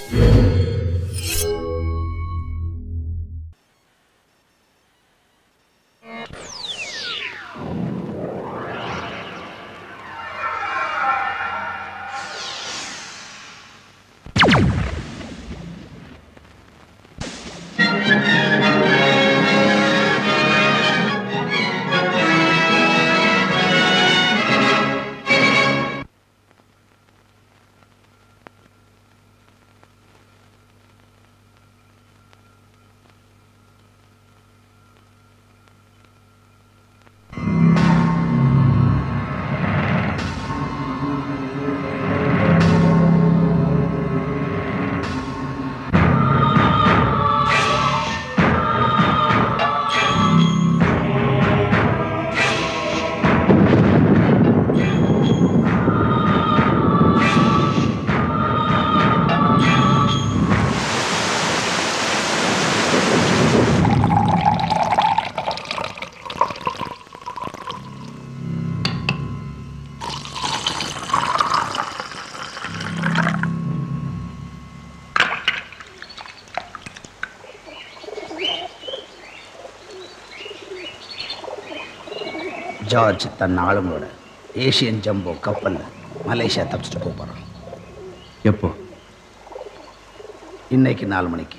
George தன் ஆளுங்களோட Asian jumbo கப்பலில் மலேசியா தப்பிச்சுட்டு போகிறான். எப்போ? இன்னைக்கு 4 மணிக்கு.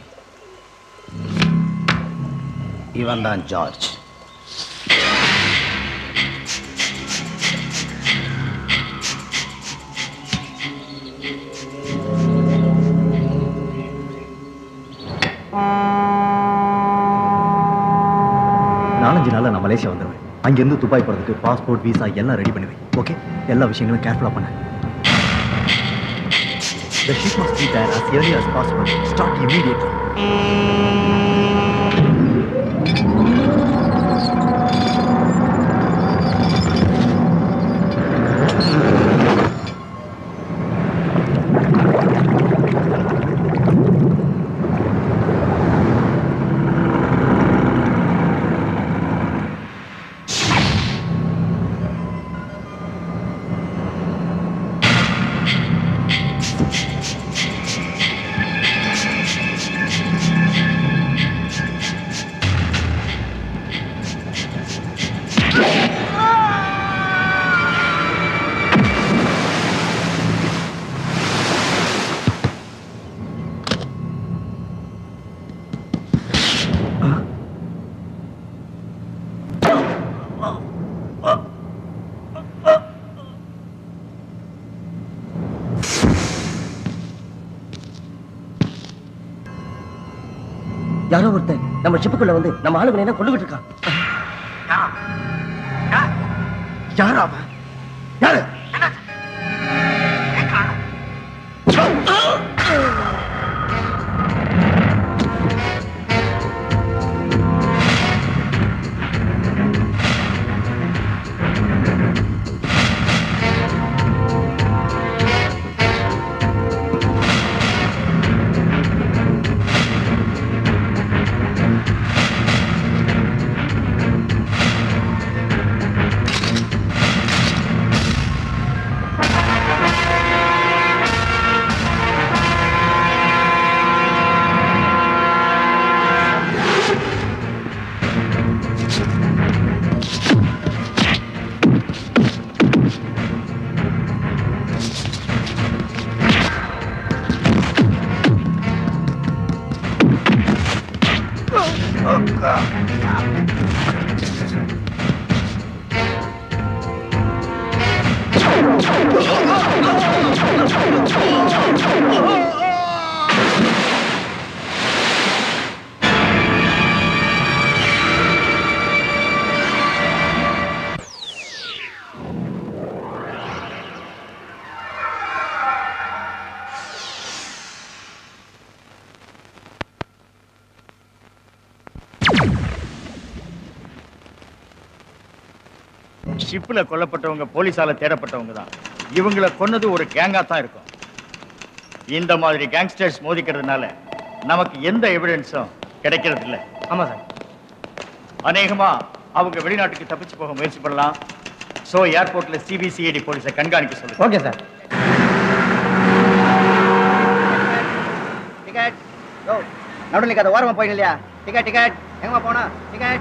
இவன் தான் ஜார்ஜ். நாலஞ்சு நாளில் நான் மலேசியா வந்துடுவேன். அங்கேருந்து துபாய் போகிறதுக்கு பாஸ்போர்ட், விசா எல்லாம் ரெடி பண்ணுவேன். ஓகே, எல்லா விஷயங்களும் கேர்ஃபுல்லாக பண்ண. The ship must be there as early as possible. Start immediately. யாரோ ஒருத்தன் நம்ம ஷிப்புக்குள்ள வந்து நம்ம ஆளுங்களை என்ன கொண்டுகிட்டு இருக்கான். யாரா அவன்? யாரு? ஷிப்ல கொல்லப்பட்டவங்க போலீஸால தேடப்பட்டவங்க தான். இவங்களை கொன்னது ஒரு கேங்கா தான் இருக்கும். இந்த மாதிரி கேங்ஸ்டர்ஸ் மோதிக்கிறதுனால நமக்கு எந்த எவிடன்ஸும் கிடைக்கிறது இல்லை. ஆமா சார். அநேகமா அவங்க வெளிநாட்டுக்கு தப்பிச்சு போக முயற்சி பண்ணலாம். சோ ஏர்போர்ட்ல சிபிசிஐடி போலீஸை கண்காணிக்க சொல்லுங்க. Okay sir. நடுவில் நிற்காத ஓரமா போய் இல்லையா? டிக்கெட் டிக்கெட் எங்கம்மா போனா? டிக்கெட்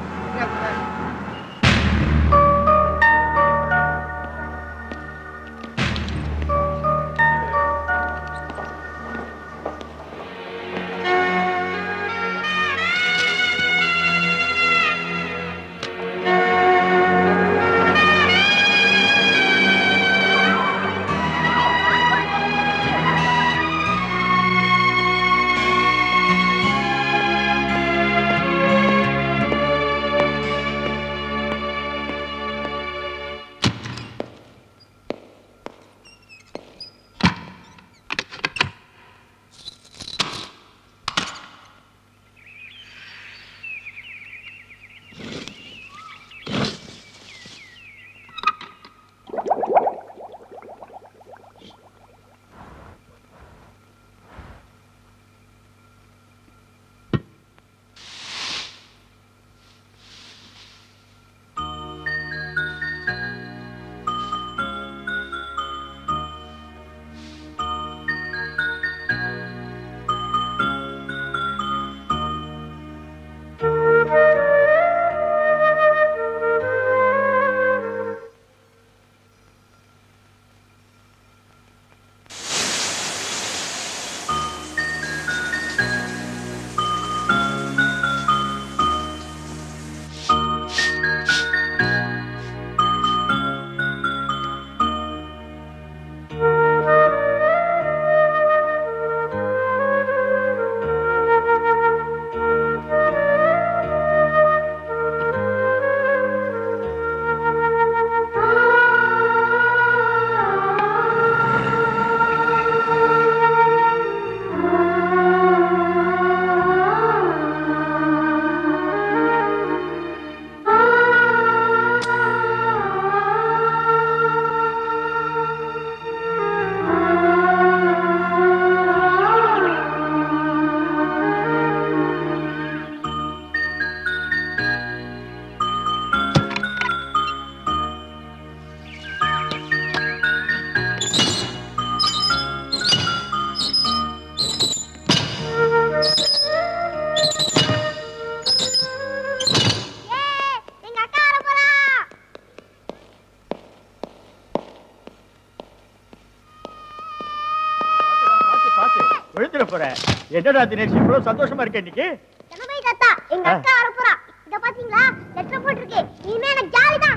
என்னடா தினேஷ் இவ்வளவு சந்தோஷமா இருக்க இன்னைக்கு? ஜனமே தாத்தா எங்க அக்கா வர போறா. இத பாத்தீங்களா? லெட்டர் போட்டுருக்கு. இனிமே எனக்கு ஜாலி தான்.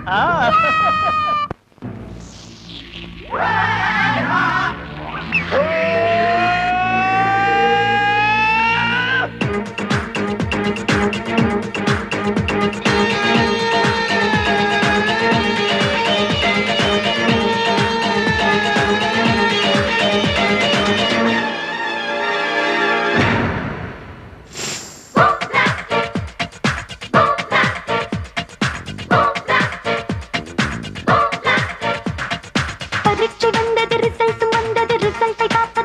ரிசல்ட் வந்தது ரிசல்ட்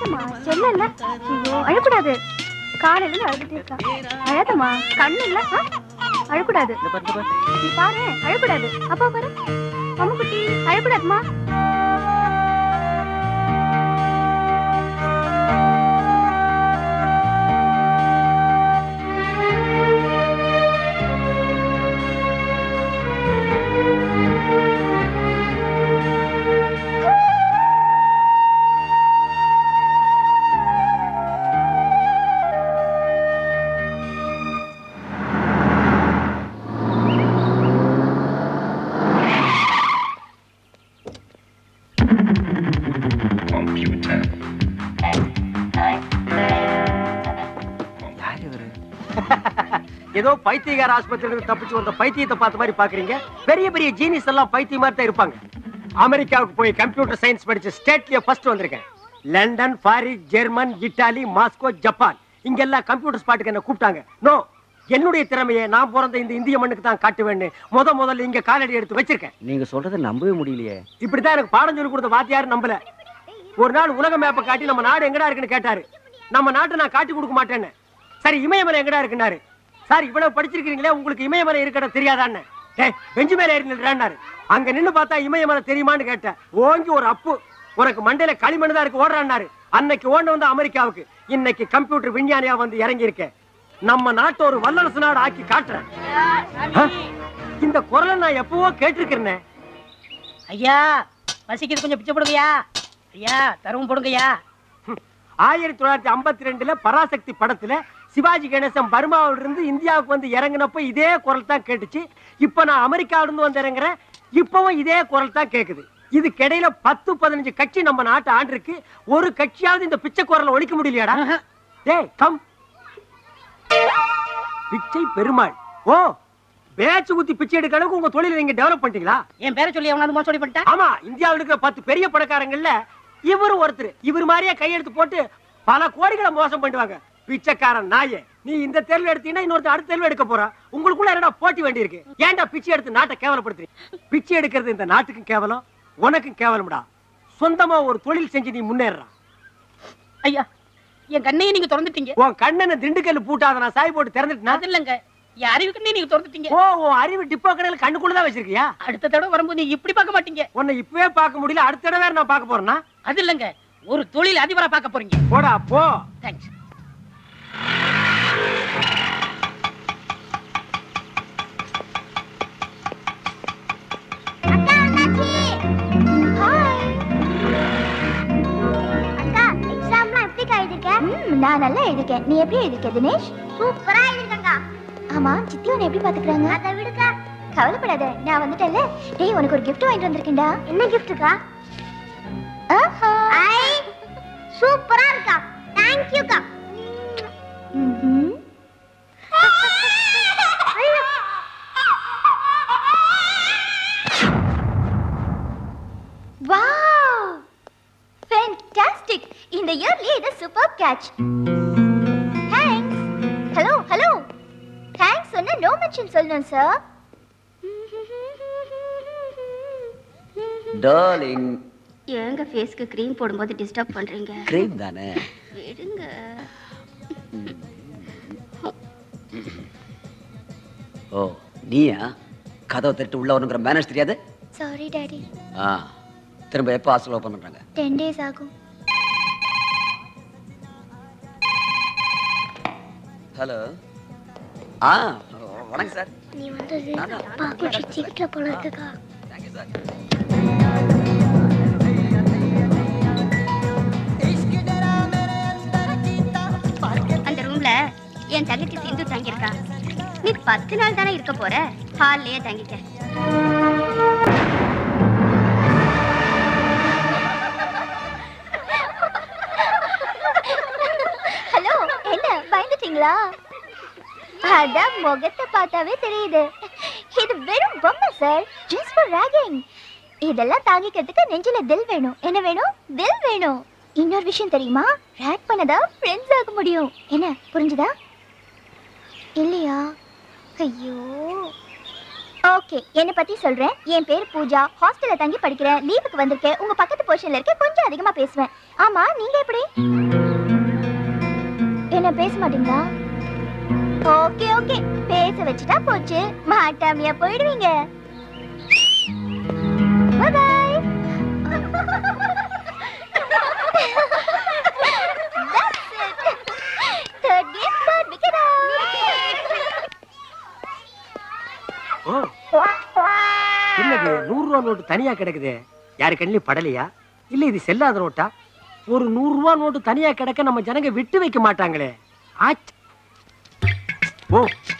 அழாதம்மா செல்ல ஐயோ அழக்கூடாது காலையில அழுதுட்டே இருக்கா அழாதம்மா கண்ணு இல்ல அழக்கூடாது நீ பாரு அழக்கூடாது அப்பா பாரு அம்முக்குட்டி அழக்கூடாதுமா ஏதோ பைத்தியகார ஆஸ்பத்திரியிலிருந்து தப்பிச்சு வந்த பைத்தியத்தை பார்த்த மாதிரி பாக்குறீங்க. பெரிய பெரிய ஜீனியஸ் எல்லாம் பைத்தியம் மாதிரி தான் இருப்பாங்க. அமெரிக்காவுக்கு போய் கம்ப்யூட்டர் சயின்ஸ் படிச்சு ஸ்டேட்லயே ஃபர்ஸ்ட் வந்திருக்கேன். London, Paris, German, Italy, Moscow, Japan இங்கெல்லாம் கம்ப்யூட்டர் ஸ்பாட்டுக்கு என்ன கூப்பிட்டாங்க. நோ, என்னுடைய திறமையை நான் பிறந்த இந்த இந்திய மண்ணுக்கு தான் காட்டுவேன்னு முதல்ல இங்க காலடி எடுத்து வச்சிருக்கேன். நீங்க சொல்றதை நம்பவே முடியலையே. இப்படித்தான் எனக்கு பாடம் சொல்லி கொடுத்த வாத்தியார் நம்பல. ஒரு நாள் உலக மேப்பை காட்டி நம்ம நாடு எங்கடா இருக்குன்னு கேட்டாரு. நம்ம நாட்டை நான் காட்டி கொடுக்க மாட்டேன்னு. சரி இமயமலை எங்கடா இருக்குன்னாரு. சார் இவ்வளவு படிச்சிருக்கீங்களே உங்களுக்கு இமயமலை இருக்கட தெரியாதான்னு. பெஞ்சு மேல ஏறி நின்றாரு. அங்க நின்னு பார்த்தா இமயமலை தெரியுமான்னு கேட்டேன். ஓங்கி ஒரு அப்பு, உனக்கு மண்டையில களிமண் தான் இருக்கு ஓடுறான்னாரு. அன்னைக்கு ஓண்டு வந்து அமெரிக்காவுக்கு, இன்னைக்கு கம்ப்யூட்டர் விஞ்ஞானியா வந்து இறங்கி இருக்கேன். நம்ம நாட்டை ஒரு வல்லரசு நாடு ஆக்கி காட்டுறேன். இந்த குரலை நான் எப்பவோ கேட்டிருக்கிறேன். ஐயா பசிக்குது, கொஞ்சம் பிச்சை போடுங்கய்யா. ஐயா தருவம் போடுங்கய்யா. 1952 பராசக்தி படத்துல சிவாஜி கணேசன் பர்மாவில இருந்து இந்தியாவுக்கு வந்து இறங்கினப்ப இதே குரல் தான் கேட்டுச்சு. இப்ப நான் அமெரிக்காவில இருந்து வந்து இறங்குறேன், இப்பவும் இதே குரல் தான் கேக்குது. இதுக்கு இடையில 10-15 கட்சி நம்ம நாட்டு ஆண்டு இருக்கு. ஒரு கட்சியாவது இந்த பிச்சை குரலை ஒழிக்க முடியலையாடா? டேய் கம். பிச்சை பெருமாள். ஓ, பேச்சு குத்தி பிச்சை எடுக்க அளவுக்கு உங்க தொழிலை நீங்க டெவலப் பண்ணிட்டீங்களா? என் பேரை சொல்லி அவனாவது மோசடி பண்ணிட்டா? ஆமா, இந்தியாவில் இருக்கிற 10 பெரிய பணக்காரங்கள்ல இவரு ஒருத்தர். இவர் மாதிரியே கையெடுத்து போட்டு பல கோடிகளை மோசம் பண்ணுவாங்க. பிச்சைக்காரன் நாயே, நீ இந்த தேர்வு எடுத்தீங்கன்னா இன்னொருத்த அடுத்த தேர்வு எடுக்க போறா. உங்களுக்குள்ள என்னடா போட்டி வேண்டி இருக்கு? ஏன்டா பிச்சை எடுத்து நாட்டை கேவலப்படுத்துறீங்க? பிச்சை எடுக்கிறது இந்த நாட்டுக்கும் கேவலம், உனக்கும் கேவலம்டா. சொந்தமா ஒரு தொழில் செஞ்சு நீ முன்னேறா. ஐயா என் கண்ணையை நீங்க திறந்துட்டீங்க. உன் கண்ணனை திண்டுக்கல் பூட்டாத நான் சாய் போட்டு திறந்துட்டேன். அது இல்லங்க, என் அறிவு கண்ணை நீங்க திறந்துட்டீங்க. ஓ, உன் அறிவு டிப்போ கடையில் கண்ணுக்குள்ளதான் வச்சிருக்கியா? அடுத்த தடவை வரும்போது நீங்க இப்படி பார்க்க மாட்டீங்க. உன்னை இப்பவே பார்க்க முடியல, அடுத்த தடவை வேற நான் பார்க்க போறேன்னா? அது இல்லங்க, ஒரு தொழில் அதிபரா பார்க்க போறீங்க. போடா போ. தேங்க்ஸ். நான் நல்லா எழுதிருக்கேன். நீ எப்படி எழுதிருக்க தினேஷ்? சூப்பரா எழுதிருக்கேங்க. ஆமா, சித்தி உன்னை எப்படி பாத்துக்கறாங்க? அத விடுங்க, கவலைப்படாத, நான் வந்துட்டேன்ல. டேய், உனக்கு ஒரு gift வாங்கிட்டு வந்திருக்கேன்டா. என்ன giftக்கா? ஐ சூப்பரா இருக்கா. थैंक यू கா. Wow, fantastic. இந்த இயர்லி இது super catch. Thanks. Hello hello, thanks சொன்னா நோ மென்ஷன் சொல்லணும் சார். டார்லிங், ஏங்க ஃபேஸ்க்கு க்ரீம் போடும்போது டிஸ்டர்ப் பண்றீங்க? கிரீம் தானே, விடுங்க. ஓ நீயா? கதவை தட்டு உள்ள வரணுங்கிற மேனேஜ் தெரியாது? Sorry daddy. திரும்ப எப்போ ஹாஸ்டல் ஓப்பன் பண்றாங்க? 10 days ஆகும். ஹலோ. வணக்கம் சார். நீ வந்தது பாக்கு சீக்கிர போல இருக்குக்கா. Thank you sir. அந்த ரூம்ல என் தங்கச்சி சிந்து தங்கியிருக்கா. நீ 10 நாள் தானே இருக்க போற, ஹால்லயே தங்கிக்க. ஹலோ, என்ன பயந்துட்டீங்களா? அதான் முகத்தை பார்த்தாவே தெரியுது. இது வெறும் பொம்மை சார், ஜஸ்ட் ஃபார் ராகிங். இதெல்லாம் தாங்கிக்கிறதுக்கு நெஞ்சில தில் வேணும். என்ன வேணும்? தில் வேணும். இன்னொரு விஷயம் தெரியுமா? ரேக் பண்ணதா ஃப்ரெண்ட்ஸ் ஆக முடியும். என்ன புரிஞ்சுதா? இல்லையா? ஐயோ, ஓகே, என்ன பத்தி சொல்றேன். என் பேர் பூஜா. ஹாஸ்டல்ல தங்கி படிக்கிறேன். லீவுக்கு வந்திருக்கேன். உங்க பக்கத்து போர்ஷன்ல இருக்க. கொஞ்சம் அதிகமா பேசுவேன். ஆமா, நீங்க எப்படி? என்ன பேச மாட்டீங்களா? ஓகே ஓகே, பேச வச்சுட்டா போச்சு. மாட்டாமையா போயிடுவீங்க. Bye bye. That's it. Third game, third wicket out. ஓ, என்னது 100 ரூபா நோட்டு தனியா கிடக்குது? யாரு கண்ணிலையும் படலையா? இல்ல இது செல்லாத நோட்டா? ஒரு 100 ரூபா நோட்டு தனியா கிடக்க நம்ம ஜனங்க விட்டு வைக்க மாட்டாங்களே. ஆச். ஓ,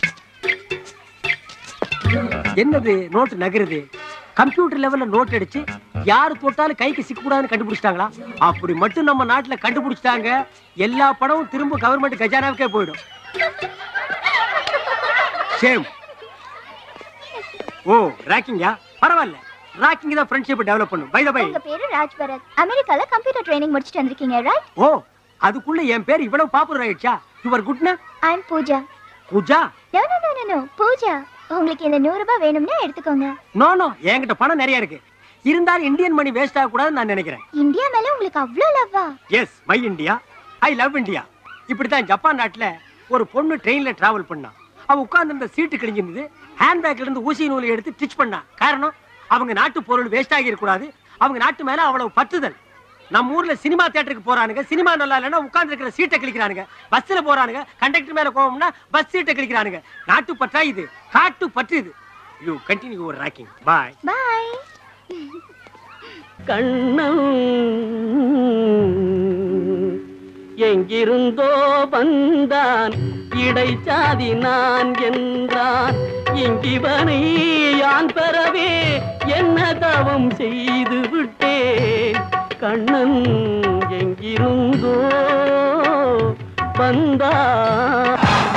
என்னது நோட்டு நகருது? கம்ப்யூட்டர் லெவல்ல நோட் அடிச்சு யாரு தொட்டாலும் கைக்கு சிக்க கூடாதுன்னு கண்டுபிடிச்சிட்டாங்களா? அப்படி மட்டும் நம்ம நாட்டுல கண்டுபிடிச்சிட்டாங்க, எல்லா பணமும் திரும்ப கவர்மெண்ட் கஜானாவுக்கே போயிடும். சேம். ஓ, ராக்கிங்கா? பரவாயில்ல, ராக்கிங் தான் ஃப்ரெண்ட்ஷிப் டெவலப் பண்ணும். பை தி பை, உங்க பேரு ராஜ் பரத். அமெரிக்கால கம்ப்யூட்டர் ட்ரைனிங் முடிச்சிட்டு வந்திருக்கீங்க, ரைட்? ஓ, அதுக்குள்ள என் பேர் இவ்வளவு பாப்புலர் ஆயிடுச்சா? Your good name? I am Pooja. Pooja? No no no no, Pooja. உங்களுக்கு இந்த 100 ரூபாய் வேணும்னா எடுத்துக்கோங்க. நோ நோ, என்கிட்ட பணம் நிறைய இருக்கு. இருந்தாலும் இந்தியன் மணி வேஸ்ட் ஆக கூடாதுன்னு நான் நினைக்கிறேன். இந்தியா மேல உங்களுக்கு அவ்ளோ லவ்வா? Yes, my India, I love India. இப்படித்தான் ஜப்பான் நாட்டுல ஒரு பொண்ணு ட்ரெயின்ல டிராவல் பண்ணா. அவ உட்கார்ந்து இருந்த சீட்டு கிழிஞ்சிருந்தது. ஹேண்ட்பேக்ல இருந்து ஊசி நூலை எடுத்து ஸ்டிச் பண்ணா. காரணம், அவங்க நாட்டு பொருள் வேஸ்ட் ஆகி இருக்கக்கூடாது. அவங்க நாட்டு மேல அவ்வளவு பற்றுதல். நம்ம ஊர்ல சினிமா தியேட்டருக்கு போறானுங்க, சினிமா நல்லா இல்லைன்னா உட்கார்ந்து இருக்கிற சீட்டை கிழிக்கிறானுங்க. பஸ்ல போறானுங்க, கண்டக்டர் மேல கோவம்னா பஸ் சீட்டை கிழிக்கிறானுங்க. நாட்டு பற்றா இது, காட்டு பற்று இது. You continue your ragging. Bye bye. கண்ணம் எங்கிருந்தோ வந்தான், இடைச்சாதி நான் என்றான். இங்கிவனை யான் பெறவே என்ன தவம் செய்து விட்டேன். கண்ணன் எங்கிருந்தோ வந்தான்.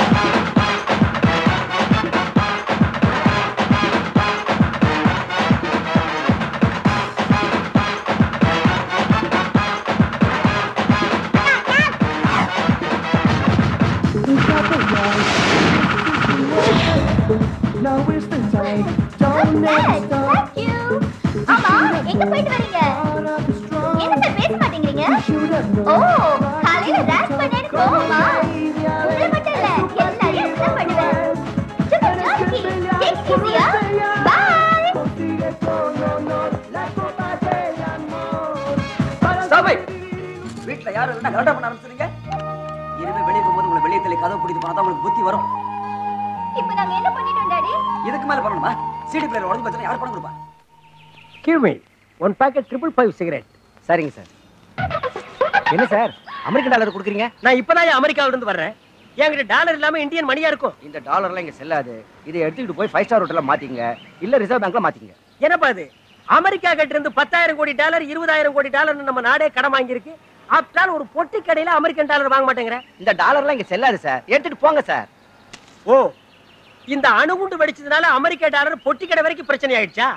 Thank you. ஆமா, எங்க போயிட்டு வரீங்க? என்ன சார் பேச மாட்டேங்கிறீங்க? ஓ, காலையில ரேஸ் பண்ணேன்னு கோவமா? உங்களை மட்டும் இல்ல, எல்லாரையும் அப்படிதான் பண்ணுவேன். சும்மா ஜாலிக்கு. Take it easy, ஆ? Bye. Stop it. வீட்ல யாரும் இல்லைன்னா கரெக்டா பண்ண ஆரம்பிச்சிருங்க. இனிமே வெளியே போகும்போது உங்களை வெளியே தள்ளி கதவு பிடித்து போனா தான் உங்களுக்கு புத்தி வரும். இப்போ நாங்க என்ன பண்ணிட்டோம் டாடி? இதுக்கு மேல பண்ணணுமா? சிடி பிளேயர் உடஞ்சு போச்சுன்னா யார் பணம் கொடுப்பா? Give me one packet 555 cigarette. சரிங்க சார். என்ன சார் அமெரிக்கன் டாலர் கொடுக்குறீங்க? நான் இப்பதான் அமெரிக்காவில இருந்து வர்றேன். என்கிட்ட டாலர் இல்லாம இந்தியன் மணியா இருக்கும். இந்த டாலர்லாம் இங்க செல்லாது. இதை எடுத்துக்கிட்டு போய் 5 ஸ்டார் ஹோட்டல்ல மாத்திக்கங்க, இல்ல ரிசர்வ் பேங்க்ல மாத்திக்கங்க. என்னப்பா இது? அமெரிக்கா கிட்ட இருந்து 10,000 கோடி டாலர் 20,000 கோடி டாலர் நம்ம நாடே கடன் வாங்கி இருக்கு. ஆப்டால் ஒரு பொட்டி கடையில அமெரிக்கன் டாலர் வாங்க மாட்டேங்கிற. இந்த டாலர்லாம் இங்க செல்லாது சார், எடுத்துட்டு போங்க சார். ஓ, இந்த அணுகுண்டு வெடிச்சதுனால அமெரிக்கா டாலர் பொட்டி கடை வரைக்கும் பிரச்சனை ஆயிடுச்சா?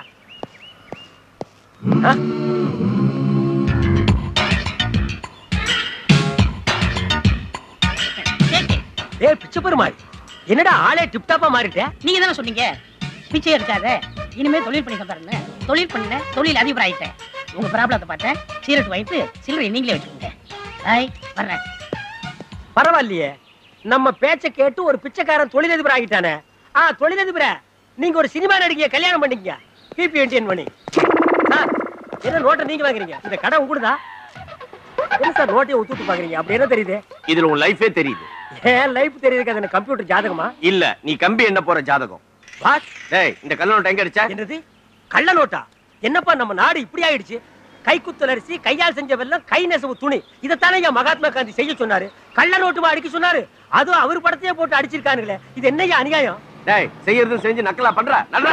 ஏய் பிச்சை பெருமாள், என்னடா ஆளே டிப்டாப்பா மாறிட்ட? நீங்க தானே சொன்னீங்க பிச்சை எடுக்காத, இனிமே தொழில் பண்ணி சம்பாருங்க. தொழில் பண்ண தொழில் அதிபர் ஆயிட்டேன். உங்க ப்ராப்ளத்தை பார்த்தேன், சீரட் வாங்கிட்டு சில்லறை நீங்களே வச்சுக்கோங்க. ஹாய், வர்றேன். பரவாயில்லையே, நம்ம பேச்ச கேட்டு ஒரு பிச்சைக்காரன் தொழிலதிபர் ஆகிட்டானே. தொழிலதிபர, நீங்க ஒரு சினிமா நடிகைய கல்யாணம் பண்ணீங்க. BP Indian money. சார், என்ன நோட்டை நீங்க வாங்குறீங்க? இந்த கடை உங்களுதா? என்ன சார் நோட்டையை ஒத்துட்டு பாக்குறீங்க? அப்படி என்ன தெரியுது? இதுல உன் லைஃபே தெரியுது. ஏன் லைஃப் தெரியுதுக்கு அது கம்ப்யூட்டர் ஜாதகமா? இல்ல, நீ கம்பி என்ன போற ஜாதகம். வாட்? டேய், இந்த கள்ள நோட்டு எங்க அடிச்சா? என்னது கள்ள நோட்டா? என்னப்பா நம்ம நாடு இப்படி ஆயிடுச்சு? கைக்குத்தல் அரிசி, கையால் செஞ்ச வெல்லம், கை நெசவு துணி, இதைத்தானே என் மகாத்மா காந்தி செய்ய சொன்னாரு. கள்ள நோட்டுமா அடிக்க சொன்னாரு? அதுவும் அவர் படத்தையே போட்டு அடிச்சிருக்கானுங்களே, இது என்னையா அநியாயம்? டேய், செய்யறது செஞ்சு நக்கலா பண்ற. நல்லா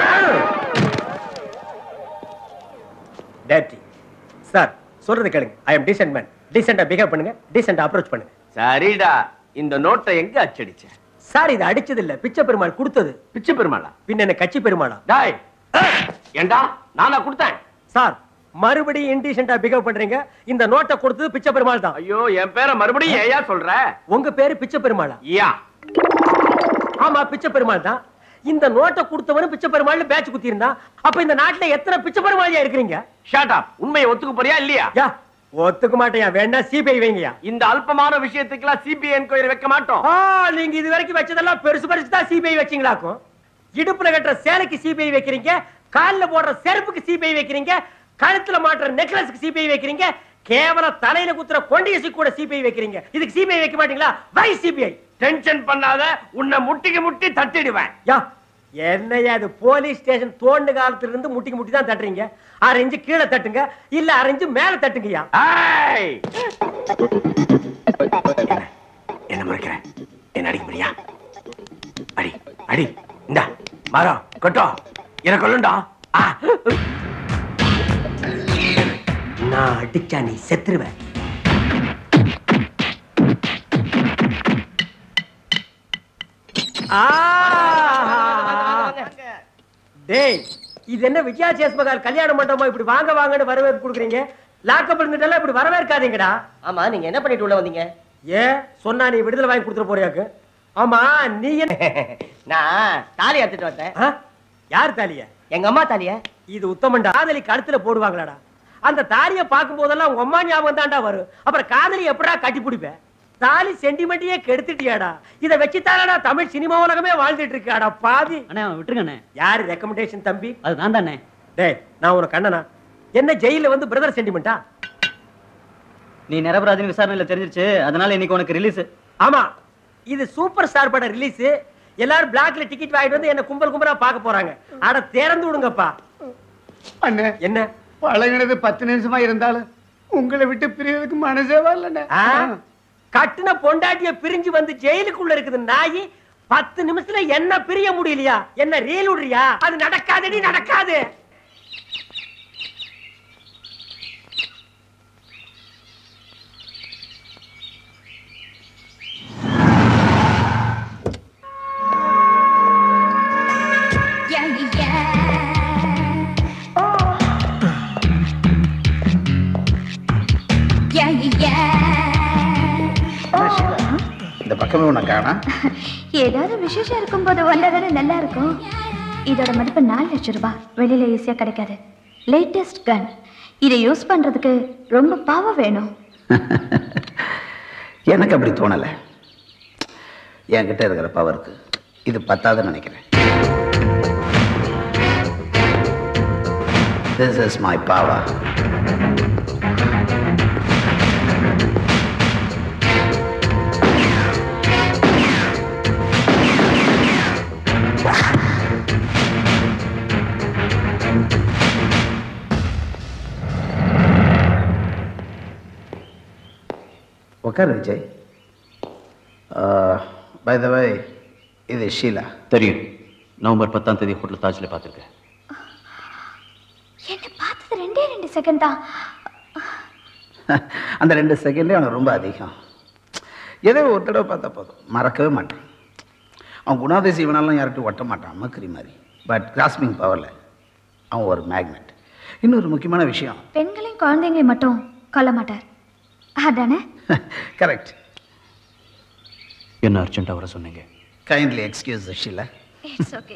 டேட்டி சார், சொல்றது கேளுங்க. I am decent man. டீசெண்டா பிஹேவ் பண்ணுங்க, டீசெண்டா அப்ரோச் பண்ணுங்க. சரிடா, இந்த நோட்டை எங்க அச்சடிச்ச? சார், இது அடிச்சது இல்ல, பிச்சை பெருமாள் கொடுத்தது. பிச்சை பெருமாளா? பின்ன என்ன கட்சி பெருமாளா? டேய், ஏண்டா நானா கொடுத்தேன்? சார், மறுபடியும் இன்டீசெண்டா பிஹேவ் பண்றீங்க. இந்த நோட்டை கொடுத்தது பிச்சை பெருமாள் தான். ஐயோ, என் பேரை மறுபடியும் ஏயா சொல்ற? உங்க பேரு பிச்சை பெருமாளா? யா. ஆமா, பிச்சை பெருமாள் தான். இந்த நோட்டை கொடுத்தவனும் பிச்சை பெருமாள் பேட்ச் குத்தி இருந்தான். அப்ப இந்த நாட்டுல எத்தனை பிச்சை பெருமாளியா இருக்கிறீங்க? Shut up. உண்மையை ஒத்துக்க போறியா இல்லையா? யா ஒத்துக்க மாட்டேயா, வேணா சிபிஐ வைங்கயா. இந்த அல்பமான விஷயத்துக்குலாம் சிபிஐ என்கொயரி வைக்க மாட்டோம். நீங்க இது வரைக்கும் வச்சதெல்லாம் பெருசு பெருசு தான் சிபிஐ வச்சீங்களாக்கும். இடுப்புல கட்டுற சேலைக்கு சிபிஐ வைக்கிறீங்க, கால்ல போடுற செருப்புக்கு சிபிஐ வைக்கிறீங்க, கழுத்துல மாட்டுற நெக்லஸ்க்கு சிபிஐ வைக்கிறீங்க, கேவல தலையில குத்துற கொண்டியசி கூட சிபிஐ வைக்கிறீங்க. இதுக்கு சிபிஐ வைக்க மாட்டீங்களா? வை சிபிஐ. டென்ஷன் பண்ணாத, உன்னை முட்டிக்கு முட்டி தட்டிடுவேன். யா என்னையா அது போலீஸ் ஸ்டேஷன் தோண்டு காலத்துல இருந்து முட்டிக்கு முட்டி தான் தட்டுறீங்க. 6 இன்ச்சு கீழே தட்டுங்க, இல்ல 6 இன்ச்சு மேல தட்டுங்கய்யா. என்ன முறைக்கிறேன்? என்ன அடிக்க முடியா? அடி அடி. இந்த மரம் கொட்டோ எனக்கு கொள்ளுண்டா. நான் அடிச்சா நீ செத்துருவேன். டேய் இது என்ன விஜயா சேஸ்மகால் கல்யாண மண்டபமா இப்படி வாங்க வாங்கன்னு வரவேற்பு கொடுக்குறீங்க? லாக்கப் இருந்துட்டெல்லாம் இப்படி வரவேற்காதீங்கடா. ஆமா, நீங்க என்ன பண்ணிட்டு உள்ள வந்தீங்க? சொன்னா நீ விடுதலை வாங்கி கொடுத்துட போறியாக்கு? ஆமா நீ என்ன? நான் தாலி எடுத்துட்டு வந்தேன். யார் தாலிய? எங்க அம்மா தாலிய. இது உத்தமண்டா. காதலி கழுத்துல போடுவாங்களாடா. அந்த தாலியை பார்க்கும் போதெல்லாம் உங்க அம்மா ஞாபகம் தான்டா வரும். அப்புறம் காதலி எப்படா கட்டி பிடிப்பேன்? தாலி சென்டிமெண்ட்டையே கெடுத்துட்டியாடா. இதை வச்சுத்தானடா தமிழ் சினிமா உலகமே வாழ்ந்துட்டு இருக்காடா பாதி. அண்ணே விட்டுருங்க. யாரு ரெக்கமெண்டேஷன் தம்பி? அது நான் தானே. டேய் நான் உனக்கு அண்ணனா? என்ன ஜெயில வந்து பிரதர் சென்டிமெண்டா? நீ நிரபராதின் விசாரணையில தெரிஞ்சிருச்சு, அதனால இன்னைக்கு உனக்கு ரிலீஸ். ஆமா இது சூப்பர் ஸ்டார் பட ரிலீஸ். எல்லாரும் பிளாக்ல டிக்கெட் வாங்கிட்டு வந்து என்ன கும்பல் கும்பலா பார்க்க போறாங்க. அட திறந்து விடுங்கப்பா. அண்ணே என்ன பழகினது 10 நிமிஷமா இருந்தாலும் உங்களை விட்டு பிரியறதுக்கு மனசே வரலண்ணே. கட்டுன பொண்டாட்டிய பிரிஞ்சு வந்து ஜெயிலுக்குள்ள இருக்குது நாயி. 10 நிமிஷத்துல என்ன பிரிய முடியலையா? என்ன ரீல் விடுறியா? அது நடக்காதடி, நடக்காது. இந்த பக்கமே உனக்கு காணா? ஏதாவது விசேஷம் இருக்கும் போது வந்தாதானே நல்லா இருக்கும். இதோட மதிப்பு 4 லட்சம் ரூபாய். வெளியில ஈஸியா கிடைக்காது. Latest gun. இதை யூஸ் பண்றதுக்கு ரொம்ப பவர் வேணும். எனக்கு அப்படி தோணலை. என்கிட்ட இருக்கிற பவருக்கு இது பத்தாதுன்னு நினைக்கிறேன். This is my power. உட்கார் விஜய். பை த வே இது ஷீலா. தெரியும். நவம்பர் 10ஆம் தேதி ஹோட்டல் தாஜ்ல பார்த்துருக்கேன். என்ன பார்த்தது 2 செகண்ட் தான். அந்த 2 செகண்டே அவனுக்கு ரொம்ப அதிகம். ஏதோ ஒரு தடவை பார்த்தா போதும், மறக்கவே மாட்டான். அவன் குணாதிசீவனாலும் யார்கிட்டும் ஒட்ட மாட்டான், மக்கரி மாதிரி. பட் கிராஸ்பிங் பவரில் அவன் ஒரு மேக்னெட். இன்னொரு முக்கியமான விஷயம், பெண்களையும் குழந்தைங்களையும் மட்டும் கொல்ல மாட்டார். அதானே? கரெக்ட். என்ன அர்ஜென்ட்டாக வர சொன்னீங்க? Kindly excuse Sheela. It's okay.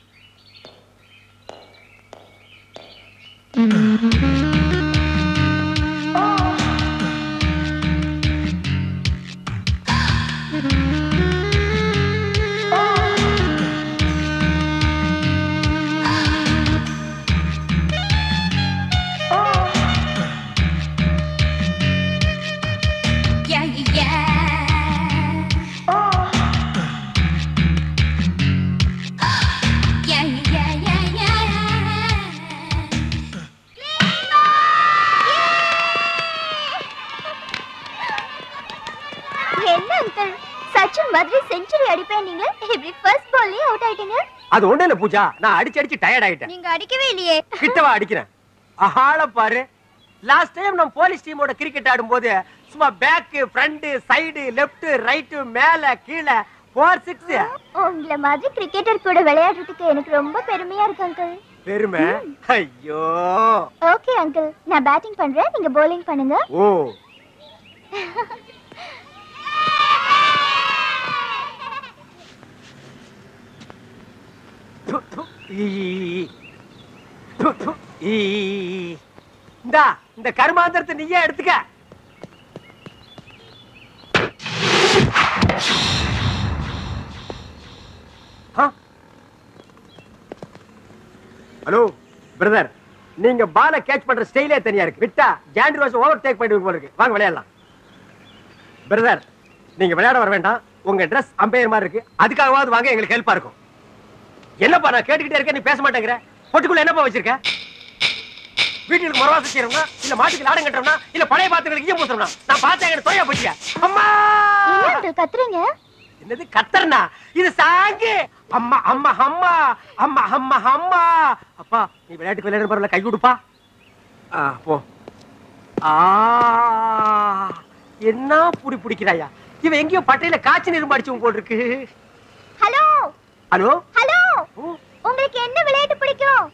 அது ஒண்ணு இல்ல பூஜா, நான் அடிச்சு அடிச்சு டயர்ட் ஆயிட்டேன். நீங்க அடிக்கவே இல்லையே. கிட்டவா அடிக்கிறேன். ஆள பாரு. லாஸ்ட் டைம் நம்ம போலீஸ் டீமோட கிரிக்கெட் ஆடும்போது சும்மா back, front, side, left, right, மேல கீழே 4 6. உங்கள மாதிரி கிரிக்கெட்டர் கூட விளையாடுறதுக்கு எனக்கு ரொம்ப பெருமையா இருக்கு அங்கிள். பெருமை? ஐயோ. ஓகே அங்கிள், நான் பேட்டிங் பண்றேன், நீங்க bowling பண்ணுங்க. ஓ. இந்த கருமாந்திரத்தை நீயே எடுத்துக்க. ஹலோ பிரதர், நீங்க பால கேட்ச் பண்ற ஸ்டைலே தனியா இருக்கு. விட்டா ஜாண்ட்ரோஸ் ஓவர் டேக் பண்ணிட்டு போல இருக்கு. வாங்க விளையாடலாம். பிரதர், நீங்க விளையாட வர வேண்டாம். உங்க ட்ரெஸ் அம்பையர் மாதிரி இருக்கு. அதுக்காகவாவது வாங்க, எங்களுக்கு ஹெல்ப்பா இருக்கும். என்னப்பா நான் கேட்டுக்கிட்டே இருக்கேன், நீ பேச மாட்டேங்கிற. பொட்டுக்குள்ள என்னப்பா வச்சிருக்க? வீட்டுக்கு மரவாசம் செய்யறோம்னா, இல்ல மாட்டுக்கு லாடம் கட்டுறோம்னா, இல்ல பழைய பாத்திரங்களுக்கு ஈயம் பூசுறோம்னா? நான் பார்த்தேன், எனக்கு தோயா போச்சியா? அம்மா கத்துறீங்க. என்னது கத்தறனா? இது சாங்கு. அம்மா அம்மா அம்மா அம்மா அம்மா அம்மா. அப்பா நீ விளையாட்டுக்கு விளையாட பரவாயில்ல, கை கொடுப்பா. போ. என்ன புடி பிடிக்கிறாயா? இவன் எங்கேயோ பட்டையில காய்ச்சி நிரும்பு அடிச்சு போல் இருக்கு. ஹலோ ஹலோ ஹலோ, உங்களுக்கு என்ன விளையாட்டு பிடிக்கும்?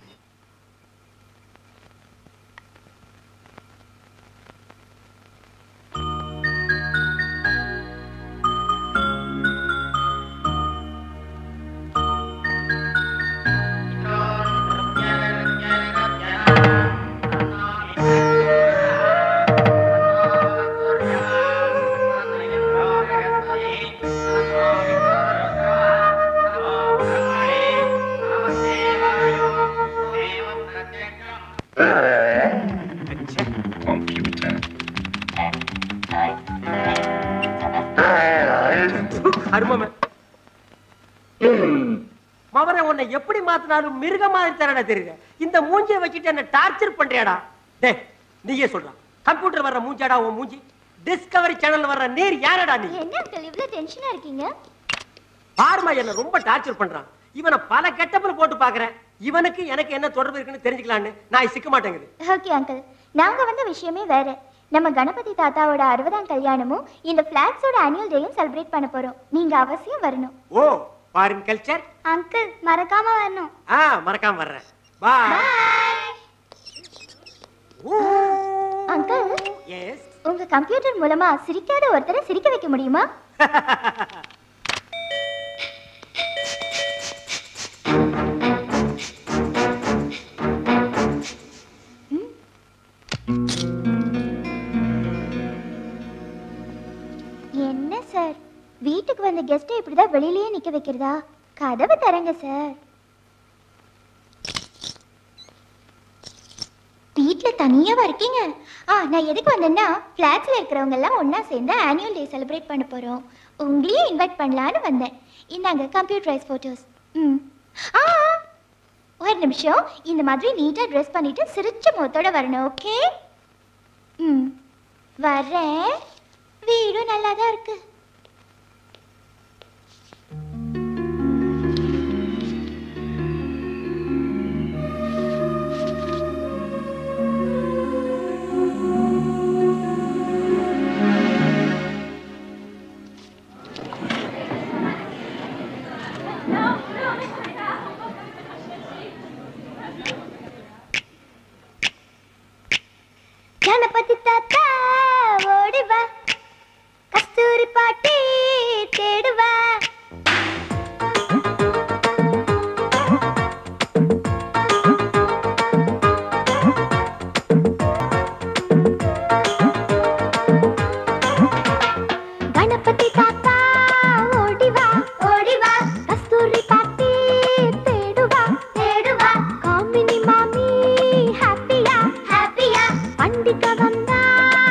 மவரை உன்னை எப்படி மாத்தினாலும் மிருக மாதிரி தரடா தெரியுது. இந்த மூஞ்சியை வச்சுட்டு என்ன டார்ச்சர் பண்றியாடா? டே நீயே சொல்ற, கம்ப்யூட்டர் வர்ற மூஞ்சாடா உன் மூஞ்சி? டிஸ்கவரி சேனல்ல வர்ற நீர் யாரடா நீ? என்ன அங்கிள் இவ்வளவு டென்ஷனா இருக்கீங்க? பார்மா என்ன ரொம்ப டார்ச்சர் பண்றான். இவனை பல கெட்டப்புல போட்டு பாக்குறேன். இவனுக்கு எனக்கு என்ன தொடர்பு இருக்குன்னு தெரிஞ்சுக்கலான்னு நான் சிக்க மாட்டேங்குது. ஓகே அங்கிள், நாங்க வந்த விஷயமே வேற. நம்ம கணபதி தாத்தாவோட 60ஆம் கல்யாணமும் இந்த பிளாக்ஸோட ஆனுவல் டேயும் செலிப்ரேட் பண்ண போறோம். நீங்க அவசியம் வரணும். ஓ, ஃபாரின் கல்ச்சர். அங்கிள் மறக்காம வரணும். மறக்காம வர்றேன். பாய். Uncle, yes. உங்க கம்ப்யூட்டர் மூலமா சிரிக்காத ஒருத்தரை சிரிக்க வைக்க முடியுமா? என்ன சார், வீட்டுக்கு வந்த கெஸ்ட்டை இப்படிதான் வெளியிலேயே நிக்க வைக்கிறதா? கதவை தரங்க சார். வீட்டுல தனியாவா இருக்கீங்க? நான் எதுக்கு வந்தேன்னா, பிளாட்ஸ்ல இருக்கிறவங்க எல்லாம் ஒன்னா சேர்ந்து ஆனுவல் டே செலிப்ரேட் பண்ண போறோம். உங்களையும் இன்வைட் பண்ணலான்னு வந்தேன். இந்தாங்க கம்ப்யூட்டரைஸ் போட்டோஸ். ஒரு நிமிஷம், இந்த மாதிரி நீட்டா ட்ரெஸ் பண்ணிட்டு சிரிச்ச முகத்தோட வரணும். ஓகே? வரேன். வீடு நல்லா தான் இருக்கு. கணபதி தாத்தா ஓடிவா, கஸ்தூரி பாட்டி தேடுவா. கணபதி தாத்தா ஓடிவா ஓடிவா, கஸ்தூரி பாட்டி தேடுவா தேடுவா. காமினி மாமி ஹாப்பியா ஹாப்பியா, பண்டிகை வந்தா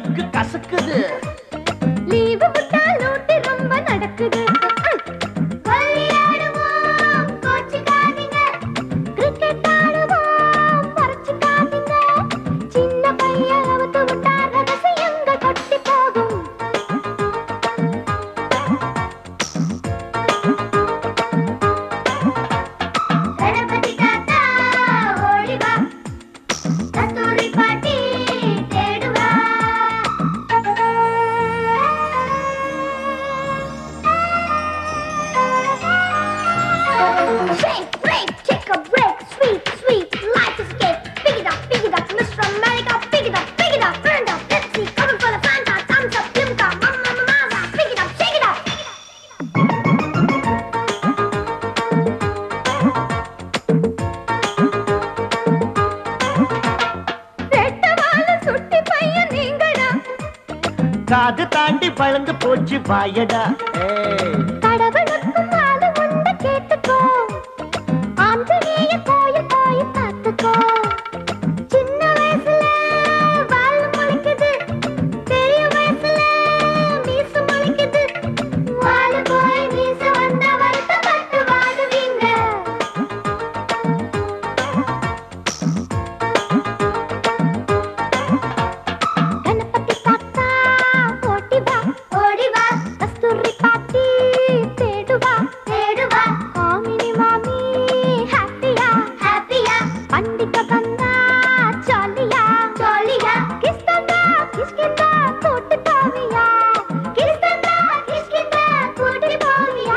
நக்கு கசக்குது. லீவு விட்டா லூட்டி ரொம்ப நடக்குது. விளையாடுவோம், கோச்சுக்காதீங்க. கிரிக்கெட் ஆடுவோம், மறைச்சுக்காதீங்க. சின்ன பையன் அவுத்து விட்டா ரகசியங்கள் கொட்டி போகும். கணபதி தாத்தா ஓடி வா, கஸ்தூரி பாட்டி தேடுவா. Break, break, take a break, sweet, sweet, life is a cake. Pick it up, Mr. America, pick it up, Brenda, Pepsi, Coca-Cola, Fanta, thumbs up, Limca, Mama, Mamaza, pick it up, shake it up. ரெட்டவால சுட்டி பையன் நீங்கடா, காது தாண்டி வளர்ந்து போச்சு வாயடா. கடவுளுக்கும் ஆளு உண்டு கேட்டுக்கோ. ஆஞ்சநேய கோயில் போய் பார்த்துக்கோ. சின்ன வயசுல வால் முளைக்குது, பெரிய வயசுல மீச முளைக்குது. வால் போய் மீச வந்த வருத்தப்பட்டு வாடுவீங்க. கணபதி தாத்தா ஓடி வா, ஓடி வா. கஸ்தூரி பாட்டி தேடுவா, தேடுவா. காமினி மாமி ஹாப்பியா, ஹாப்பியா. பண்டிகை வந்தா ஜாலியா, ஜாலியா. கிஸ்தண்டா கிஸ்கிந்தா கூட்டு போவியா, கிஸ்தண்டா கிஸ்கிந்தா கூட்டு போவியா.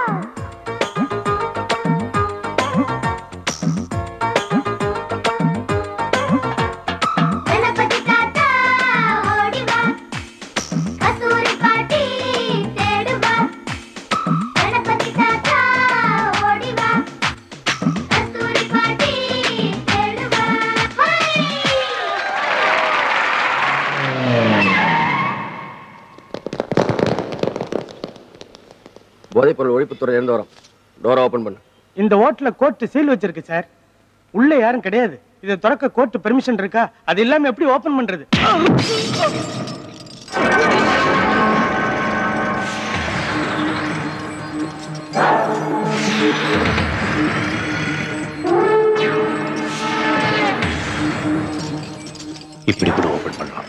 கணபதி தாத்தா ஓடி வா, கஸ்தூரி பாட்டி தேடுவா. கணபதி தாத்தா ஓடி வா, கஸ்தூரி பாட்டி தேடுவா. போதைப்பொருள் ஒழிப்புத்துறை இருந்து வரோம். டோரை ஓபன் பண்ணு. இந்த ஹோட்டல்ல கோர்ட் சீல் வச்சிருக்கு சார். உள்ள யாரும் கிடையாது. இதை திறக்க கோர்ட் பெர்மிஷன் இருக்கா? அது இல்லாம எப்படி ஓபன் பண்றது? இப்படி கூட ஓபன் பண்ணலாம்.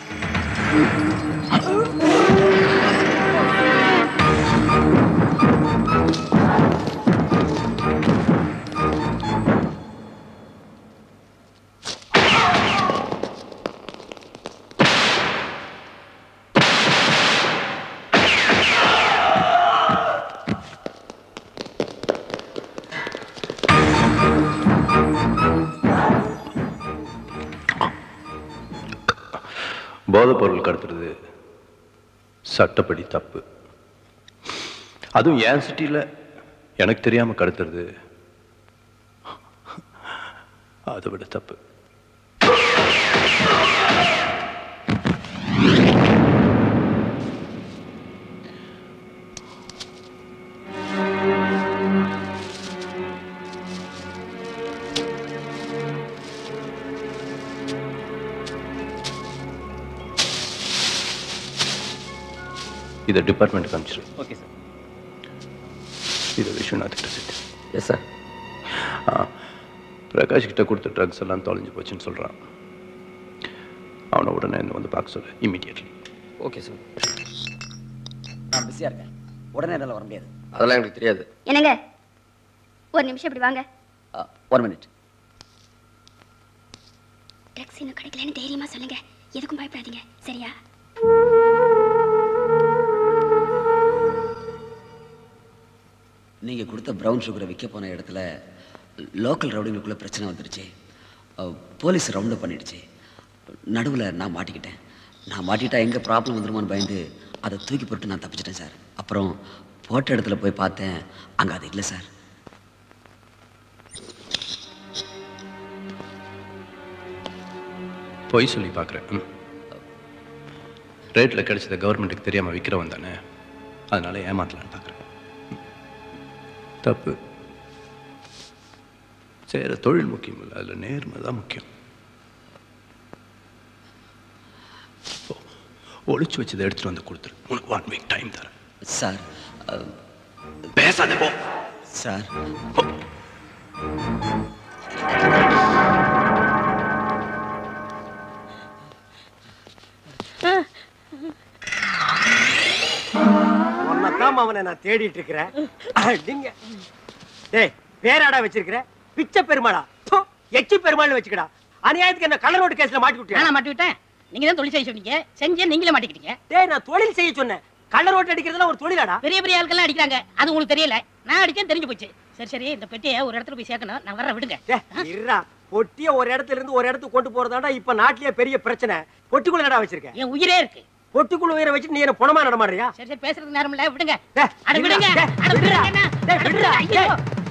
போதைப்பொருள் கடத்துறது சட்டப்படி தப்பு. அதுவும் என் சிட்டியில் எனக்கு தெரியாம கடத்துறது அதை விட தப்பு. இதை டிபார்ட்மெண்ட்டுக்கு அனுப்பிச்சிரு. Okay sir. இதை விஸ்வநாத் கிட்ட சேர்த்து. Yes sir. பிரகாஷ் கிட்ட கொடுத்த ட்ரக்ஸ் எல்லாம் தொலைஞ்சு போச்சுன்னு சொல்கிறான். அவனை உடனே என்ன வந்து பார்க்க சொல்லு, இம்மீடியட்லி. Okay sir. நான் பிஸியாக இருக்கேன், உடனே என்னால் வர முடியாது. அதெல்லாம் எனக்கு தெரியாது. என்னங்க, ஒரு நிமிஷம் இப்படி வாங்க. 1 மினிட். ட்ரக்ஸ் இன்னும் கிடைக்கலன்னு தைரியமா சொல்லுங்க. எதுக்கும் பயப்படாதீங்க, சரியா? நீங்கள் கொடுத்த ப்ரௌன் சுகரை விற்க போன இடத்துல லோக்கல் ரவுடிங்களுக்குள்ளே பிரச்சனை வந்துடுச்சு. போலீஸ் ரவுண்ட் அப் பண்ணிடுச்சு. நடுவில் நான் மாட்டிக்கிட்டேன். நான் மாட்டிட்டா எங்கே ப்ராப்ளம் வந்துடுமோன்னு பயந்து அதை தூக்கி போட்டு நான் தப்பிச்சிட்டேன் சார். அப்புறம் போட்ட இடத்துல போய் பார்த்தேன், அங்கே அது இல்லை சார். பொய் சொல்லி பார்க்குறேன். ரேட்டில் கிடைச்சதை கவர்மெண்ட்டுக்கு தெரியாமல் விற்கிறவன் தானே, அதனால ஏமாத்தலான்னு பார்க்குறேன். தப்பு. செய்கிற தொழில் முக்கியம் இல்லை, அதில் நேர்மை தான் முக்கியம். ஒளிச்சு வச்சதை எடுத்துட்டு வந்து கொடுத்துரு. உனக்கு 1 வீக் டைம் தரேன். சார் பேசாத போ. சார் உன்னதான் அவனை நான் தேடிட்டு இருக்கிறேன். டேய் பேராடா வச்சிருக்கிற பிச்சை பெருமாளா எச்சி பெருமாள் வச்சுக்கடா. அநியாயத்துக்கு என்ன கலர் ரோடு கேஸ்ல மாட்டி விட்டியா? நான் மாட்டி விட்டேன். நீங்க தான் தொழில் செய்ய சொன்னீங்க, செஞ்சே நீங்களே மாட்டிக்கிட்டீங்க. டேய் நான் தொழில் செய்ய சொன்னேன். கலர் ரோட் அடிக்கிறதுலாம் ஒரு தொழிலாடா? பெரிய பெரிய ஆட்கள்லாம் அடிக்கிறாங்க, அது உங்களுக்கு தெரியல. நான் அடிச்சேன் தெரிஞ்சு போச்சு. சரி சரி, இந்த பெட்டியை ஒரு இடத்துல போய் சேர்க்கணும், நான் வர்ற விடுங்க. இருடா, பொட்டிய ஒரு இடத்துல இருந்து ஒரு இடத்துக்கு கொண்டு போறதாடா இப்ப நாட்டிலேயே பெரிய பிரச்சனை. பொட்டிக்குள்ள என்னடா வச்சிருக்க? என் உயிரே இருக்கு. பொட்டிக்குள்ள உயிரை வச்சுட்டு நீ என்ன பணமா நடமாடுறியா? சரி சரி, பேசுறதுக்கு நேரம் இல்ல, விடுங்க. அட விடுங்க, அட விடுங்க. ஐயோ,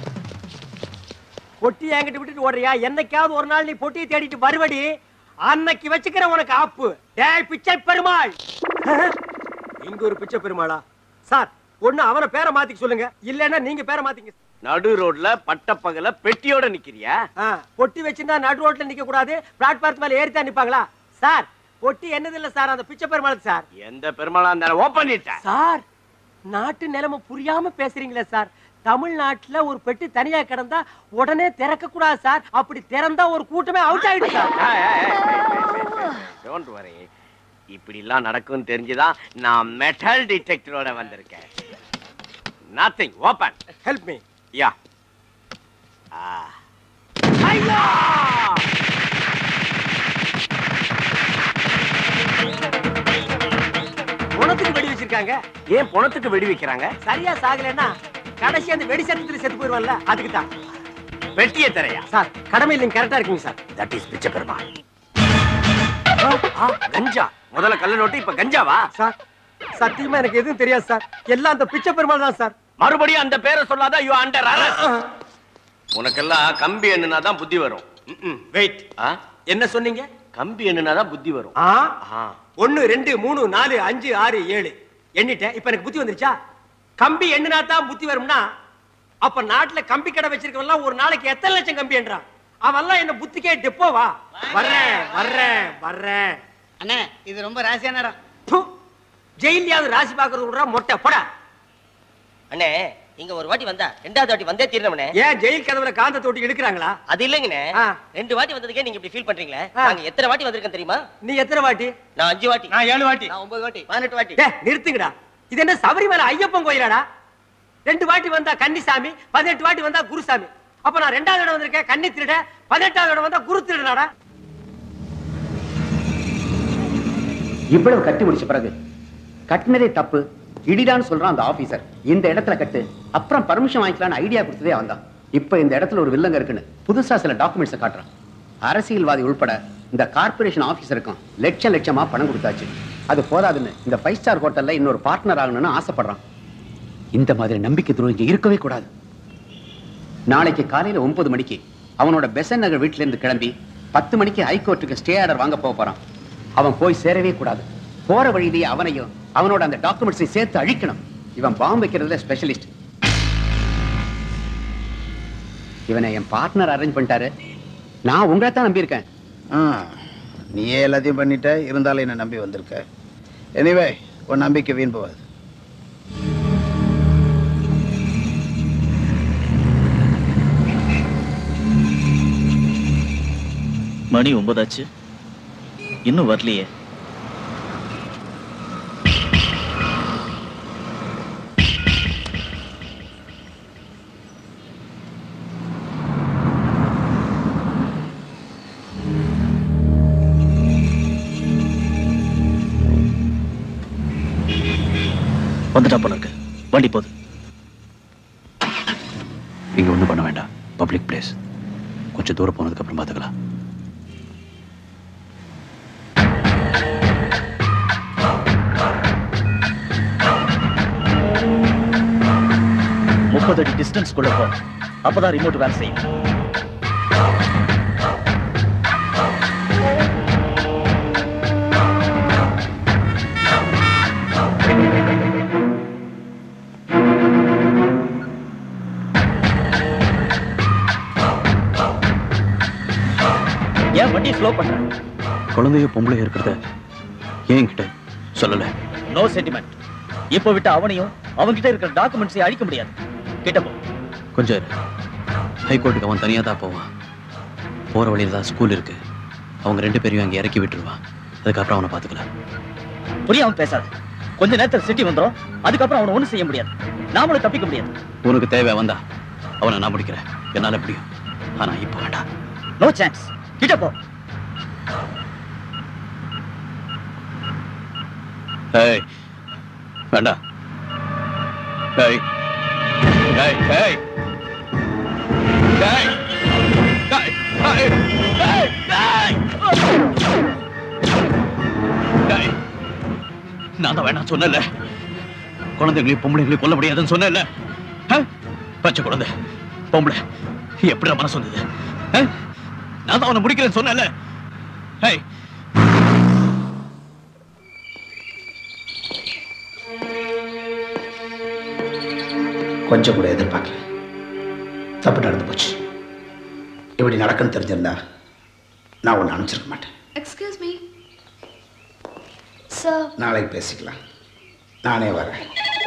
பொட்டி என்கிட்ட விட்டுட்டு ஓடுறியா? என்னைக்காவது ஒரு நாள் நீ பொட்டியை தேடிட்டு வருவடி, அன்னைக்கு வச்சுக்கிற உனக்கு ஆப்பு. டேய் பிச்சை பெருமாள். இங்க ஒரு பிச்சை பெருமாளா? சார் ஒண்ணு அவனை பேரை மாத்திக்க சொல்லுங்க, இல்லன்னா நீங்க பேரை மாத்திங்க. நடு ரோட்ல பட்டப்பகல பெட்டியோட நிக்கிறியா? பொட்டி வச்சிருந்தா நடு ரோட்ல நிக்க கூடாது, பிளாட்பார்த் மேல ஏறித்தான் நிப்பாங்களா? சார் பொட்டி என்னது இல்ல சார், அந்த பிச்சை பெருமாள் சார். எந்த பெருமாளா இருந்தாலும் ஓபன் பண்ணிட்டேன் சார். நாட்டு நிலைமை புரியாம பேசுறீங்களே சார். தமிழ்நாட்டுல ஒரு பெட்டி தனியா கிடந்தா உடனே திறக்க கூடாது சார். அப்படி திறந்தா ஒரு கூட்டமே அவுட் ஆயிடுச்சு சார். டோன்ட் வரி, இப்படி எல்லாம் நடக்கும் தெரிஞ்சுதான் நான் மெட்டல் டிடெக்டரோட வந்திருக்கேன். Nothing, open. Help me. Ya. ஐயா! பொணத்துக்கு வெடி வச்சிருக்காங்க. ஏன் பொணத்துக்கு வெடி வைக்கிறாங்க? சரியா சாகலன்னா கடைசி அந்த வெடி சத்தத்துல செத்து போயிருவான்ல, அதுக்கு தான். வெட்டியே தரையா? சார் கடமை இல்லைங்க, கரெக்டா இருக்கீங்க சார். தட் இஸ் பிச்சை பெருமாள். கஞ்சா முதல்ல கள்ள நோட்டு, இப்ப கஞ்சாவா? சார் சத்தியமா எனக்கு எதுவும் தெரியாது சார், எல்லாம் அந்த பிச்சை பெருமாள் தான் சார். மறுபடியும் அந்த பேரை சொல்லாத, யூ அண்டர் அரெஸ்ட். உனக்கெல்லாம் கம்பி எண்ணுனாதான் புத்தி வரும். வெயிட், என்ன சொன்னீங்க? கம்பி எண்ணுனாதான் புத்தி வரும். 1 2 3 4 5 6 7 எண்ணிட்டேன். இப்ப எனக்கு புத்தி வந்துருச்சா? கம்பி எண்ணுனா தான் புத்தி வரும்னா அப்ப நாட்டுல கம்பி கடை வச்சிருக்கவெல்லாம் ஒரு நாளைக்கு எத்தனை லட்சம் கம்பி என்றான்? அவெல்லாம் என்ன புத்திக்கே டெப்போவா? வர்றேன் வர்றேன் வர்றேன். அண்ணே இது ரொம்ப ராசியான இடம். ஜெயிலியாவது ராசி பாக்குறது விடுறா மொட்டை போடா. அண்ணே இங்க ஒரு வாட்டி வந்தா ரெண்டாவது வாட்டி வந்தே தீரணும்னே. ஏன் ஜெயில் கதவுல காந்த தொட்டி எடுக்கிறாங்களா? அது இல்லங்கண்ணே, 2 வாட்டி வந்ததுக்கே நீங்க இப்படி ஃபீல் பண்றீங்களே. நாங்க எத்தனை வாட்டி வந்திருக்கேன் தெரியுமா? நீ எத்தனை வாட்டி? நான் 5 வாட்டி. நான் 7 வாட்டி. நான் 9 வாட்டி. 18 வாட்டி. நிறுத்துங்கடா, இது என்ன சபரிமலை ஐயப்பன் கோயிலாடா? 2 வாட்டி வந்தா கன்னிசாமி, 18 வாட்டி வந்தா குருசாமி. அப்ப நான் 2வது இடம் வந்திருக்கேன் கன்னி திருட, 18வது இடம் வந்தா குரு திருடனாடா? இவ்வளவு கட்டி முடிச்ச பிறகு கட்டினதே தப்பு இடிடான்னு சொல்றான் அந்த ஆபீசர். இந்த இடத்துல கட்டு, அப்புறம் பர்மிஷன் வாங்கிக்கலான்னு ஐடியா கொடுத்ததே அவன் தான். இப்ப இந்த இடத்துல ஒரு வில்லங்க இருக்குன்னு புதுசா சில டாக்குமெண்ட்ஸை காட்டுறான். அரசியல்வாதி உள்பட இந்த கார்பரேஷன் ஆபீசருக்கும் லட்சமா பணம் கொடுத்தாச்சு. அது போதாதுன்னு இந்த 5 ஸ்டார் ஹோட்டல்ல இன்னொரு பார்ட்னர் ஆகணும்னு ஆசைப்படுறான். இந்த மாதிரி நம்பிக்கை துரோகி இருக்கவே கூடாது. நாளைக்கு காலையில 9 மணிக்கு அவனோட பெசன் நகர் வீட்டுல இருந்து கிளம்பி 10 மணிக்கு ஹைகோர்ட்டுக்கு ஸ்டே ஆர்டர் வாங்க போறான். அவன் போய் சேரவே கூடாது. போற வழியிலேயே அவனையும் அவனோட அந்த டாக்குமெண்ட்ஸையும் சேர்த்து அழிக்கணும். இவன் பாம்பு வைக்கிறதுல ஸ்பெஷலிஸ்ட். இவனை என் பார்ட்னர் அரேஞ்ச் பண்ணிட்டாரு. நான் உங்களை தான் நம்பியிருக்கேன். நீயே எல்லாத்தையும் பண்ணிட்ட, இருந்தாலும் என்ன நம்பி வந்திருக்க. எனிவே உன் நம்பிக்கை வீண் போகாது. மணி 9 ஆச்சு, இன்னும் வரலையே. வந்துட்டா போல இருக்கு, வண்டி போகுது. இங்க ஒண்ணும் பண்ண வேண்டாம், பப்ளிக் பிளேஸ். கொஞ்சம் தூரம் போனதுக்கு அப்புறம் பாத்துக்கலாம். அடி டிஸ்டன்ஸ் குள்ள போ, அப்பதான் ரிமோட் வேலை செய்யும். ஏன் வண்டி ஸ்லோ பண்ற? குழந்தைய பொம்பளை இருக்கிறத ஏன் கிட்ட சொல்லல. No sentiment. இப்போ விட்டு அவனையும் அவன்கிட்ட இருக்கிற டாக்குமெண்ட்ஸையும் அழிக்க முடியாது. கிட்ட போ. கொஞ்சம் இரு. ஹைகோர்ட்டுக்கு அவன் தனியா தான் போவான். போற வழியில தான் ஸ்கூல் இருக்கு. அவங்க 2 பேரையும் அங்கே இறக்கி விட்டுருவான். அதுக்கப்புறம் அவனை பார்த்துக்கலாம். புரியாம பேசாது. கொஞ்ச நேரத்தில் சிட்டி வந்துடும். அதுக்கப்புறம் அவனை ஒன்றும் செய்ய முடியாது. நாமளும் தப்பிக்க முடியாது. உனக்கு தேவை வந்தா அவனை நான் முடிக்கிறேன். என்னால முடியும். ஆனா இப்போ வேண்டாம். No chance. கிட்ட போ. ஏய் வேண்டாம். ஏய் ஏய் ஏய் ஏய் நான் தான் வேணாம் சொன்னல. குழந்தைங்களையும் பொம்பளைங்களையும் கொல்ல முடியாதுன்னு சொன்னல. பச்சை குழந்தை பொம்பளை எப்படி மனசு வந்தது? நான் தான் அவனை முடிக்கிறேன்னு சொன்னல. கொஞ்சம் கூட எதிர்பார்க்கல. தப்பு நடந்து போச்சு. இப்படி நடக்குன்னு தெரிஞ்சிருந்தா நான் ஒன்று அனுப்பிச்சிருக்க மாட்டேன். Excuse me sir. நாளைக்கு பேசிக்கலாம். நானே வரேன்.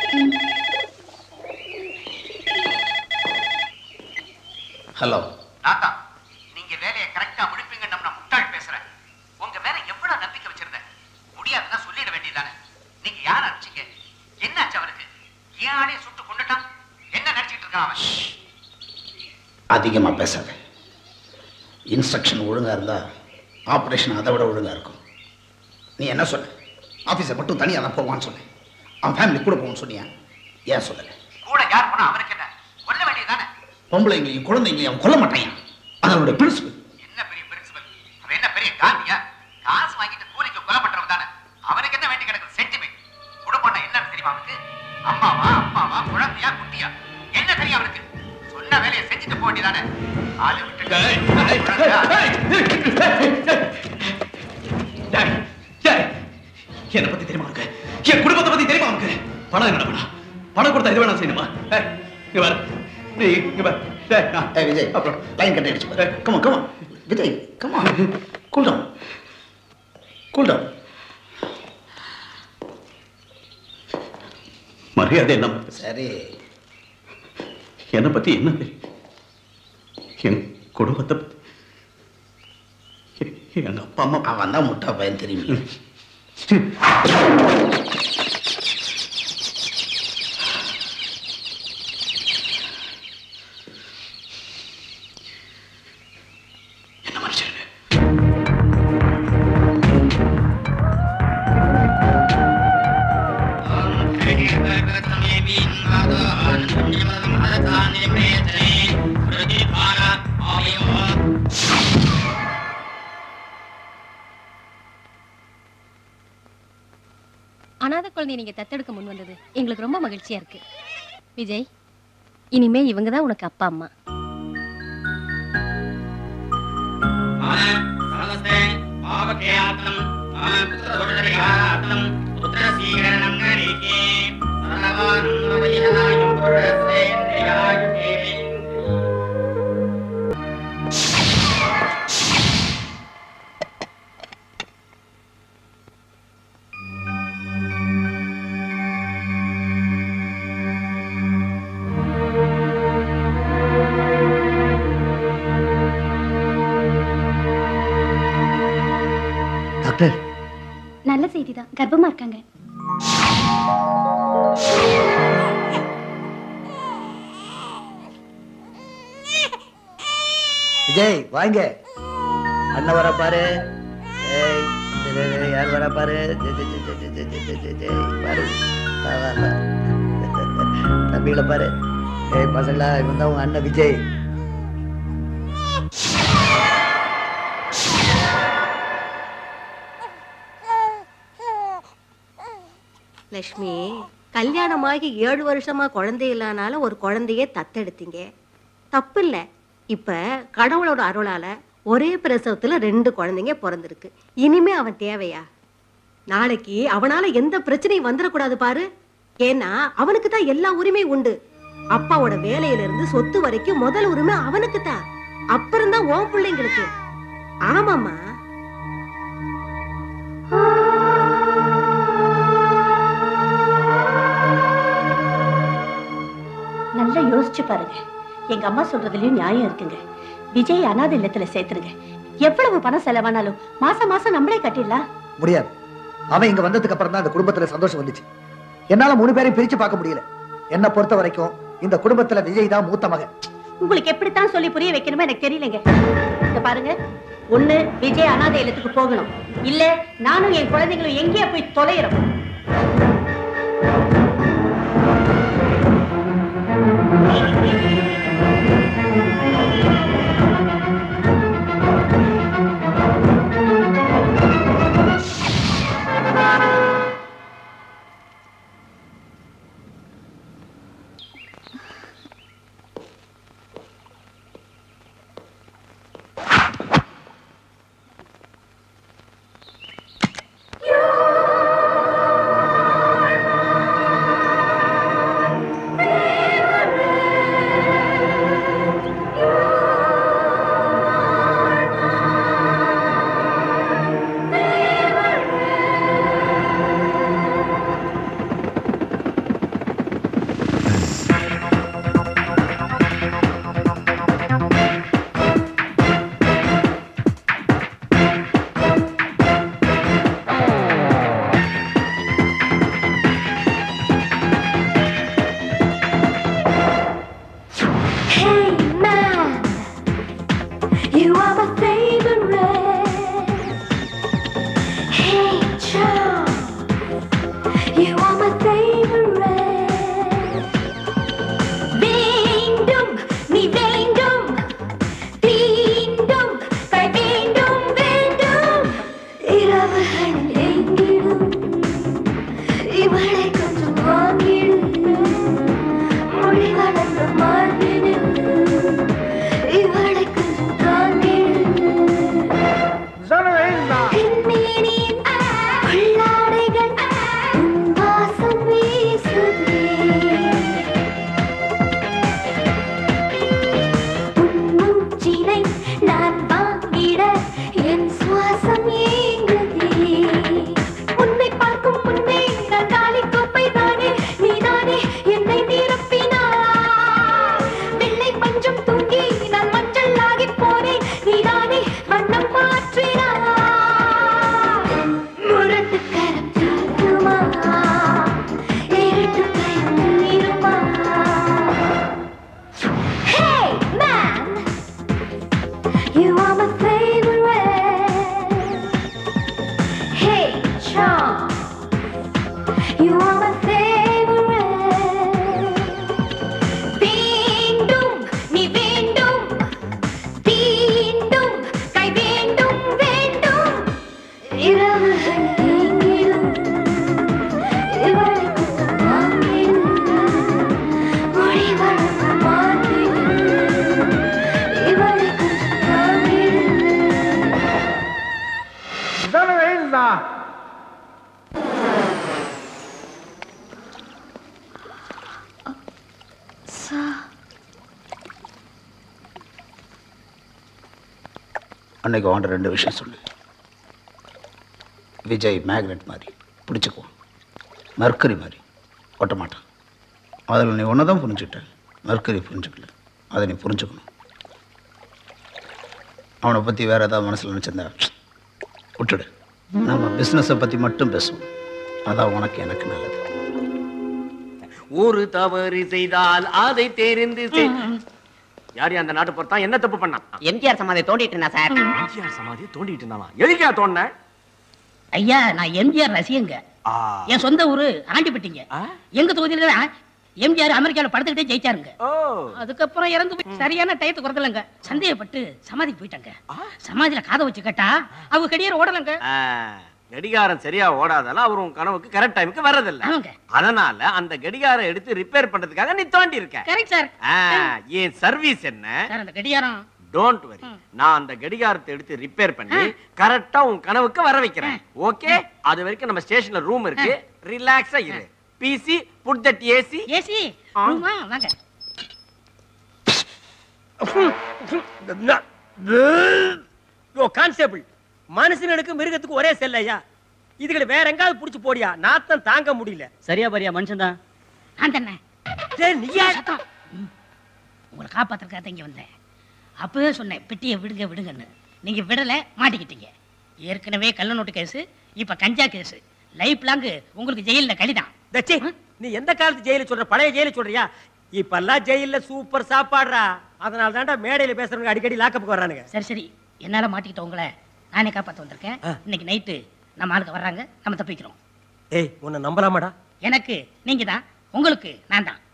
ஹலோ. தாத்தா, நீங்க வேலையை கரெக்டா முடிப்பீங்கன்னு நான் முட்டாள் பேசுறேன். உங்க மேல எவ்வளவு நம்பிக்கை வச்சிருந்தேன். முடியாதுன்னா சொல்லிட வேண்டியதானே. நீங்க யார அனுப்பிச்சீங்க? என்னாச்சு அவருக்கு? ஏன் ஆளைய சுட்டு கொண்டுட்டான்? என்ன நினைச்சிட்டு இருக்கான் அவன்? அதிகமா பேசாத. இன்ஸ்ட்ரக்ஷன் ஒழுங்கா இருந்தா ஆபரேஷன் அதை விட ஒழுங்கா இருக்கும். நீ என்ன சொன்ன? ஆபீஸை மட்டும் தனியாக தான் போவான்னு சொன்னேன். அவன் ஃபேமிலி கூட போகணும்னு சொன்னியா? ஏன் சொல்லலை? கூட யார் போனா அவனுக்கு என்ன? கொல்ல வேண்டியதானே. பொம்பளைங்களையும் குழந்தைங்களையும் அவன் கொல்ல மாட்டான். அதனோட பிரின்சிபல். என்ன பெரிய பிரின்சிபல்? அவன் என்ன பெரிய காந்தியா? காசு வாங்கிட்டு கூலிக்கு கொலை பண்றவன் தானே. அவனுக்கு என்ன வேண்டி கிடக்குது? சென்டிமெண்ட். குடும்பம்னா என்னன்னு தெரியுமா அவனுக்கு? அம்மாவா அப்பாவா குழந்தையா குட்டியா என்ன தெரியும் அவனுக்கு? சொன்ன வேலையை செஞ்சுட்டு போக வேண்டியதானே. ஆளு விட்டு என்னை பத்தி தெரியுமா உனக்கு? என் குடும்பத்தை பத்தி தெரியுமா உனக்கு? பணம் என்ன வேணா? பணம் கொடுத்தா இது வேணா செய்யணுமா? இங்க வர நீ இங்க வர. விஜய் அப்புறம் லைன் கட் அடிச்சு. Comma comma Vijay comma. Cool down cool down. மரியாதை என்ன? சரி. என்னை பத்தி என்ன? என் குடும்பத்தை பத்தி, எங்க அப்பா அம்மா. அவன் தான் முட்டா பையன் தெரியுமா? என்ன மனுஷன்? அனாதை குழந்தையை நீங்க தத்தெடுக்க முன் வந்தது எங்களுக்கு ரொம்ப மகிழ்ச்சியா இருக்கு. விஜய், இனிமே இவங்க தான் உனக்கு அப்பா அம்மா. டாக்டர், நல்ல செய்திதான். கர்ப்பமா இருக்காங்க. விஜய் வாங்க. அண்ணன் வர பாரு. யார் வர பாரு. பாரு தம்பிகளை பாரு. பசங்களா, இவன் தான் உங்க அண்ணன் விஜய். லட்சுமி, கல்யாணமாகி 7 வருஷமா குழந்தை இல்லானால ஒரு குழந்தைய தத்தெடுத்தீங்க. தப்பு இல்லை. இப்ப கடவுளோட அருளால ஒரே பிரசவத்துல 2 குழந்தைங்க பிறந்திருக்கு. இனிமே அவன் தேவையா? நாளைக்கு அவனால எந்த பிரச்சனையும் வந்துடக்கூடாது பாரு. ஏன்னா அவனுக்கு தான் எல்லா உரிமையும் உண்டு. அப்பாவோட வேலையில இருந்து சொத்து வரைக்கும் முதல் உரிமை அவனுக்கு தான். அப்புறம் தான் உன் பிள்ளைங்களுக்கு. ஆமாமா. பாருங்க. எங்க அம்மா சொல்றதுலயும் நியாயம் இருக்குங்க. விஜய் அனாதை இல்லத்துல சேர்த்துருங்க. எவ்வளவு பணம் செலவானாலும் மாசம் மாசம் நம்மளே கட்டிடலாம். முடியாது. அவன் இங்க வந்ததுக்கு அப்புறம் தான் இந்த குடும்பத்துல சந்தோஷம் வந்துச்சு. என்னால 3 பேரையும் பிரிச்சு பார்க்க முடியல. என்ன பொறுத்த வரைக்கும் இந்த குடும்பத்துல விஜய் தான் மூத்த மகன். உங்களுக்கு எப்படித்தான் சொல்லி புரிய வைக்கணுமோ எனக்கு தெரியலங்க. இங்க பாருங்க, ஒண்ணு விஜய் அனாதை இல்லத்துக்கு போகணும், இல்ல நானும் என் குழந்தைங்களும் எங்கேயா போய் தொலைகிறோம். அன்னைக்கு அவன்கிட்ட 2 விஷயம் சொல்லு. விஜய் மேக்னெட் மாதிரி பிடிச்சிக்குவான், மர்க்கரி மாதிரி ஒட்ட மாட்டான். அதில் நீ ஒன்று தான் புரிஞ்சுக்கிட்ட, மர்க்கரி புரிஞ்சுக்கல. அதை நீ புரிஞ்சுக்கணும். அவனை பற்றி வேறு ஏதாவது மனசில் நினச்சிருந்தா விட்டுடு. நம்ம பிஸ்னஸை பற்றி மட்டும் பேசுவோம். அதான் உனக்கு எனக்கு நல்லது. ஒரு தவறு செய்தால் அதை தெரிந்து யார் அந்த நாட்டு பொறுத்தான் என்ன தப்பு பண்ணான்? எம்ஜிஆர் சமாதியை தோண்டிட்டு இருந்தா சார். எம்ஜிஆர் சமாதியை தோண்டிட்டு இருந்தானா? எதுக்கா தோண்ட? ஐயா, நான் எம்ஜிஆர் ரசிகங்க. என் சொந்த ஊரு ஆண்டிப்பட்டிங்க. எங்க தொகுதியில எம்ஜிஆர் அமெரிக்காவில் படுத்துக்கிட்டே ஜெயிச்சாருங்க. அதுக்கப்புறம் இறந்து போய் சரியான டயத்துக்கு வரதில்லைங்க. சந்தேகப்பட்டு சமாதிக்கு போயிட்டாங்க. சமாதியில காதை வச்சு கேட்டா அவங்க கடியார ஓடலங்க. கடிகாரம் சரியா ஓடாதால அவர் உன் கனவுக்கு கரெக்ட் டைமுக்கு வரதில்லை. அதனால அந்த கடிகாரம் எடுத்து ரிப்பேர் பண்றதுக்காக நீ தோண்டி இருக்க. Correct sir. என் சர்வீஸ் என்ன? சார், அந்த கடிகாரம் டோன்ட் வரி, நான் அந்த கடிகாரத்தை எடுத்து ரிப்பேர் பண்ணி கரெக்டா உன் கனவுக்கு வர வைக்கிறேன். ஓகே? அது வரைக்கும் நம்ம ஸ்டேஷன்ல ரூம் இருக்கு, ரிலாக்ஸா இரு. பிசி புட் தட் ஏசி. ஏசி ரூமா வாங்க. யோ கான்ஸ்டபிள், மனுஷனுக்கு மிருகத்துக்கு ஒரே செல்லையா? இதுகளை வேற எங்காவது புடிச்சு போடியா, நாத்தம் தாங்க முடியல. சரியா பரியா மனுஷன் தான். சரி, நீயா உங்களை காப்பாத்துறதுக்காக இங்க வந்தேன். அப்பவே சொன்னேன் பெட்டியை விடுங்க விடுங்கன்னு. நீங்க விடல, மாட்டிக்கிட்டீங்க. ஏற்கனவே கள்ள நோட்டு கேஸ், இப்ப கஞ்சா கேஸ். லைஃப் லாங் உங்களுக்கு ஜெயில கழிதான். நீ எந்த காலத்து ஜெயில சொல்ற? பழைய ஜெயில சொல்றியா? இப்பெல்லாம் ஜெயில சூப்பர் சாப்பாடுறா. அதனால தான்டா மேடையில பேசுறவங்க அடிக்கடி லாக்கப்புக்கு வர்றானுங்க. சரி சரி, என்னால மாட்டிக்கிட்ட உங்களை நானே காப்பாற்ற வந்திருக்கேன். இன்னைக்கு நைட்டு நம்ம ஆளுக்கு வர்றாங்க, நம்ம தப்பிக்கிறோம். ஏய், உன்னை நம்பலாமாடா? எனக்கு நீங்க தான், உங்களுக்கு நான் தான்.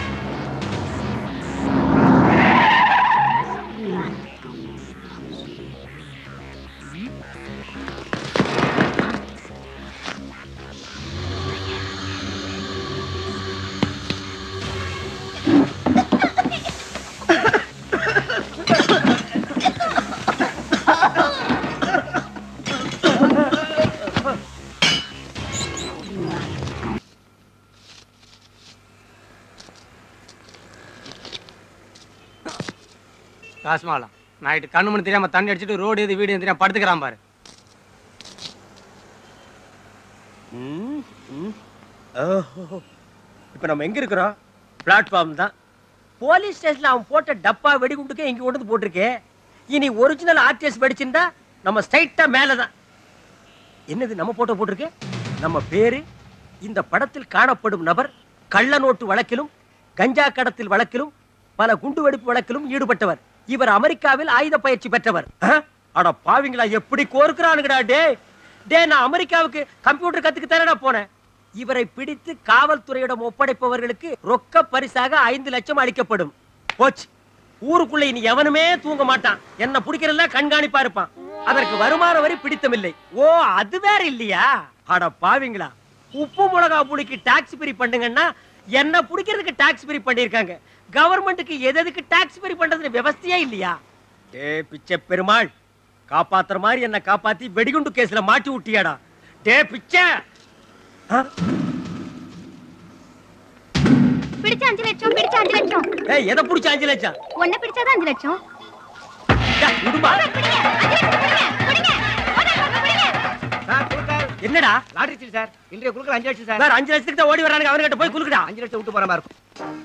காசுமாலாம் நைட்டு கண்ணு மணி தெரியாம தண்ணி அடிச்சுட்டு ரோடு எது வீடு தெரியாம படுத்துக்கிறான் பாரு. இப்ப நம்ம எங்க இருக்கிறோம்? பிளாட்ஃபார்ம் தான். போலீஸ் ஸ்டேஷன்ல அவன் போட்ட டப்பா வெடிகுண்டுக்கே இங்க கொண்டு வந்து போட்டிருக்கே. இனி ஒரிஜினல் ஆர்டிஎஸ் வெடிச்சிருந்தா நம்ம ஸ்ட்ரைட்டா மேலதான். என்னது நம்ம போட்டோ போட்டிருக்கு? நம்ம பேரு, இந்த படத்தில் காணப்படும் நபர் கள்ள நோட்டு வழக்கிலும் கஞ்சா கடத்தல் வழக்கிலும் பல குண்டு வெடிப்பு வழக்கிலும் ஈடுபட்டவர். இவர் அமெரிக்காவில் ஆயுத பயிற்சி பெற்றவர். அட பாவிங்களா, எப்படி கோர்க்கிறானுங்கடா. டே நான் அமெரிக்காவுக்கு கம்ப்யூட்டர் கத்துக்கு தரடா போனேன். இவரை பிடித்து காவல்துறையிடம் ஒப்படைப்பவர்களுக்கு ரொக்க பரிசாக 5 லட்சம் அளிக்கப்படும். போச்சு, ஊருக்குள்ள இனி எவனுமே தூங்க மாட்டான். என்ன பிடிக்கிறதுல கண்காணிப்பா இருப்பான். அதற்கு வருமான வரி பிடித்தமில்லை. ஓ, அது வேற இல்லையா? அட பாவிங்களா, உப்பு மிளகா புளிக்கு டாக்ஸ் ஃப்ரீ பண்ணுங்கன்னா என்ன பிடிக்கிறதுக்கு டாக்ஸ் ஃப்ரீ பண்ணிருக்காங்க. கவர்மெண்ட்டுக்கு எதுக்கு டாக்ஸ் ஃப்ரீ பண்றதுன்னு விவசாயே இல்லையா? டே பிச்சை பெருமாள், காப்பாத்துற மாதிரி என்ன காப்பாத்தி வெடிகுண்டு கேஸ்ல மாட்டி விட்டியாடா. டே பிச்சை, பிடிச்ச 5 லட்சம், பிடிச்ச 5 லட்சம். ஏய், எதை பிடிச்ச 5 லட்சம்? ஒண்ணு பிடிச்சாதான் 5 லட்சம். என்னடா லாட்டரி சீட் சார், இன்றைய குழுக்கள் 5 லட்சம் சார். வேற 5 லட்சத்துக்கு தான் ஓடி வரானுங்க. அவர்கிட்ட போய் குலுக்குடா. 5 லட்சம் விட்டு போற மாதிரி இருக்கும்.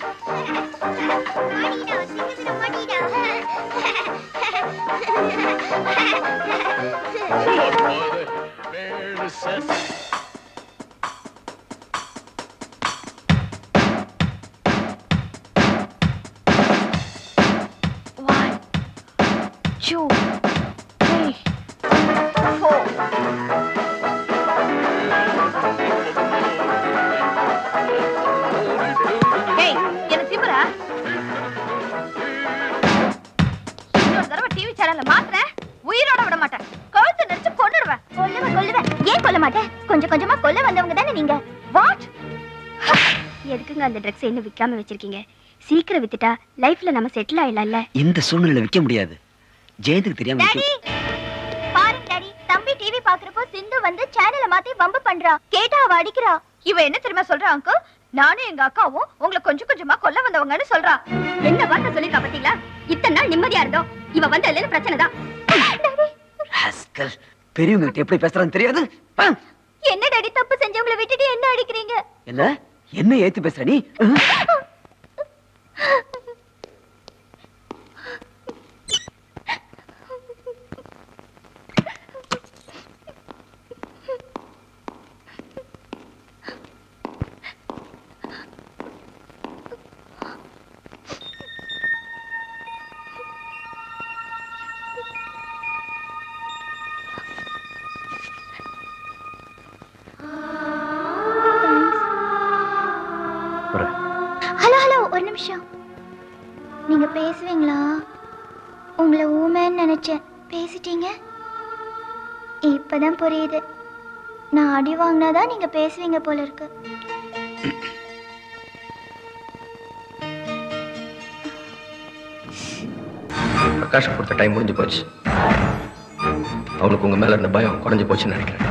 கொஞ்சம் கொஞ்சமா கொல்ல வந்தவங்க தானே நீங்க. வாட்? எதுக்குங்க அந்த ட்ரக்ஸ் என்ன விக்காம வச்சிருக்கீங்க? சீக்கிரம் வித்துட்டா லைஃப்ல நம்ம செட்டில் ஆயிடலாம்ல. இந்த சூழ்நிலையில விக்க முடியாது. ஜெயந்துக்கு தெரியாம டாடி, பாருங்க டாடி, தம்பி டிவி பாக்குறப்போ சிந்து வந்து சேனலை மாத்தி வம்பு பண்றா. கேட்டா அவ அடிக்கிறா. இவ என்ன தெரியுமா சொல்றா? அங்கிள், நானும் எங்க அக்காவும் உங்களை கொஞ்சம் கொஞ்சமா கொல்ல வந்தவங்கன்னு சொல்றா. என்ன வார்த்தை சொல்லிருக்கா பாத்தீங்களா? இத்தனை நாள் நிம்மதியா இருந்தோம். இவ வந்த இல்லன்னு பிரச்சனை தான். பெரியவங்க கிட்ட எப்படி பேசுறான்னு தெரியாது. என்ன டாடி, தப்பு செஞ்சவங்களை விட்டுட்டு என்ன அடிக்கிறீங்க? என்ன ஏத்து பேசுற நீ? ஒரு நிமிஷம், நீங்க பேசுவீங்களா? உங்களை ஊமைன்னு நினைச்சேன், பேசிட்டீங்க. இப்பதான் புரியுது, நான் அடி வாங்கினாதான் நீங்க பேசுவீங்க போல இருக்கு. பிரகாஷ் கொடுத்த டைம் முடிஞ்சு போச்சு. அவங்களுக்கு உங்க மேல இருந்த பயம் குறைஞ்சு போச்சுன்னு நினைக்கிறேன்.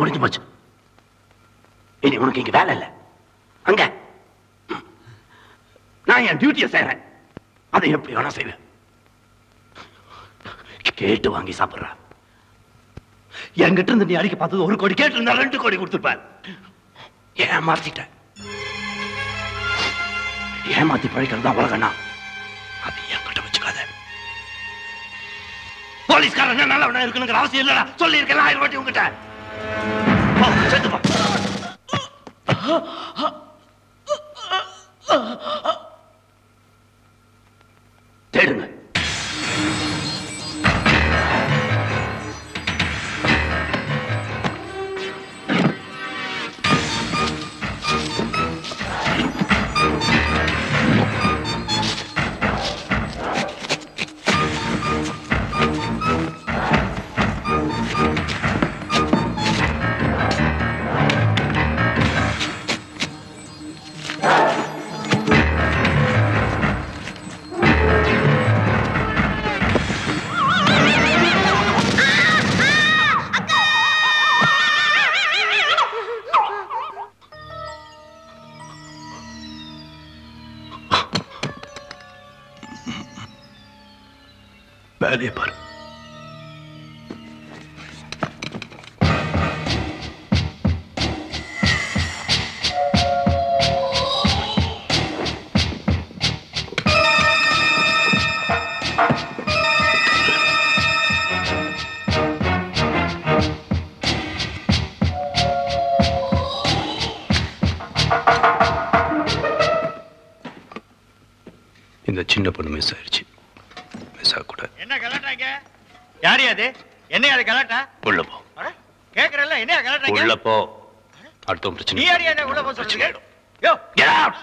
முடிஞ்சு போச்சு. இனி உனக்கு இங்க வேலை இல்லை. அங்க நான் என் டியூட்டியை செய்யறேன். அதை எப்படி வேணா செய்வேன். கேட்டு வாங்கி சாப்பிடுற. என்கிட்ட இருந்து நீ அடிக்க பார்த்தது 1 கோடி, கேட்டு இருந்தா 2 கோடி கொடுத்துருப்பேன். ஏமாத்திட்ட. ஏமாத்தி பழைக்கிறது தான் உலகண்ணா. அது என்கிட்ட வச்சுக்காத. போலீஸ்காரன் நல்லவனா இருக்கணுங்கிற அவசியம் இல்லடா. சொல்லி இருக்கலாம் 1000 வாட்டி உங்ககிட்ட. செத்து போ. தேடுங்க. வேலையை பாரு. இந்த சின்ன பொண்ணு மிஸ் ஆயிடுச்சு. மிஸ் ஆகக்கூடாது. என்ன கலாட்டாங்க? யாரு அது? என்ன அது கலாட்டா? உள்ள போ. கேக்குறல்ல, என்ன கலாட்டாங்க? உள்ள போ. அடுத்த பிரச்சனை. நீ யாரு என்ன உள்ள போ சொல்றீங்க? யோ, get out.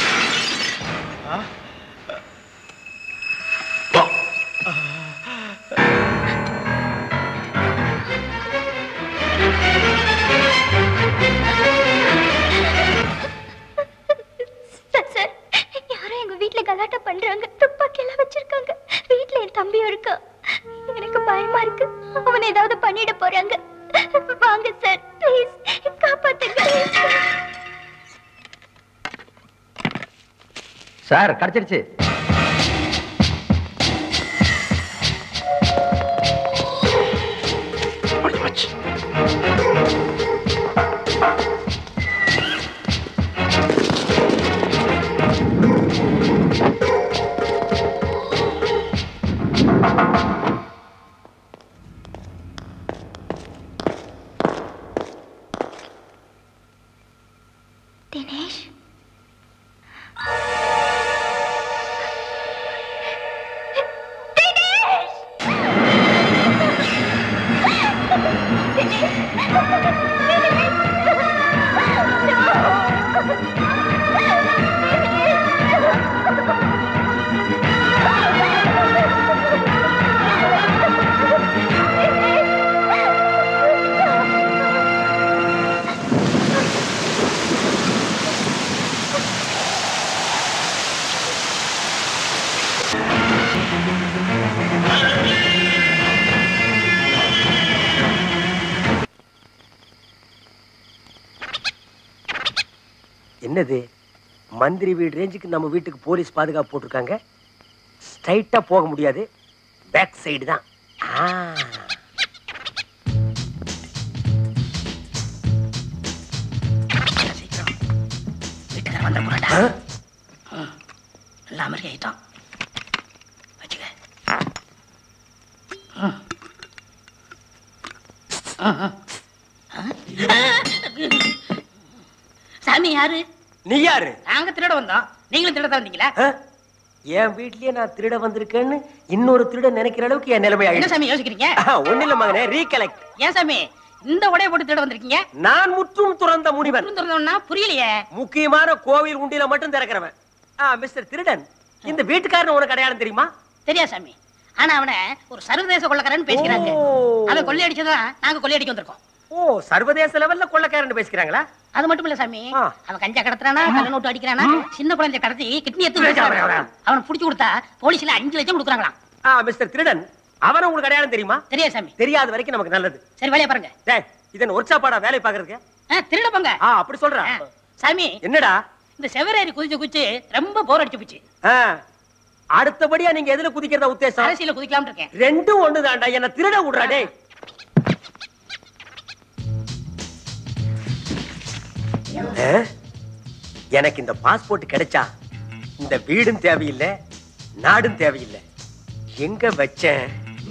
சார், யாரோ எங்க வீட்ல கலாட்டா பண்றாங்க. துப்பாக்கி எல்லாம் வச்சிருக்காங்க. வீட்ல என் தம்பியும் இருக்கா. எனக்கு பயமா இருக்கு. அவன் ஏதாவது பண்ணிட போறாங்க. வாங்க சார், ப்ளீஸ் காப்பாத்துங்க. சார் கிடைச்சிருச்சு. தினேஷ், என்னது மந்திரி வீடு ரேஞ்சுக்கு நம்ம வீட்டுக்கு போலீஸ் பாதுகாப்பு போட்டிருக்காங்க. ஸ்ட்ரைட்டா போக முடியாது, பேக் சைடு தான். வீட்டுக்கார வந்த போறாடா. நல்ல அமெரிக்கா ஆயிட்டான். வச்சுக்க. சாமி யாரு? நீ யாரு? நாங்க திருட வந்தோம். நீங்களும் திருட வந்தீங்களா? என் வீட்லயே நான் திருட வந்திருக்கேன்னு இன்னொரு திருட நினைக்கிற அளவுக்கு என் நிலைமை என்ன சாமி யோசிக்கிறீங்க? ஒண்ணு இல்ல மகனே, ரீகலெக்ட். ஏன் சாமி இந்த உடைய போட்டு திருட வந்திருக்கீங்க? நான் முற்றும் துறந்த முனிவன். துறந்தவனா புரியலையே. முக்கியமான கோவில் உண்டியில மட்டும் திறக்கிறவன். மிஸ்டர் திருடன், இந்த வீட்டுக்காரன் உனக்கு அடையாளம் தெரியுமா? தெரியா சாமி. ஆனா அவனை ஒரு சர்வதேச கொள்ளக்காரன்னு பேசிக்கிறாங்க. அவன் கொள்ளையடிச்சதான் நாங்க கொள்ளையடிக்க வந்திருக்கோம். ஓ, சர்வதேச லெவல்ல கொள்ளக்காரன் பேசிக்கிறாங்களா? அது மட்டும் இல்ல சாமி, அவன் கஞ்சா கடத்துறானா, கள்ள நோட்டு அடிக்கிறானா, சின்ன குழந்தை கடத்தி கிட்னி எடுத்து அவனை புடிச்சு கொடுத்தா போலீஸ்ல 5 லட்சம் கொடுக்குறாங்களாம். மிஸ்டர் திருடன், அவன உங்களுக்கு அடையாளம் தெரியுமா? தெரியா சாமி. தெரியாத வரைக்கும் நமக்கு நல்லது. சரி வேலையை பாருங்க. இதன் ஒர்க் ஷாப்பாடா வேலை பாக்குறதுக்கு? திருட போங்க. அப்படி சொல்றேன். சாமி என்னடா இந்த செவரேறி குதிச்சு ரொம்ப போர் அடிச்சு போச்சு. அடுத்தபடியா நீங்க எதுல குதிக்கிறதா உத்தேசம்? அரசியல குதிக்கலாம்னு இருக்கேன். ரெண்டும் ஒண்ணுதான்டா. என்ன திருட விடுறா டேய். எனக்கு இந்த பாஸ்போர்ட் கிடைச்சா இந்த வீடும் தேவையில்லை, நாடும் தேவையில்லை. எங்க வச்சேன்?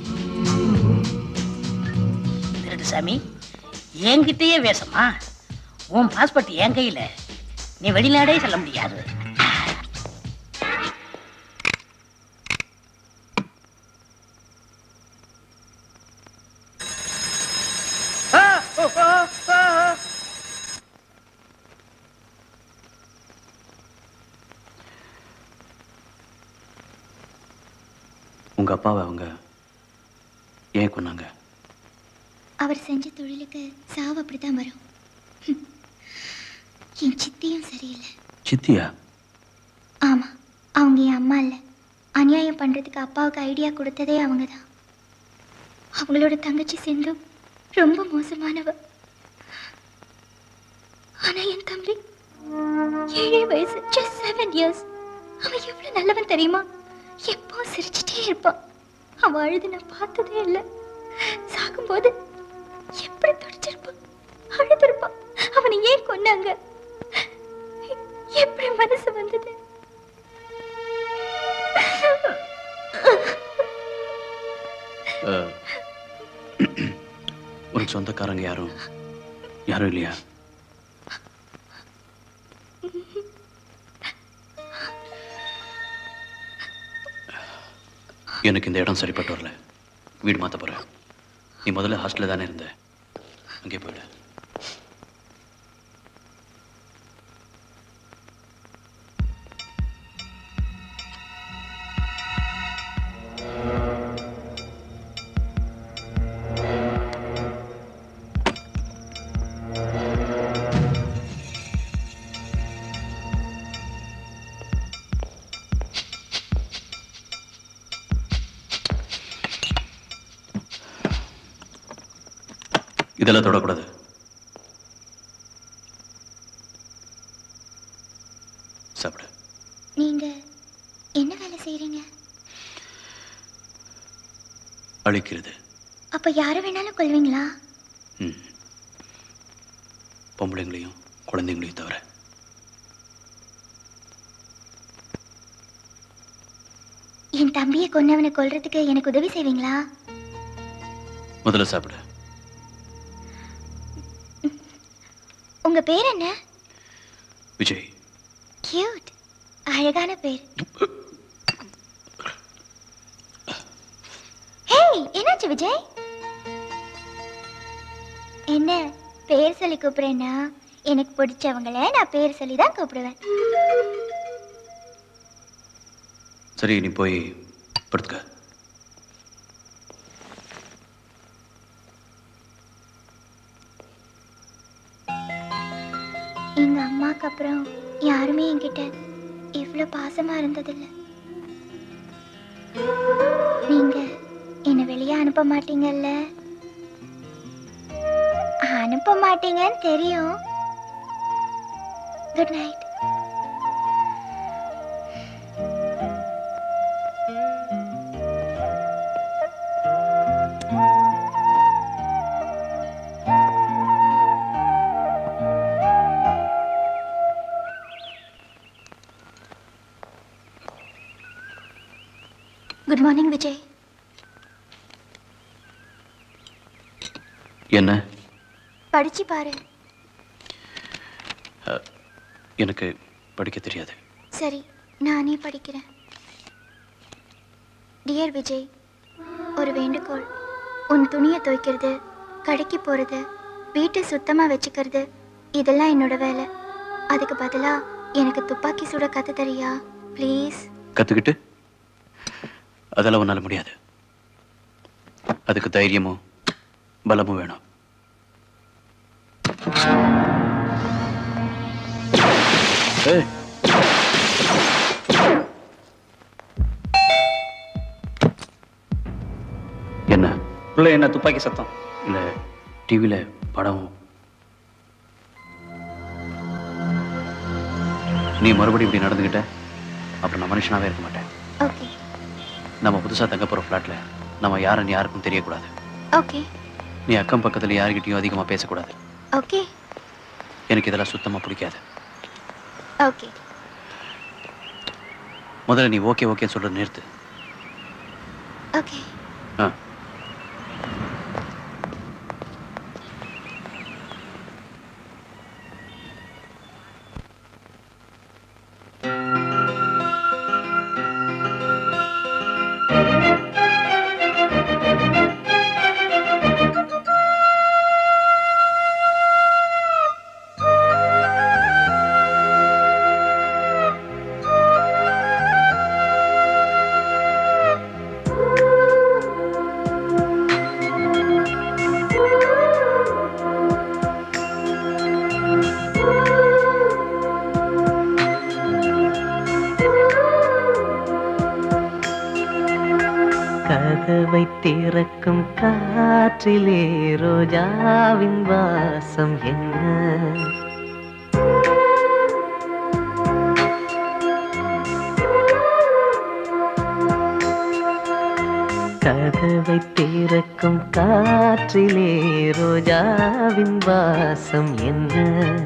திருட்டு சாமி என்கிட்டயே வேஷமா? உன் பாஸ்போர்ட் என் கையில, நீ வெளிநாடே செல்ல முடியாது. உங்க அப்பாவை அவங்க ஏன் கொன்னாங்க? அவர் செஞ்ச தொழிலுக்கு சாவு அப்படித்தான் வரும். என் சித்தியும் சரியில்லை. சித்தியா? ஆமா, அவங்க என் அம்மா இல்ல. அநியாயம் பண்றதுக்கு அப்பாவுக்கு ஐடியா கொடுத்ததே அவங்க தான். அவங்களோட தங்கச்சி சிந்து ரொம்ப மோசமானவ. ஆனா என் தம்பி 7 வயசு, just 7 years. அவன் எவ்வளவு நல்லவன் தெரியுமா? எப்போ சிரிச்சுட்டே இருப்பான். அவன் அழுது நான் பார்த்ததே இல்லை. சாகும்போது எப்படி துடிச்சிருப்பான், அழுதுருப்பான். அவனை ஏன் கொன்னாங்க? எப்படி மனசு வந்தது? உனக்கு சொந்தக்காரங்க யாரும் இல்லையா? எனக்கு இந்த இடம் சரிப்பட்டு வரல. வீடு மாத்த போறேன். நீ முதல்ல ஹாஸ்டல்ல தானே இருந்த, அங்கே போயிடு. இதெல்லாம் தொடக்கூடாது. சாப்பிடு. நீங்க என்ன வேலை செய்றீங்க? அழிக்கிறது. அப்ப யாரை வேணாலும் கொல்வீங்களா? பொம்பளைங்களையும் குழந்தைங்களையும் தவிர. என் தம்பியை கொன்னவனை கொல்றதுக்கு எனக்கு உதவி செய்வீங்களா? முதல்ல சாப்பிடு. உங்க பேர் என்ன? விஜய். கியூட், அழகான பேர். ஹேய், என்னாச்சு விஜய்? என்ன பேர் சொல்லி கூப்பிடுறேன்னா எனக்கு பிடிச்சவங்கள நான் பேர் சொல்லி தான் கூப்பிடுவேன். சரி, நீ போய் படுத்துக்க. எங்க அம்மாக்கு அப்புறம் யாருமே என்கிட்ட இவ்வளவு பாசமா இருந்ததில்லை. நீங்க என்ன வெளியே அனுப்ப மாட்டீங்கல்ல? அனுப்ப மாட்டீங்கன்னு தெரியும். Good night. Good morning Vijay. என்ன? படிச்சு பாரு. எனக்கு படிக்க தெரியாது. சரி, நானே படிக்கிறேன். டியர் விஜய், ஒரு வேண்டுகோள். உன் துணியை துவைக்கிறது, கடைக்கு போறது, வீட்டை சுத்தமா வச்சுக்கிறது இதெல்லாம் என்னோட வேலை. அதுக்கு பதிலா எனக்கு துப்பாக்கி சுட கத்து தரியா ப்ளீஸ்? கத்துக்கிட்டு அதெல்லாம் உன்னால முடியாது. அதுக்கு தைரியமும் பலமும் வேணும். என்ன உள்ள என்ன துப்பாக்கி சத்தம்? இல்ல, டிவியில் படம். நீ மறுபடியும் இப்படி நடந்துக்கிட்ட அப்புறம் நான் மனுஷனாவே இருக்க மாட்டேன். ஓகே. நம்ம புதுசாக தங்க போகிற ஃப்ளாட்டில் நம்ம யாருன்னு யாருக்கும் தெரியக்கூடாது. ஓகே. நீ அக்கம் பக்கத்தில் யாருக்கிட்டையும் அதிகமாக பேசக்கூடாது. ஓகே. எனக்கு இதெல்லாம் சுத்தமாக பிடிக்காது. ஓகே. முதல்ல நீ ஓகே ஓகேன்னு சொல்ற நிறுத்து. ஓகே. கதவை திறக்கும் காற்றிலே ரோஜாவின் வாசம் என்ன? கதவை திறக்கும் காற்றிலே ரோஜாவின் வாசம் என்ன?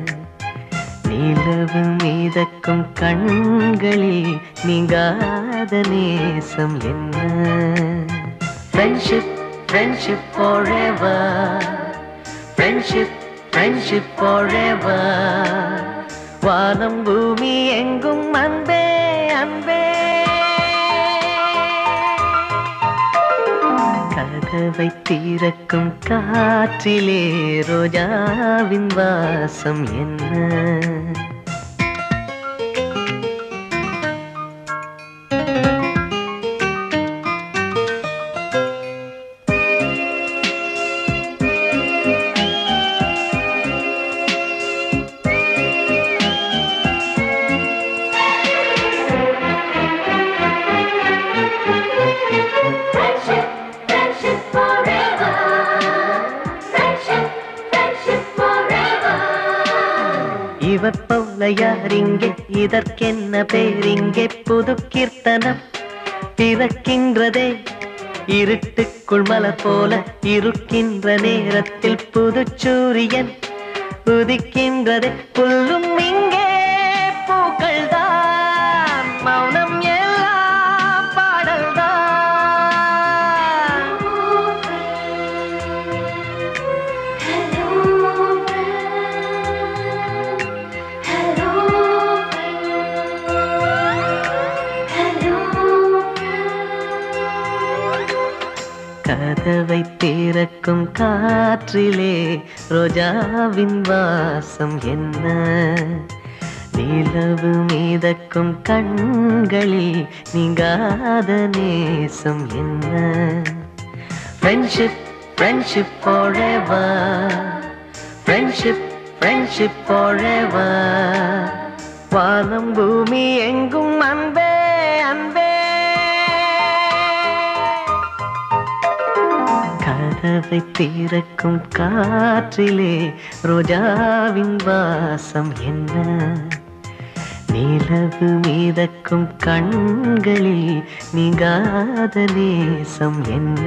நிலவு மீதக்கும் கண்களில் நீங்காத நேசம் என்ன? Friendship, friendship forever. Friendship, friendship forever. வானம் பூமி எங்கும் அன்பே அன்பே. கதவை திறக்கும் காற்றிலே ரோஜாவின் வாசம் என்ன? இவர் போல யாரிங்கே, இதற்கென்ன பேரிங்கே? புது கீர்த்தனம் பிறக்கின்றதே. இருட்டுக்குள் மலர் போல இருக்கின்ற நேரத்தில் புது சூரியன் உதிக்கின்றதே. புல்லும் இங்கே பூக்கள் தான், மௌனம் எல்லாம் பாடல் தான். கதவை திறக்கும் காற்றிலே ரோஜாவின் வாசம் என்ன? நிலவு மீதக்கும் கண்களில் நீங்காத நேசம் என்ன? Friendship, friendship forever. Friendship, friendship forever. வானம் பூமி எங்கும் அன்பே அன்பே. கதவை திறக்கும் காற்றிலே ரோஜாவின் வாசம் என்ன? நிலவு மீதக்கும் கண்களில் நீங்காத நேசம் என்ன?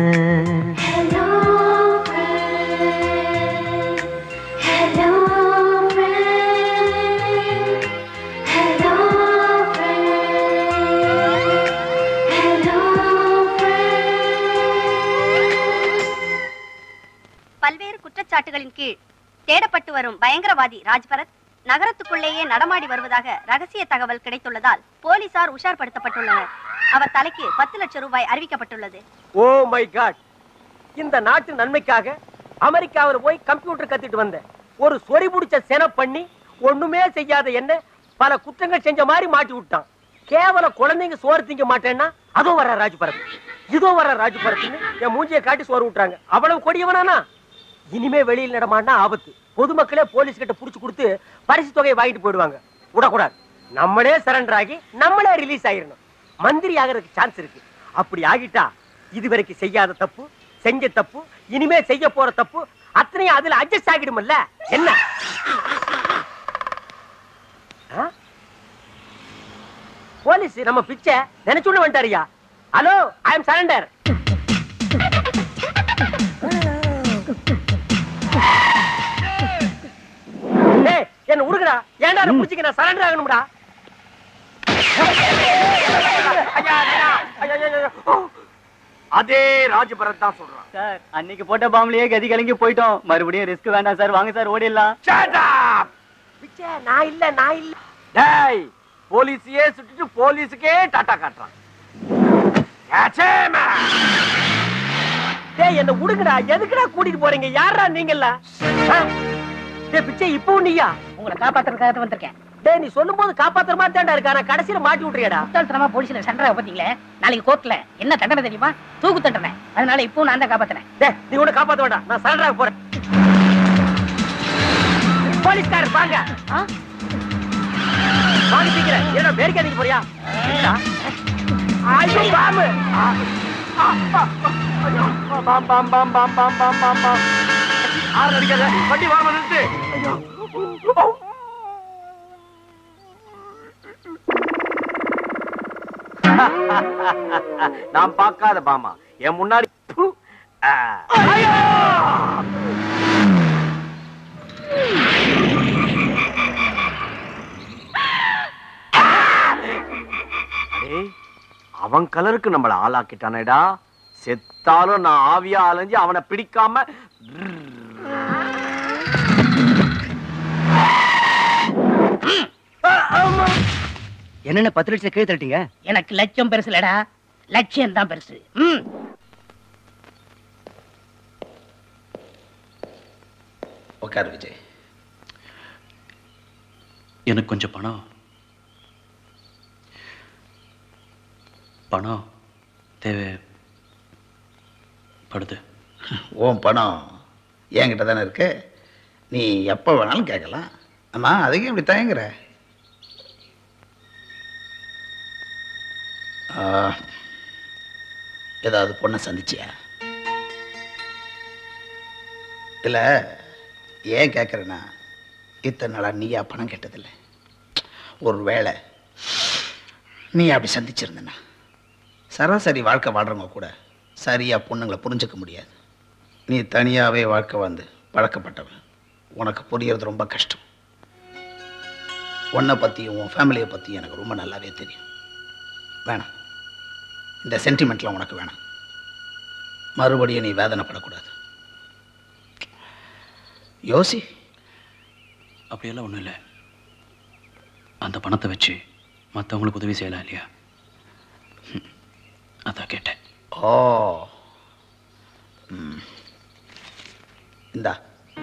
பல்வேறு குற்றச்சாட்டுகளின் கீழ் தேடப்பட்டு வரும் பயங்கரவாதி ராஜ்பரத் நகரத்துக்குள்ளேயே நடமாடி வருவதாக ரகசிய தகவல் கிடைத்துள்ளதால் போலீசார் உஷார்படுத்தப்பட்டுள்ளனர். அவர் தலைக்கு 10 லட்சம் ரூபாய் அறிவிக்கப்பட்டுள்ளது. Oh my God! இந்த நாட்டு நன்மைக்காக அமெரிக்காவில் போய் கம்ப்யூட்டர் கத்துட்டு வந்தேன். ஒரு சொறி பிடிச்ச சென பண்ணி ஒண்ணுமே செய்யாத என்ன பல குற்றங்கள் செஞ்ச மாதிரி மாட்டி விட்டான். கேவல குழந்தைங்க சோறு திங்க மாட்டேன்னா அதோ வர ராஜ்பரத், இதோ வர ராஜ்பரத்னு என் மூஞ்சியை காட்டி சோறு விட்டாங்க. அவ்வளவு கொடியவனானா? இனிமே வெளியில் நடமாடினா ஆபத்து. பொதுமக்களே போலீஸ் கிட்ட புடிச்சு கொடுத்து பரிசு தொகையை வாங்கிட்டு போயிடுவாங்க. விடக்கூடாது. நம்மளே சரண்டர் ஆகி நம்மளே ரிலீஸ் ஆயிடணும். மந்திரி ஆகிறதுக்கு சான்ஸ் இருக்கு. அப்படி ஆகிட்டா இதுவரைக்கும் செய்யாத தப்பு, செஞ்ச தப்பு, இனிமே செய்ய போற தப்பு அத்தனையும் அதுல அட்ஜஸ்ட் ஆகிடும்ல என்ன? போலீஸ் நம்ம பிச்சை நினைச்சுள்ள வந்துட்டாரியா. ஹலோ, ஐ அம் சரண்டர். டேய் என்ன உருகுடா, ஏன்டா என்ன புடிச்சிக்க? நான் சரண்டர் ஆகணும்டா. அதே ராஜபரத் தான் சொல்றான். சார் அன்னைக்கு போட்ட பாம்புலயே கதி கலங்கி போயிட்டோம். மறுபடியும் ரிஸ்க் வேண்டாம் சார். வாங்க சார் ஓடிடலாம். பிச்சை நான் இல்ல. டேய் போலீஸையே சுட்டுட்டு போலீஸுக்கே டாட்டா காட்டுறான். டேய் என்ன உடுங்கடா, எதுக்குடா கூட்டிட்டு போறீங்க? யாரா நீங்கல்ல? டேய் பிச்சை இப்போ நீயா? உங்களை காப்பாத்துறதுக்காக வந்திருக்கேன். டேய் நீ சொல்லும்போது காப்பாத்துற மாதிரி தான்டா இருக்கா, நான் கடைசியில மாட்டி விட்டுறியடா. முட்டாள்தனமா போலீஸ்ல சண்டை பாத்தீங்களே, நாளைக்கு கோர்ட்ல என்ன தண்டனை தெரியுமா? தூக்கு தண்டனை. அதனால இப்போ நான் தான் காப்பாத்துறேன். டேய் நீ உன்னை காப்பாத்த வேண்டாம், நான் சரண்டர் ஆக போறேன். போலீஸ்காரர் வாங்க. வாங்க சீக்கிரம். ஏடா வேடிக்கை அடிக்க போறியா? ஐயோ பாம்பு. பாம் பாம் பாம் பாம் பாம் பாம் பாம் பாம். ஆறு அடிக்காத, வண்டி வாங்க நிறுத்து. நான் பார்க்காத பாமா என் முன்னாடி. அவன் கலருக்கு நம்மள ஆளாக்கிட்டானேடா. செத்தாலும் நான் ஆவியா அலைஞ்சு அவனை பிடிக்காம. என்னென்ன 10 லட்சம் கீழே தள்ளிட்டீங்க? எனக்கு லட்சம் பெருசு இல்லடா, லட்சியம் தான் பெருசு. உட்காரு விஜய். எனக்கு கொஞ்சம் பணம் தேவைப்படுது. உன் பணம் என்கிட்ட தானே இருக்கு, நீ எப்போ வேணாலும் கேட்கலாம். அம்மா அதுக்கு இப்படி தயங்குற? ஏதாவது பொண்ணை சந்திச்சியா? இல்லை ஏன் கேட்குறேன்னா, இத்தனை நாளாக நீயா பணம் கேட்டதில்லை. ஒரு வேளை நீ அப்படி சந்திச்சிருந்தனா சராசரி வாழ்க்கை வாழ்கிறவங்க கூட சரியாக பொண்ணுங்களை புரிஞ்சுக்க முடியாது. நீ தனியாகவே வாழ்க்கை வந்து பழக்கப்பட்டவன், உனக்கு புரியறது ரொம்ப கஷ்டம். உன்னை பற்றியும் உன் ஃபேமிலியை பற்றியும் எனக்கு ரொம்ப நல்லாவே தெரியும். வேணாம், இந்த சென்டிமெண்ட்லாம் உனக்கு வேணாம். மறுபடியும் நீ வேதனைப்படக்கூடாது. யோசி. அப்படியெல்லாம் ஒன்றும் இல்லை. அந்த பணத்தை வச்சு மற்றவங்களுக்கு உதவி செய்யலாம் இல்லையா? அதான் கேட்டேன். ஓ இந்தா.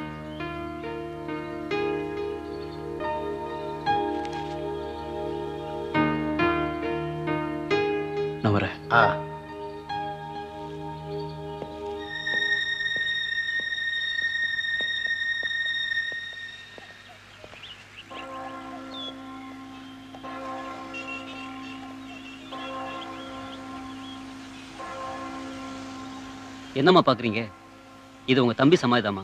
நான் வரேன். என்னம்மா பாக்குறீங்க? இது உங்க தம்பி சமாதாமா?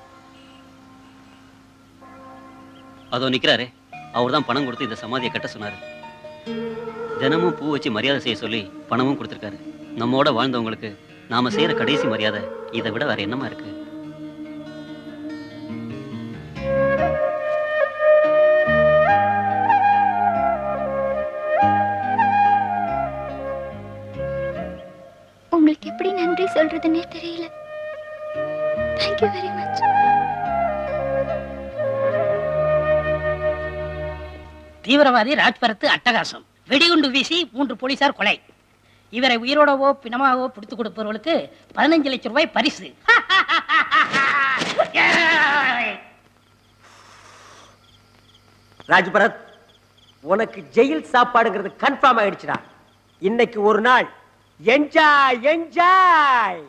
அதோ நிக்கிறாரே, அவர் தான் பணம் கொடுத்து இந்த சமாதியை கட்ட சொன்னாரு. தினமும் பூ வச்சு மரியாதை செய்ய சொல்லி பணமும் கொடுத்துருக்காரு. நம்மோட வாழ்ந்தவங்களுக்கு நாம செய்யற கடைசி மரியாதை இதை விட வேற என்னமா இருக்கு? உங்களுக்கு எப்படி நன்றி சொல்றதுன்னே தெரியல. Thank you very much. தீவிரவாதி ராஜ்பரத் அட்டகாசம். வெடிகுண்டு வீசி 3 போலீசார் கொலை. இவரை உயிரோடவோ பிணமாகவோ பிடித்து கொடுப்பவர்களுக்கு 15 லட்சம் ரூபாய் பரிசு. ராஜ்பரத், உனக்கு ஜெயில் சாப்பாடுங்கிறது கன்ஃபார்ம் ஆயிடுச்சுடா. இன்னைக்கு ஒரு நாள் என்ஜாய் என்ஜாய்.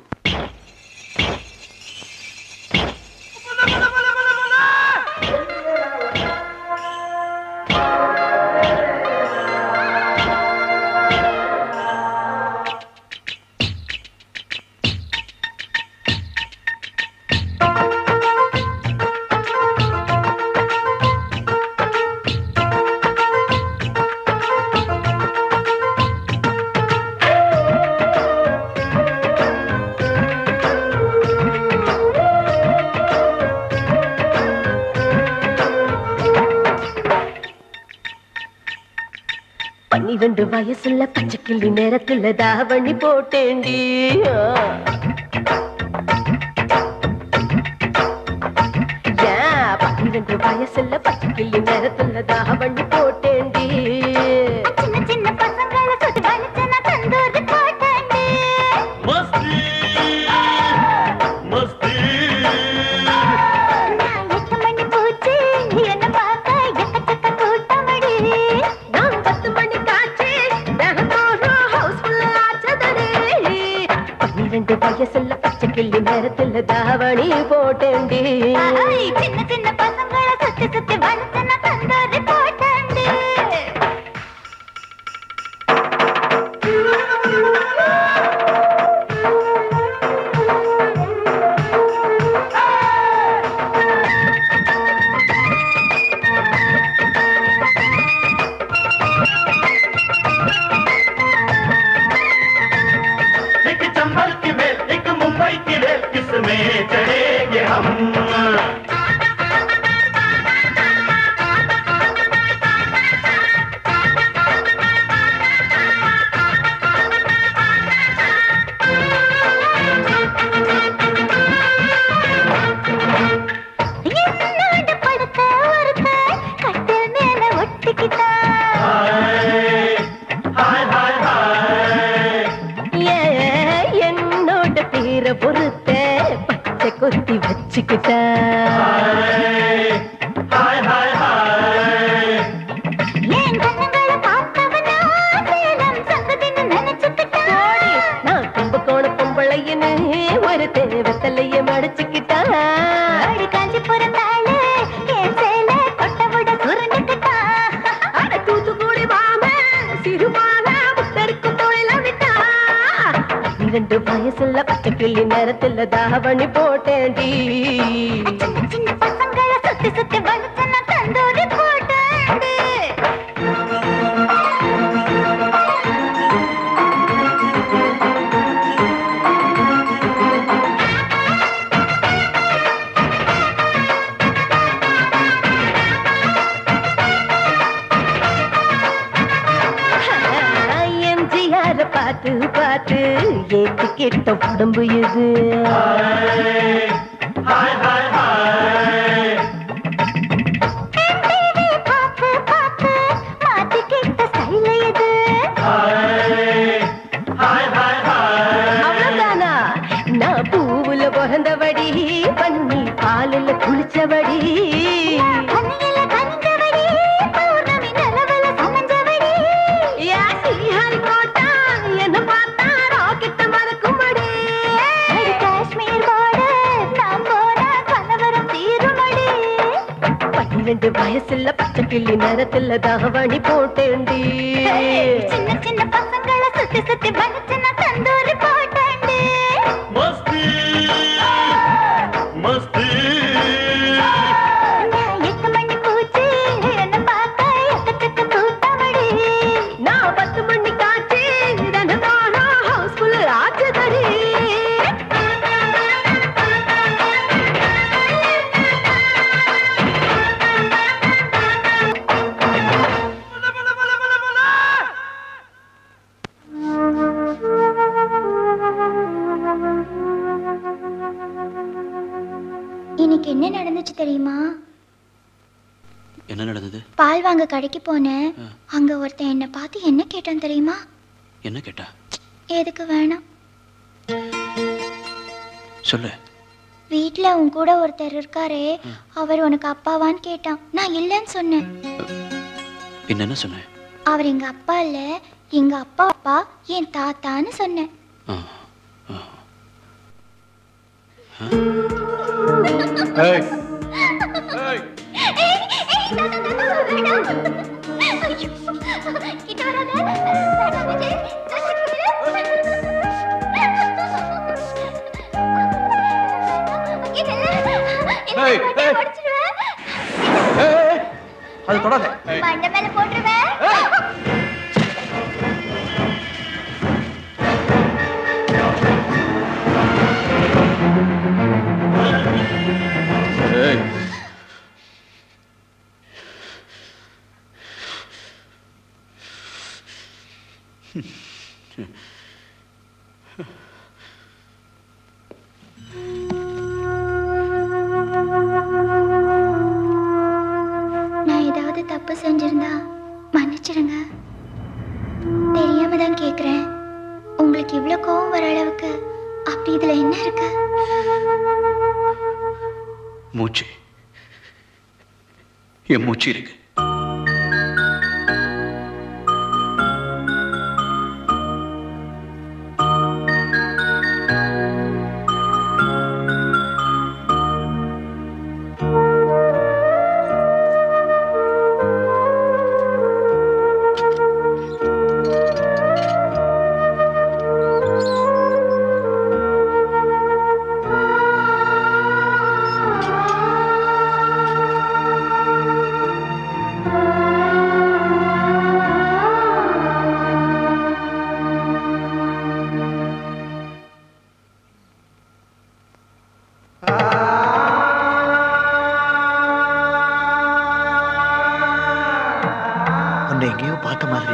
12 வயசுல பச்சைக்கிளி நேரத்துல தாவணி போட்டேண்டி 12 வயசுல பச்சைக்கிளி நேரத்துல தாவணி போட்டேண்டி சின்ன சின்ன பசங்களை சுத்தி வலிச்சனா தந்தூரி போட்டேண்டி மஸ்தி மஸ்தி நான் 8 மணி பூச்சி என்ன பார்க்க எக்கச்சக்க கூட்டமடி நான் 10 மணி காட்சி நகத்தோறும் ஹவுஸ்ஃபுல் ஆச்சதடி 12 வயசுல பச்சைக்கிளி நேரத்துல தாவணி போட்டேண்டி சின்ன சின்ன பசங்களை சுத்தி சுத்தி வலிச்சனா தந்தூரி போட்டேண்டி एक चंबल की बेल एक मुंबई की रेल किसमें चढ़ेंगे हम என்னோட படுத்த ஒருத்த கட்டில் மேல ஒட்டிக்கிட்டா என்னோட பேரை பொறுத்த பச்சை கொத்தி வச்சுக்கிட்ட ஏன் கண்ணுங்களை பார்த்தவனா சேலம் சங்கதின்னு நினைச்சுக்கிட்டா நான் கும்பகோண பொம்பளையன்னு ஒரு தேவத்தலைய மடிச்சுக்கிட்டா அடி காஞ்சிபுரம் தாளு என் சேலை கொட்ட விட சுருண்டுக்கிட்டா அட தூத்துக்குடி மாம சிறுமான முத்தருக்கு தொழில விட்டா 12 வயசுல பச்சைக்கிளி நேரத்துல தாவணி போட்டேண்டி சின்ன சின்ன பசங்களை சுத்தி சுத்தி வலிச்சனா தந்தூரி போட்டேண்டி எம்ஜிஆர பார்த்து பார்த்து ஏத்துக்கிட்ட உடம்பு இது டிவி பார்த்து பார்த்து மாத்திக்கிட்ட ஸ்டைல் இது அவ்வளவுதானா நான் பூவுல பிறந்தபடி பண்ணி பாலுல குளிச்சபடி கண்ணில கனிஞ்சவடி பௌர்ணமி நிலவுல சமஞ்சவடி கோட்டா என்ன பார்த்தா ராக்கெட்ட மறக்கும்படி அடி காஷ்மீர் border நான் போனா கலவரம் தீருமடி 12 வயசுல பச்சைக்கிளி நேரத்துல தாவணி போட்டேண்டி சின்ன சின்ன பசங்களை சுத்தி சுத்தி வலிச்சனா தந்தூரி போட்டேண்டி மஸ்தி மஸ்தி நான் 8 மணி பூச்சி என்ன பார்க்க எக்கச்சக்க கூட்டமடி நான் 10 மணி காட்சி தினதானா ஹவுஸ்ஃபுல் ஆச்சதடி இன்னைக்கு என்ன நடந்துச்சு தெரியுமா? என்ன நடந்தது? பால் வாங்க கடைக்கு போனேன். அங்க ஒருத்தன் என்ன பார்த்து என்ன கேட்டான் தெரியுமா? என்ன கேட்டா? எதுக்கு வேணாம் சொல்லு. வீட்ல உன் கூட ஒருத்தர் இருக்காரே, அவர் உனக்கு அப்பாவான்னு கேட்டான். நான் இல்லைன்னு சொன்னேன். என்ன சொன்ன? அவர் எங்க அப்பா இல்ல, எங்க அப்பா அப்பா என் தாத்தான்னு சொன்னேன். ஏய் அது தொடாத. மண்டை மேல போட்டுருவேன். நான் ஏதாவது தப்பு செஞ்சிருந்தா மன்னிச்சிடுங்க. தெரியாம தான் கேக்குறேன். உங்களுக்கு இவ்வளவு கோவம் வர அளவுக்கு அப்படி இதுல என்ன இருக்கு? மூச்சு, என் மூச்சு இருக்கு. எங்கேயோ பார்த்த மாதிரி.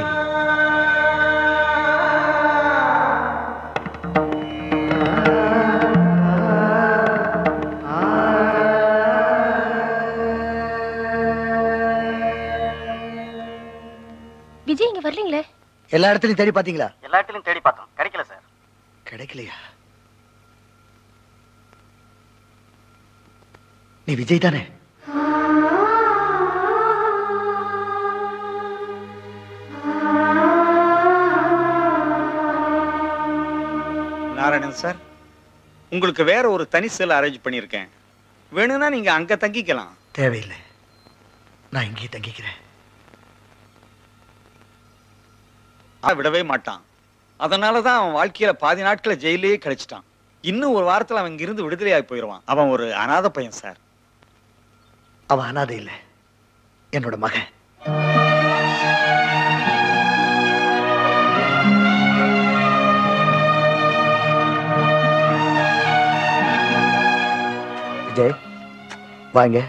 விஜய் இங்க வரலீங்களே? எல்லா இடத்துலயும் தேடி பாத்தீங்களா? எல்லா இடத்துலயும் தேடி பார்த்தோம், கிடைக்கல சார். கிடைக்கலையா? நீ விஜய் தானே? நாராயணன் சார், உங்களுக்கு வேற ஒரு தனி செல் அரேஞ்ச் பண்ணியிருக்கேன். வேணும்னா நீங்க அங்க தங்கிக்கலாம். தேவையில்லை, நான் இங்கேயே தங்கிக்கிறேன். விடவே மாட்டான். அதனாலதான் அவன் வாழ்க்கையில பாதி நாட்களை ஜெயிலே கழிச்சிட்டான். இன்னும் ஒரு வாரத்துல அவன் இங்கிருந்து விடுதலையாகி போயிடுவான். அவன் ஒரு அநாத பையன் சார். அவன் அநாதை இல்லை, என்னோட மகன். விஜய் வாங்க.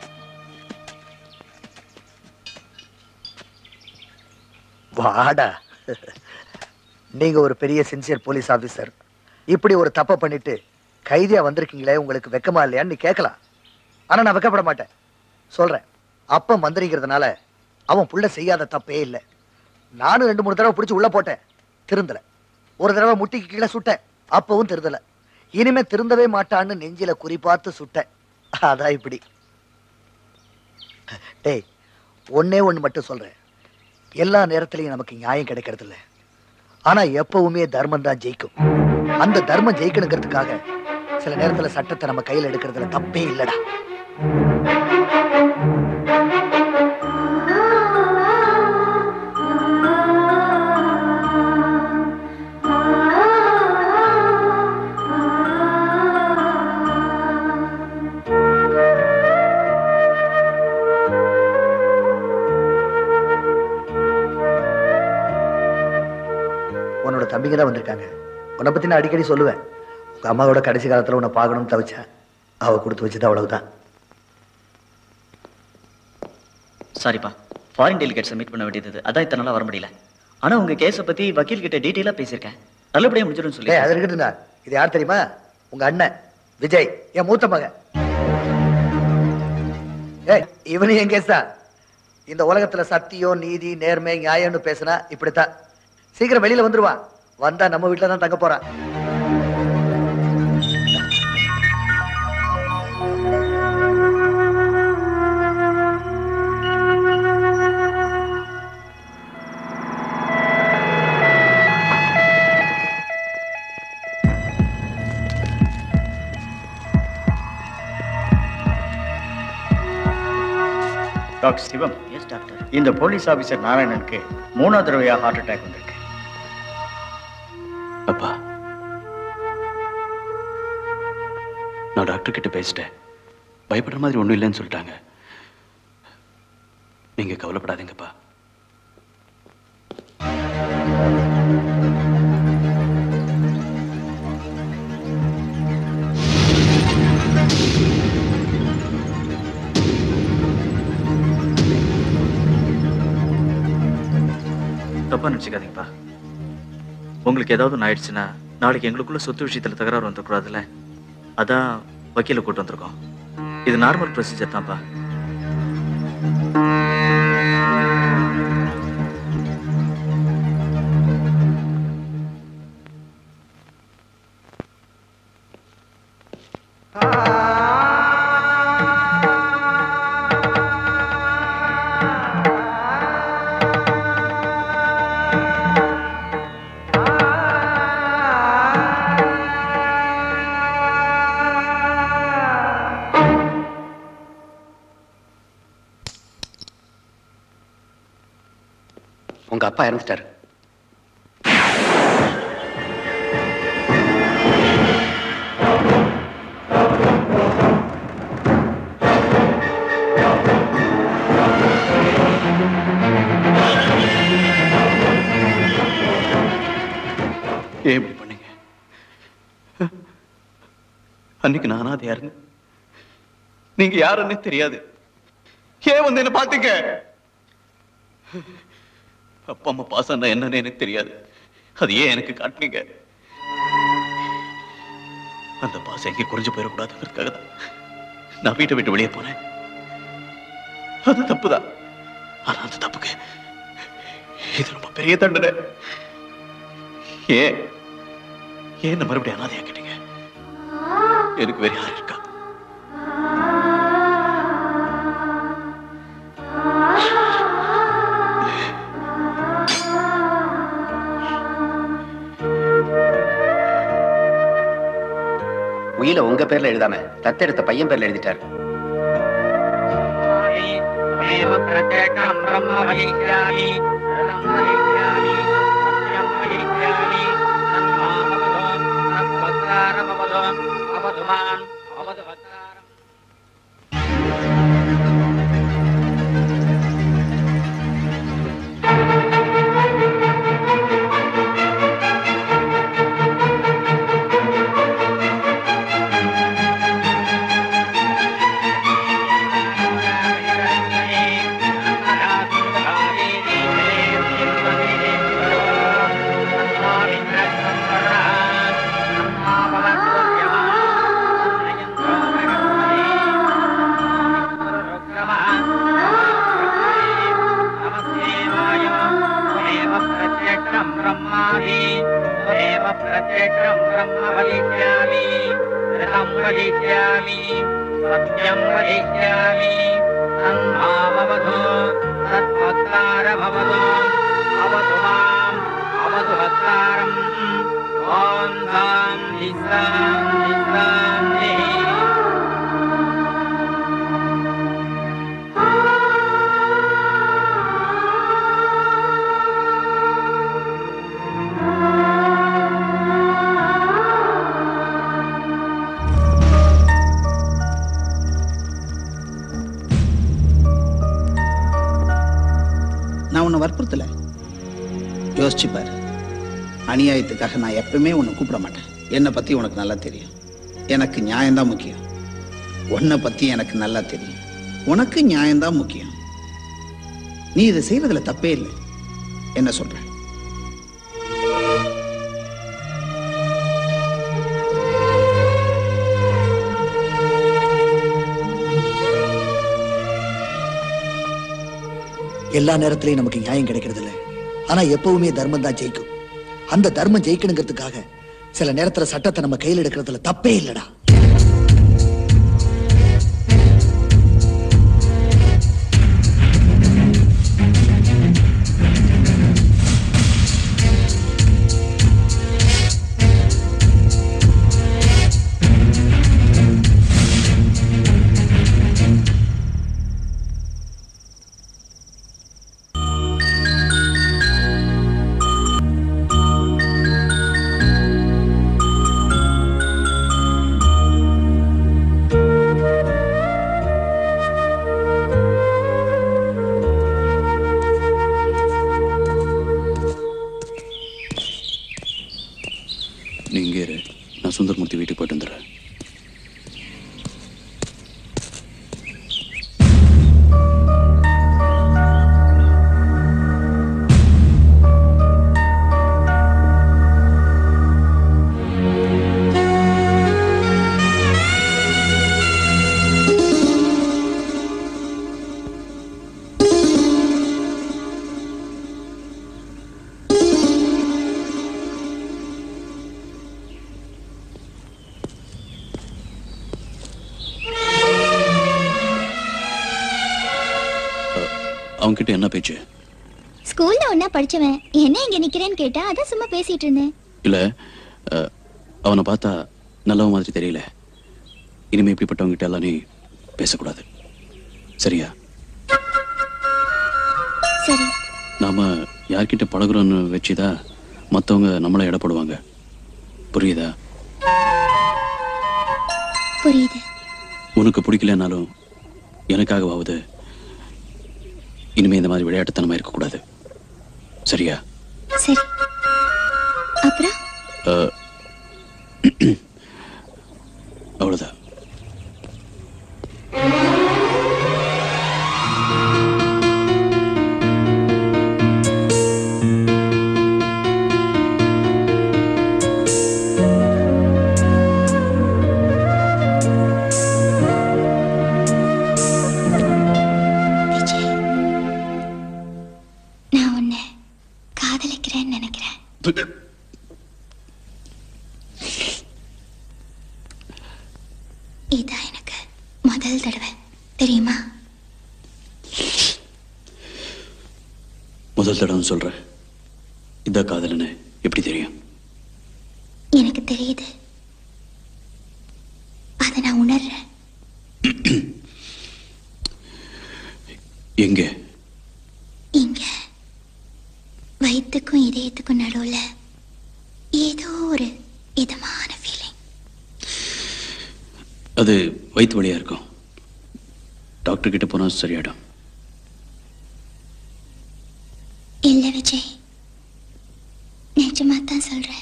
வாடா. நீங்க ஒரு பெரிய சின்சியர் போலீஸ் ஆபீசர். இப்படி ஒரு தப்பை பண்ணிட்டு கைதியா வந்திருக்கீங்களே, உங்களுக்கு வெக்கமா இல்லையான்னு நீ கேட்கலாம். ஆனா நான் வெக்கப்பட மாட்டேன். சொல்றேன், அப்ப மந்திரிக்கிறதுனால அவன் புள்ள செய்யாத தப்பே இல்லை. நானும் 2-3 தடவை பிடிச்சி உள்ள போட்டேன், திருந்தல. ஒரு தடவை முட்டிக்கு கீழே சுட்டேன், அப்பவும் திருந்தல. இனிமே திருந்தவே மாட்டான்னு நெஞ்சில குறிப்பாத்து சுட்டேன். அதான் இப்படி. டேய், ஒன்னே ஒண்ணு மட்டும் சொல்றேன், எல்லா நேரத்திலையும் நமக்கு நியாயம் கிடைக்கிறது இல்லை. ஆனா எப்பவுமே தர்மம் தான் ஜெயிக்கும். அந்த தர்மம் ஜெயிக்கணுங்கிறதுக்காக சில நேரத்துல சட்டத்தை நம்ம கையில் எடுக்கிறதுல தப்பே இல்லடா. உன்னோட தம்பிங்க தான் வந்திருக்காங்க. உன்னை பத்தி நான் அடிக்கடி சொல்லுவேன். உங்க அம்மாவோட கடைசி காலத்துல உன்னை பார்க்கணும்னு தவிச்சா அவ கொடுத்து வச்சது அவ்வளவுதான். சாரிப்பா, ஃபாரின் டெலிகேட்ஸை மீட் பண்ண வேண்டியது, அதான் இத்தனை நாளா வர முடியல. ஆனா உங்க கேஸை பத்தி வக்கீல் கிட்ட டீட்டெயிலா பேசியிருக்கேன். நல்லபடியா முடிஞ்சிடும் சொல்லி. அது இருக்கட்டுங்க. இது யார் தெரியுமா? உங்க அண்ணன் விஜய், என் மூத்த மகன். இவனு என் கேஸ் தான். இந்த உலகத்துல சத்தியம், நீதி, நேர்மை, நியாயம்னு பேசினா இப்படித்தான். சீக்கிரம் வெளியில வந்துருவான். வந்தா நம்ம வீட்டுல தான் தங்க போறான். டாக்டர் சிவம். Yes doctor. இந்த போலீஸ் ஆபீசர் நாராயணனுக்கு 3வது தடவையா ஹார்ட் அட்டாக் வந்திருக்கு. அப்பா, நான் டாக்டர் கிட்ட பேசிட்டேன். பயப்படுற மாதிரி ஒண்ணும் இல்லைன்னு சொல்லிட்டாங்க. நீங்க கவலைப்படாதீங்கப்பா. தப்பா நினைச்சுக்காதீங்கப்பா. உங்களுக்கு ஏதாவது ஒன்று ஆயிடுச்சுன்னா நாளைக்கு எங்களுக்குள்ள சொத்து விஷயத்தில் தகராறு வந்துடக்கூடாதுல்ல, அதான் வக்கீலை கூட்டு வந்திருக்கோம். இது நார்மல் ப்ரொசீஜர் தான்ப்பா. உங்க அப்பா இறந்துட்டாரு. ஏன் இப்படி பண்ணீங்க? அன்னைக்கு நான் அனாதையா இருந்தேன். நீங்க யாருன்னு தெரியாது. ஏன் வந்து என்ன பாத்தீங்க? அப்பா அம்மா பாசம்னா என்னன்னு எனக்கு தெரியாது. அது ஏன் எனக்கு காட்டுனீங்க? அந்த பாசம் எங்கே குறைஞ்சு போயிடக்கூடாதுங்கிறதுக்காக தான் நான் வீட்டை விட்டு வெளியே போனேன். அது தப்புதான். ஆனா அந்த தப்புக்கு இது ரொம்ப பெரிய தண்டனை. ஏன் ஏன் மறுபடியும் அனாதையாக்கிட்டீங்க? எனக்கு வேற யாரும் இருக்கா? உயில உங்க பேர்ல எழுதாம தத்தெடுத்த பையன் பேர்ல எழுதிட்டாரு. வற்புறுத்தல. யோசிச்சு பாரு. அநியாயத்துக்காக நான் எப்பவுமே உன்னை கூப்பிட மாட்டேன். என்னை பத்தி உனக்கு நல்லா தெரியும். எனக்கு நியாயம்தான் முக்கியம். உன்னை பத்தி எனக்கு நல்லா தெரியும். உனக்கு நியாயம்தான் முக்கியம். நீ இதை செய்யறதுல தப்பே இல்லை. என்ன சொல்ற? எல்லா நேரத்திலையும் நமக்கு நியாயம் கிடைக்கிறது இல்லை. ஆனா எப்பவுமே தர்மம் தான் ஜெயிக்கும். அந்த தர்மம் ஜெயிக்கணுங்கிறதுக்காக சில நேரத்துல சட்டத்தை நம்ம கையில் எடுக்கிறதுல தப்பே இல்லடா. சுந்தரமூர்த்தி வீட்டுக்கு போயிட்டு வந்துடுறேன். அவங்க கிட்ட என்ன பேச்சு? ஸ்கூல்ல ஒன்னா படிச்சவன் என்ன இங்க நிக்கிறேன்னு கேட்டா அதான் சும்மா பேசிட்டு இருந்தேன். இல்ல அவனை பார்த்தா நல்லவன் மாதிரி தெரியல. இனிமே இப்படிப்பட்டவங்க கிட்ட எல்லாம் நீ பேசக்கூடாது, சரியா? சரி. நாம யார்கிட்ட பழகுறோன்னு வச்சுதான் மற்றவங்க நம்மளை இடப்படுவாங்க, புரியுதா? புரியுது. உனக்கு பிடிக்கலனாலும் எனக்காகவாவது இனிமே இந்த மாதிரி விளையாட்டுத்தனமா இருக்கக்கூடாது, சரியா? சரி. அப்புறம் அவ்வளவுதான். நான் உன்னை காதலிக்கிறேன்னு நினைக்கிறேன். இதான் எனக்கு முதல் தடவை, தெரியுமா? முதல் தடவை சொல்றேன். இந்த காதலன்னு எப்படி தெரியும்? எனக்கு தெரியுது, அதை நான் உணர்றேன். எங்க? இங்க வயிற்றுக்கும் இதயத்துக்கும் நடுவுல ஏதோ ஒரு இதமான ஃபீலிங். அது வயிற்று வழியா இருக்கும். டாக்டர் கிட்ட போனா சரியாயிடும். இல்ல விஜய், நிஜமா தான் சொல்றேன்.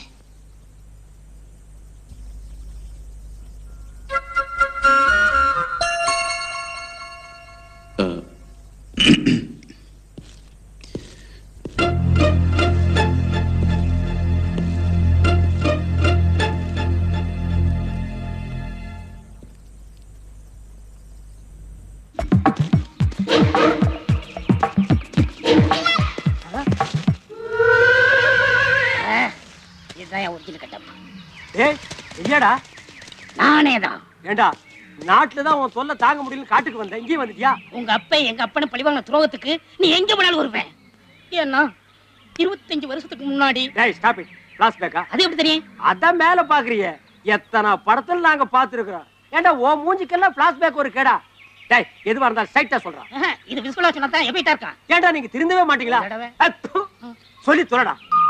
ஏண்டா நாட்டுல தான் உன் தொல்லை தாங்க முடியல, காட்டுக்கு வந்த இங்கே வந்துட்டியா? உங்க அப்பா எங்க அப்பனை பழிவாங்க துரோகத்துக்கு நீ எங்க போனாலும் வருவேன். ஏன்னா 25 வருஷத்துக்கு முன்னாடி ஸ்டாப் இட். ஃபிளாஷ்பேக்கா? அது எப்படி தெரியும்? அதான் மேல பாக்குறீங்க. எத்தனை படத்துல நாங்க பாத்துருக்கோம். ஏண்டா ஓ மூஞ்சிக்கெல்லாம் ஃபிளாஷ்பேக் ஒரு கேடா? டேய் எதுவா இருந்தாலும் ஸ்ட்ரைட்டா சொல்றான். இது விசுவலா சொன்னா தான் எபிட்டா இருக்கான். ஏண்டா நீங்க திருந்தவே மாட்டீங்களா? சொல்லி தொலைடா.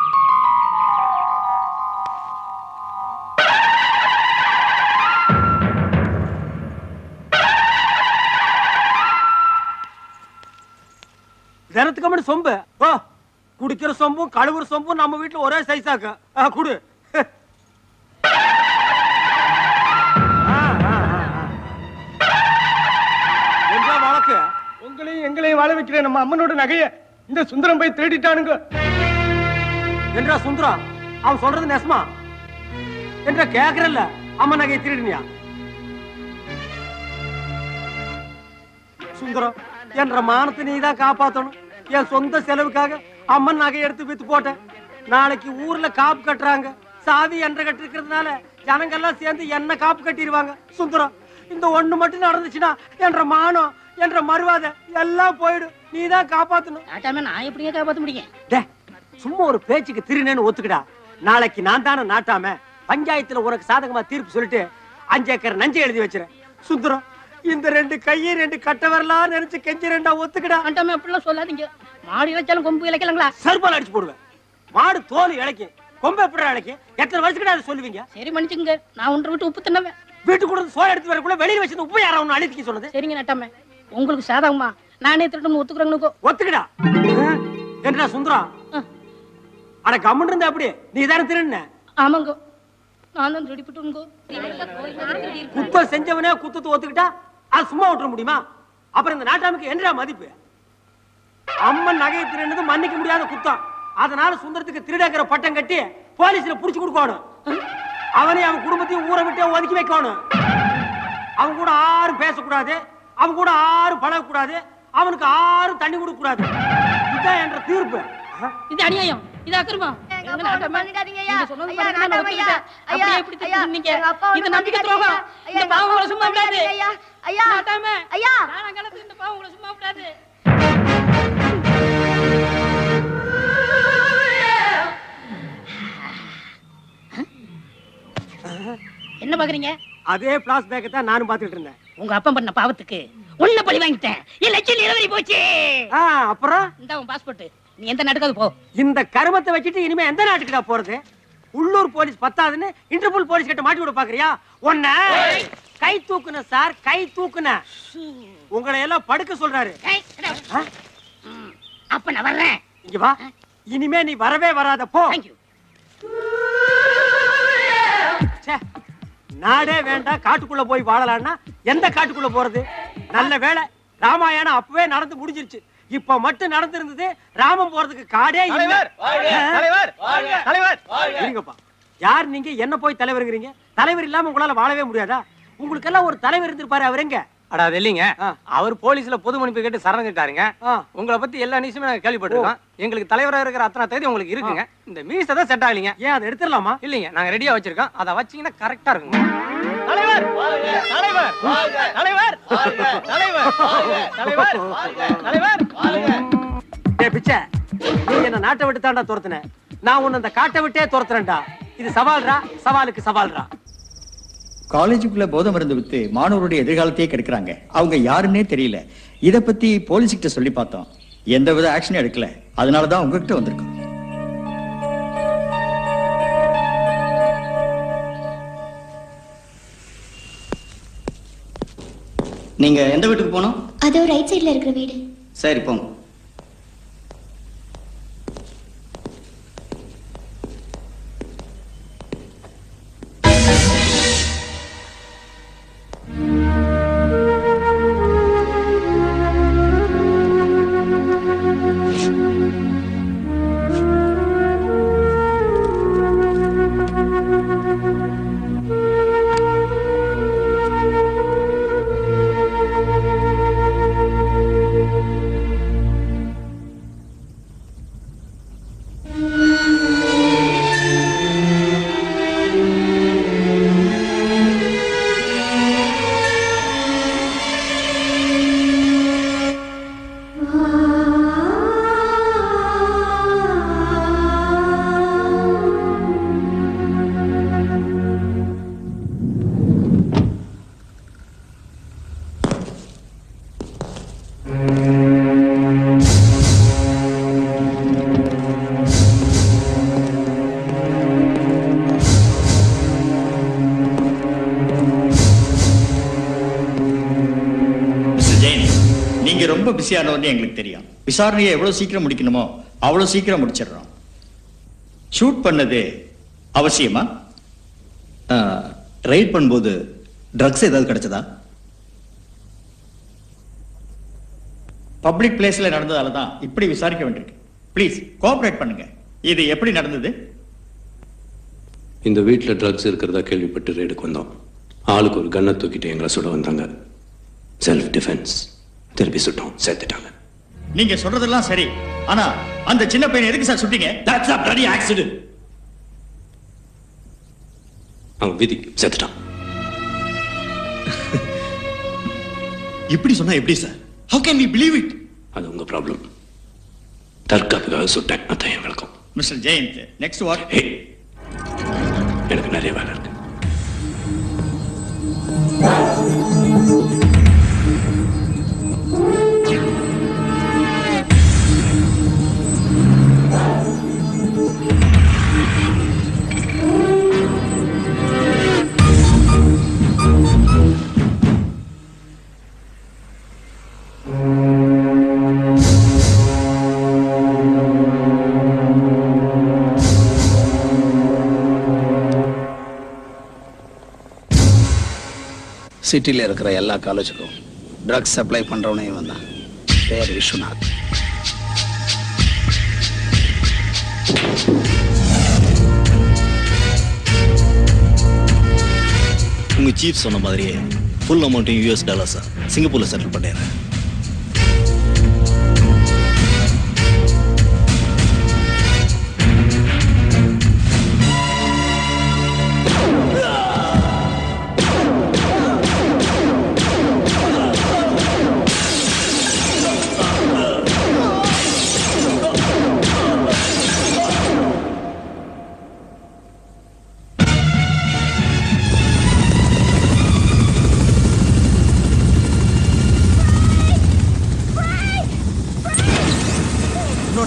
தினத்துக்கு மட்டும் சொம்பு. ஓ குடிக்கிற சொம்பும் கழுவுற சொம்பும் நம்ம வீட்டுல ஒரே சைஸாக்கு. குடு. வழக்கு உங்களையும் எங்களையும் வாழ வைக்கிறேன். நம்ம அம்மனோட நகைய இந்த சுந்தரம் போய் தேடிட்டானுங்க. என்றா சுந்தரம் அவன் சொல்றது நெசமா? என்ற கேக்குறல்ல அம்மன் நகையை திருடினியா? சுந்தரம் என்ற மானத்தை நீதான் காப்பாத்தணும். என் சொந்த செலவுக்காக அம்மன் நகை எடுத்து வித்து போட்டேன். நாளைக்கு ஊர்ல காப்பு கட்டுறாங்க. சாவி என்ற கட்டிருக்கிறதுனால ஜனங்கள்லாம் சேர்ந்து என்ன காப்பு கட்டிடுவாங்க. சுந்தரம் இந்த ஒண்ணு மட்டும் நடந்துச்சுன்னா என்ற மானம் என்ற மறுவாதை எல்லாம் போயிடும். நீதான் காப்பாத்தணும். நான் எப்படியே காப்பாத்த முடியும்? சும்மா ஒரு பேச்சுக்கு திருநேன்னு ஒத்துக்கிடா. நாளைக்கு நான் தானே நாட்டாம பஞ்சாயத்துல உனக்கு சாதகமா தீர்ப்பு சொல்லிட்டு 5 ஏக்கர் நஞ்சை எழுதி வச்சிருக்கேன். சுந்தரம் இந்த 2 கையை 2 கட்ட வரலாம் நினைச்சு கெஞ்சி 2 ஒத்துக்கிடா. ஆண்டாமே அப்படிலாம் சொல்லாதீங்க. மாடு இழைச்சாலும் கொம்பு இழைக்கலாங்களா? சர்பால் அடிச்சு போடுவேன். மாடு தோல் இழைக்கும், கொம்பு எப்படி இழைக்கும்? எத்தனை வருஷத்துக்கு அதை சொல்லுவீங்க? சரி மன்னிச்சுங்க, நான் ஒன்று விட்டு உப்பு தின்னவேன். வீட்டுக்கு கூட சோறு எடுத்து வரக்குள்ள வெளியில வச்சு உப்பு யாரா ஒன்று அழித்துக்க சொன்னது? சரிங்க நட்டாமே, உங்களுக்கு சாதகமா நானே திருட்டு ஒத்துக்கிறேன்னு ஒத்துக்கிடா. என்ன சுந்தரம் அட கம்மன் இருந்தா அப்படி நீ தானே திருடுன? ஆமாங்க, நான் தான் திருடிவிட்டுங்க. குத்தம் செஞ்சவனே குத்தத்தை ஒத்துக்கிட்டா அது சும்மா விட்டுற முடியுமா? அப்புறம் இந்த நாட்டாமுக்கு என்ன மதிப்பு? அம்மன் நகையை திருடுனது மன்னிக்க முடியாத குத்தம். அதனால சுந்தரத்துக்கு திருடங்கிற பட்டம் கட்டி போலீஸ்ல புடிச்சு கொடுக்கணும். அவனையும் அவன் குடும்பத்தையும் ஊரை விட்டு ஒதுக்கி வைக்கணும். அவன் கூட யாரும் பேசக்கூடாது, அவன் கூட யாரும் பழகக்கூடாது, அவனுக்கு யாரும் தண்ணி கொடுக்க கூடாது. இதுதான் என்ற தீர்ப்பு. இது அநியாயம், இது அக்கிரமம். நம்பிக்கை துரோகம். இந்த பாவங்களை சும்மா விடாது. இந்த பாவங்களை சும்மா விடாது. என்ன பாக்குறீங்க? அதே பிளாஸ் பேக்கை தான் நானும் பார்த்துட்டு இருந்தேன். உங்க அப்பா பண்ண பாவத்துக்கு உள்ள பழி வாங்கிட்டேன். என் லட்சம் நிறைவேறி போச்சு. அப்புறம் இந்த உன் பாஸ்போர்ட். நீ எந்த நாட்டுக்கு போ. இந்த கருமத்தை வச்சுட்டு இனிமே எந்த நாட்டுக்குடா போறது? உள்ளூர் போலீஸ் பத்தாதுன்னு இன்டர்போல் போலீஸ் கிட்ட மாட்டி விட பாக்குறியா? ஒன்ன கை தூக்குன சார், கை தூக்குன. உங்களை எல்லாம் படுக்க சொல்றாரு. அப்ப நான் வர்றேன். இங்க வா. இனிமே நீ வரவே வராத, போ. நாடே வேண்டாம், காட்டுக்குள்ள போய் வாழலாம்னா எந்த காட்டுக்குள்ள போறது? நல்ல வேளை ராமாயணம் அப்பவே நடந்து முடிஞ்சிருச்சு. இப்ப மட்டும் நடந்திருந்தது ராமன் போறதுக்கு காடே இல்ல. இருங்கப்பா, யார் நீங்க? என்ன போய் தலைவருங்கிறீங்க? தலைவர் இல்லாம உங்களால வாழவே முடியாதா? உங்களுக்கு எல்லாம் ஒரு தலைவர் இருந்திருப்பாரு, அவர் எங்க? அடா அது இல்லைங்க, அவர் போலீஸ்ல பொது மன்னிப்பு கேட்டு சரணம் கேட்டாருங்க. உங்களை பத்தி எல்லா நியூஸுமே நாங்க கேள்விப்பட்டிருக்கோம். எங்களுக்கு தலைவரா இருக்கிற அத்தனை தகுதி உங்களுக்கு இருக்குங்க. இந்த மீசை தான் செட் ஆகலீங்க. ஏன் அதை எடுத்துடலாமா? இல்லைங்க, நாங்க ரெடியா வச்சிருக்கோம். அதை வச்சீங்கன்னா கரெக்டா இருக்குங்க. தலைவர் தலைவர் தலைவர் தலைவர் தலைவர் தலைவர் டேய் பிச்சை, நீ என்ன நாட்டை விட்டு தாண்டா துரத்துன, நான் உன்னை அந்த காட்டை விட்டே துரத்துறேன்டா. இது சவால்ரா, சவாலுக்கு சவால்ரா. காலேஜுக்குள்ள போதை மருந்து வித்து மாணவருடைய எதிர்காலத்தையே கெடுக்கிறாங்க. அவங்க யாருன்னே தெரியல. இத பத்தி போலீஸ்கிட்ட சொல்லி பார்த்தோம், எந்தவித ஆக்ஷனும் எடுக்கல. அதனாலதான் உங்ககிட்ட வந்திருக்கோம். நீங்க எந்த வீட்டுக்கு போனோம்? அதோ ரைட் சைடுல இருக்கிற வீடு. சரி போங்க. ரொம்ப பிஸியானவர்னு எங்களுக்கு தெரியும். விசாரணையை எவ்வளவு சீக்கிரம் முடிக்கணுமோ அவ்வளவு சீக்கிரம் முடிச்சிடறோம். ஷூட் பண்ணது அவசியமா? ரைட் பண்ணும்போது ட்ரக்ஸ் ஏதாவது கிடைச்சதா? பப்ளிக் பிளேஸ்ல நடந்ததால தான் இப்படி விசாரிக்க வேண்டியிருக்கு. ப்ளீஸ் கோஆபரேட் பண்ணுங்க. இது எப்படி நடந்தது? இந்த வீட்டில் ட்ரக்ஸ் இருக்கிறதா கேள்விப்பட்டு ரெய்டுக்கு வந்தோம். ஆளுக்கு ஒரு கன்னை தூக்கிட்டு எங்களை சுட வந்தாங்க. Self defence. திருப்பி சுட்டோம், சேர்த்துட்டாங்க. நீங்க சொல்றதெல்லாம் சரி, ஆனா அந்த சின்ன பையனை எதுக்கு சார் சுட்டீங்க? That's a bloody accident. அவன் விதி செத்துட்டான். இப்படி சொன்னா எப்படி sir? How can we believe it? அது உங்க ப்ராப்ளம். தற்காப்புக்காக சுட்டேன், அதான் என் விளக்கம். Mister Jayanth, next what? எனக்கு நிறைய வேலை இருக்கு. சிட்டியில் இருக்கிற எல்லா காலேஜுக்கும் ட்ரக்ஸ் சப்ளை பண்ணுறவனே வந்தான். பேர் விஸ்வநாத். உங்க சீஃப் சொன்ன மாதிரியே ஃபுல் அமௌண்ட்டையும் யூஎஸ் டாலர்ஸா சிங்கப்பூர்ல செட்டில் பண்ணிடுறேன்.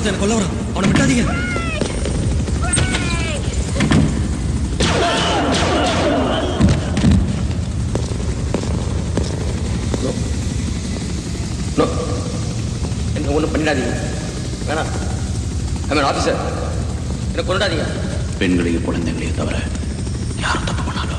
ஒருத்தன் கொல்ல வரான், அவனை விட்டாதீங்க. என்ன ஒண்ணும் பண்ணிடாதீங்க, வேணாம். ஆபீசர், என்ன கொண்டாதீங்க. பெண்களையும் குழந்தைகளையும் தவிர யாரும் தப்பு பண்ணாலும்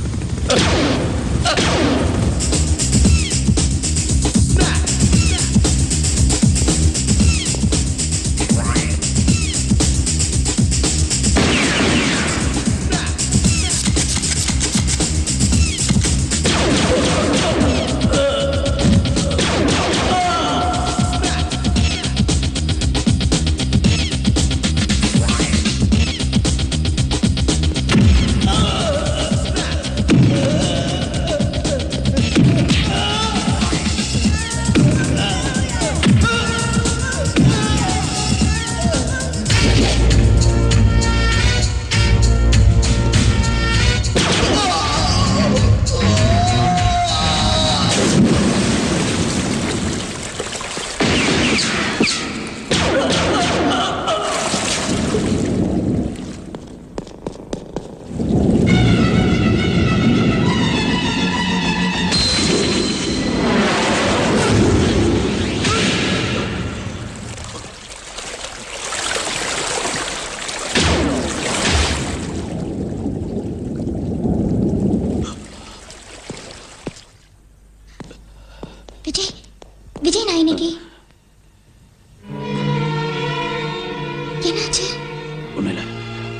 விஜய், நான் இன்னைக்கு என்னாச்சு? ஒண்ணு இல்ல.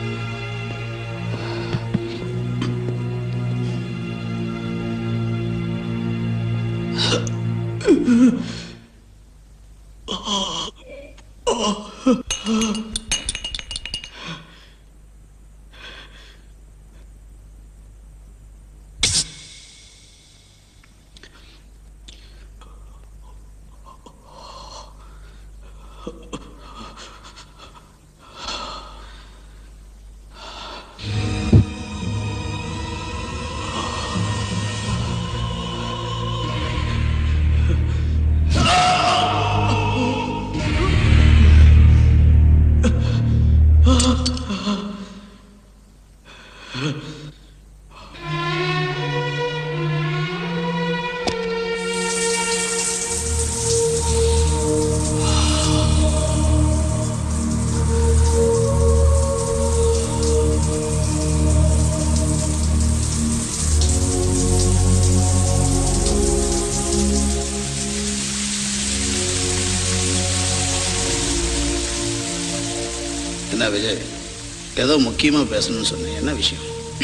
என்ன விஜய், ஏதோ முக்கியமா பேசணும்னு சொன்னேன், என்ன விஷயம்?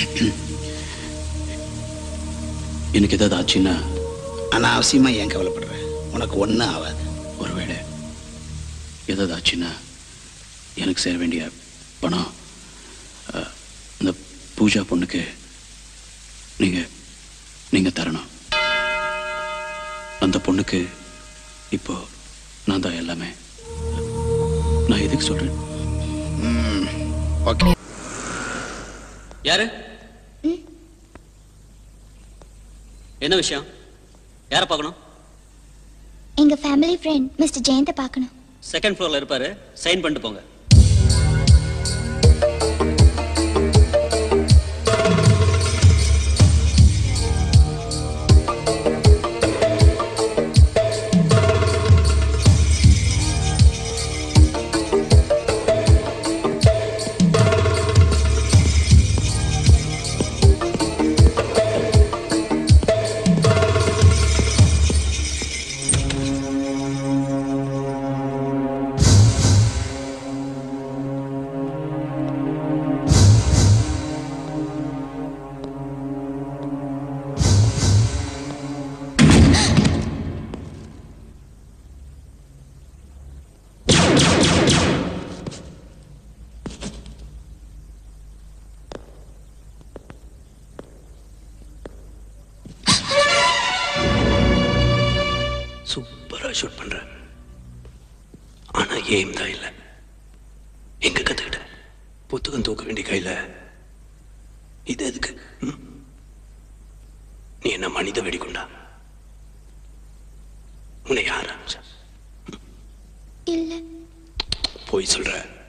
எனக்கு ஏதாவது ஆச்சுன்னா அனாவசியமா ஏன் கவலைப்படுறேன்? உனக்கு ஒன்றும் ஆகாது. ஒருவேளை ஏதாவது ஆச்சுன்னா எனக்கு சேர வேண்டிய பணம் இந்த பூஜா பொண்ணுக்கு நீங்க தரணும். அந்த பொண்ணுக்கு இப்போ நான் தான் எல்லாமே. நான் எதுக்கு சொல்றேன்? ஓகே. யாரு? என்ன விஷயம்? யாரை பார்க்கணும்? எங்க ஃபேமிலி ஃப்ரெண்ட் மிஸ்டர் ஜெயந்த பார்க்கணும். செகண்ட் ஃப்ளோர்ல இருப்பாரு, சைன் பண்ணிட்டு போங்க. சூப்பரா ஷூட் பண்ற, ஆனா ஏம் தான் இல்ல. எங்க கத்துக்கிட்ட? புத்தகம் தூக்க வேண்டிய கையில இது எதுக்கு? நீ என்ன மனித வெடிக்குண்டா? உன்னை யார் ஆரம்பிச்சா? இல்ல. போய் சொல்ற.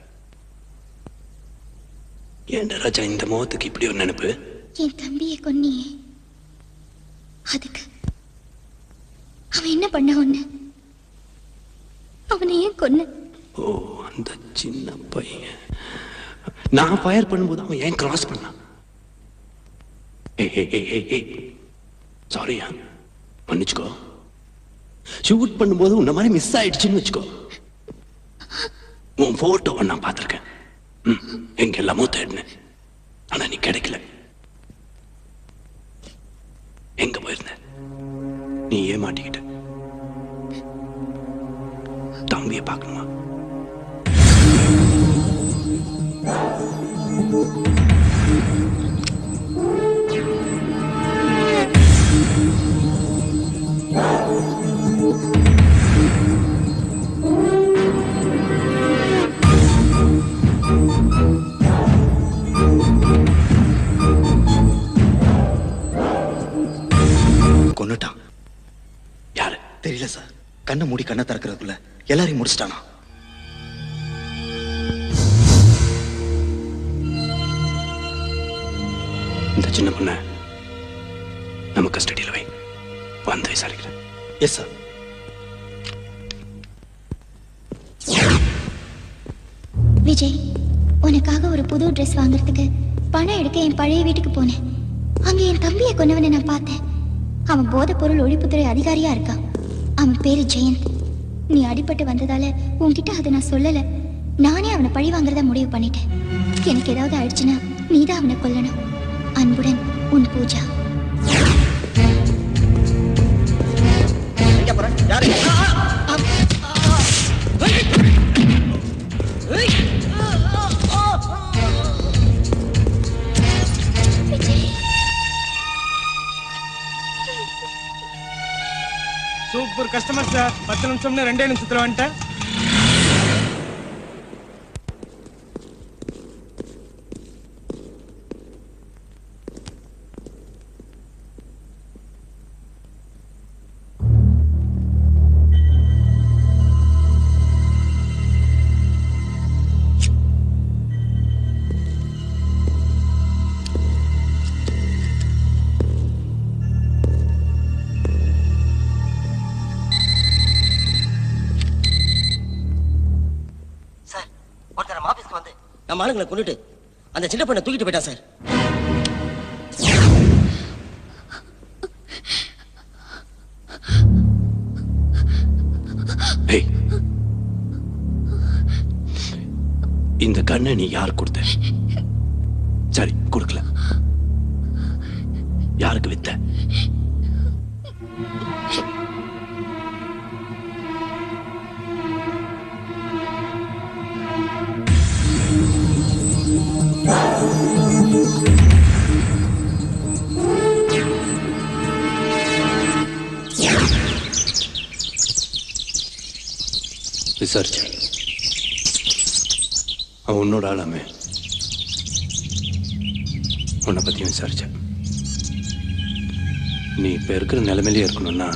ஏன்டா ராஜா இந்த முகத்துக்கு இப்படி ஒரு நினைப்பு? என் தம்பியை கொன்னியே, அதுக்கு அவன் என்ன பண்ண ஒண்ணு? அவனை ஏன் கொன்ன? ஓ, அந்த சின்ன பையன். நான் ஃபயர் பண்ணும்போது அவன் ஏன் கிராஸ் பண்ணான்? சாரியா, மன்னிச்சுக்கோ. ஷூட் பண்ணும்போது உன்ன மாதிரி மிஸ் ஆயிடுச்சுன்னு வச்சுக்கோ. உன் போட்டோவை நான் பார்த்திருக்கேன். எங்க எல்லாமோ தேடினேன், ஆனா நீ கிடைக்கல. எங்க போயிருந்த? நீ ஏமாட்டிக்கிட்ட. தம்பியை பார்க்கணுமா? கொன்னுட்டான். யாரு தெரியல சார். கண்ணை மூடி கண்ணை திறக்கிறதுக்குள்ள எல்லாரையும் முடிச்சிட்டானா? இந்த சின்ன பொண்ண நம்ம கஸ்டடியில் வை, வந்து விசாரிக்கிறேன். Yes sir. விஜய், உனக்காக ஒரு புது ட்ரெஸ் வாங்குறதுக்கு பணம் எடுக்க என் பழைய வீட்டுக்கு போனேன். அங்க என் தம்பியை கொன்னவனை நான் பார்த்தேன். அவன் போதைப் பொருள் ஒழிப்புத்துறை அதிகாரியா இருக்கான். அவன் பேரு ஜெயந்த். நீ அடிபட்டு வந்ததால உன்கிட்ட அதை நான் சொல்லல. நானே அவனை பழி வாங்குறதா முடிவு பண்ணிட்டேன். எனக்கு ஏதாவது ஆயிடுச்சுன்னா நீதான் அவனை கொல்லணும். அன்புடன், உன் பூஜா. Super customer sir. 10 நிமிஷம்னு 2 நிமிஷத்துல வந்துட்டேன். நம்ம ஆளுங்களை கொண்டுட்டு அந்த சின்ன பொண்ணை தூக்கிட்டு போயிட்டா சார். இந்த கண்ணை நீ யார் கொடுத்த? சரி, கொடுக்கல. யாருக்கு வித்த? விசாரிச்ச. அவன் உன்னோட ஆளாமே. உன்னை பத்தியும் விசாரிச்ச. நீ இப்ப இருக்கிற நிலைமையிலே இருக்கணும்னா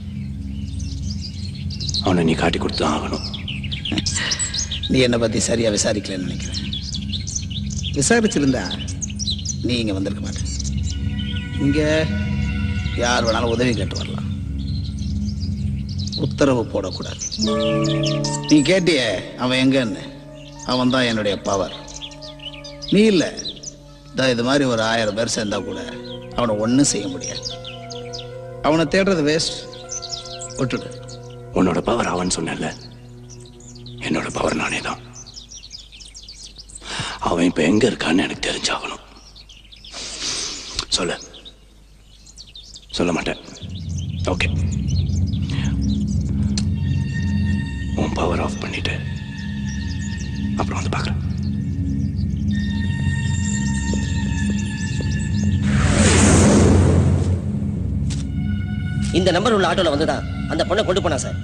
அவனை நீ காட்டி கொடுத்து ஆகணும். நீ என்னை பத்தி சரியா விசாரிக்கலன்னு நினைக்கிறேன். விசாரிச்சிருந்தா நீ இங்க வந்திருக்க மாட்டேன். இங்க யார் வேணாலும் உதவி கேட்டு வரலாம், உத்தரவு போடக்கூடாது. நீ கேட்டிய அவன் எங்கன்னு? அவன் தான் என்னுடைய பவர். நீ இல்லை. இது மாதிரி ஒரு 1000 பேர் சேர்ந்தா கூட அவனை ஒன்றும் செய்ய முடியாது. அவனை தேடுறது வேஸ்ட். விட்டுடு. உன்னோட பவர் அவன் சொன்னல, என்னோட பவர் நானே தான். அவன் இப்ப எங்க இருக்கான்னு எனக்கு தெரிஞ்சாகணும். சொல்ல சொல்ல மாட்டேன். ஓகே, உன் பவர் ஆஃப் பண்ணிட்டு அப்புறம் வந்து பார்க்குறேன். இந்த நம்பர் உள்ள ஆட்டோல வந்துதான் அந்த பொண்ணை கொண்டு போனா சார்.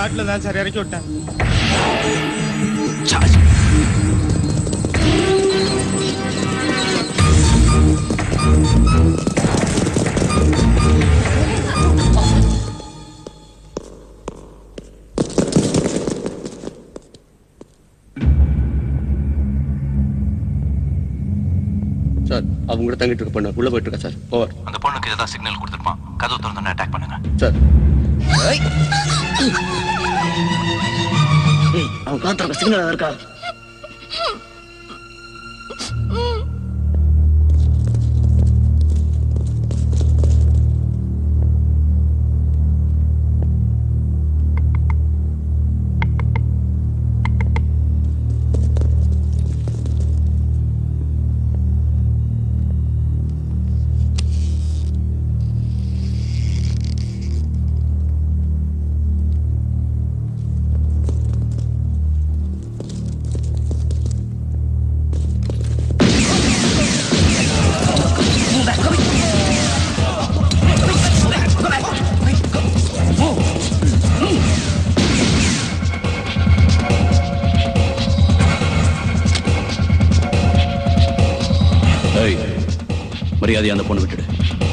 காட்டுல தான் சார் இறக்கி விட்டாங்க. சார் அவங்க கூட தங்கிட்டு இருக்க பொண்ணு உள்ள போயிட்டு இருக்கா சார். ஓவர். அந்த பொண்ணுக்கு ஏதாவது சிக்னல் கொடுத்துருப்பான். கதவு திறந்து அட்டாக் பண்ணுங்க சார். அவன் காத்துறக்க சிக்னல் இருக்கா? மரியாதையை அந்த பொண்ணு விட்டுடு.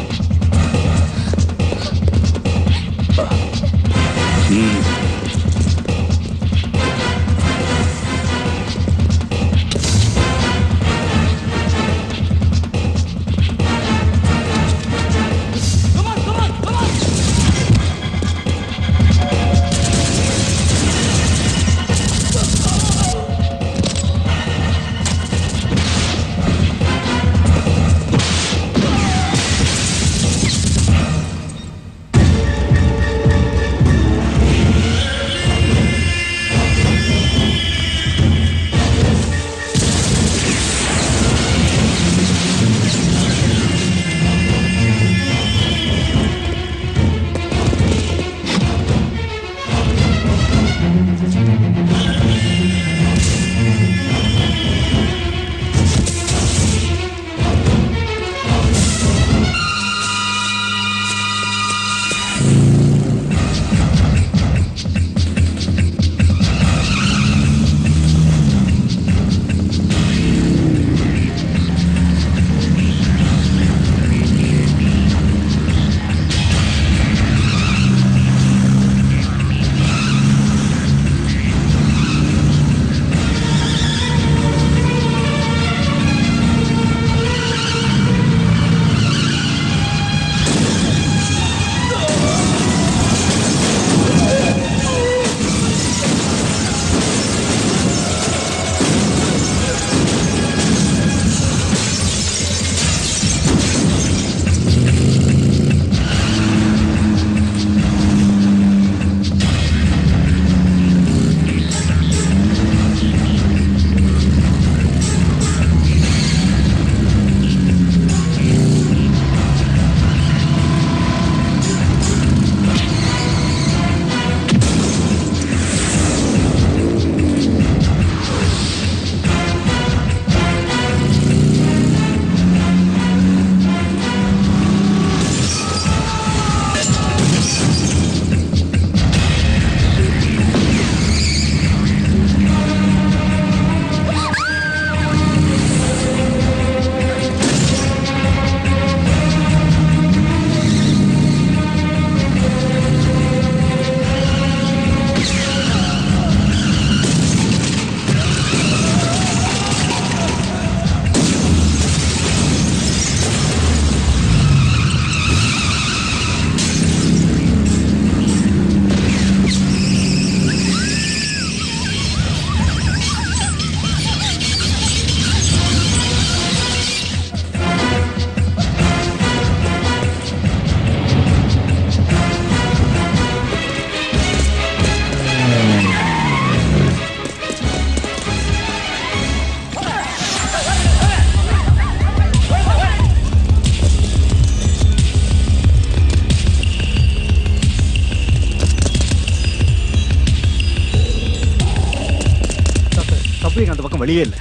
தப்பிக்க அந்த பக்கம் வழியே இல்ல.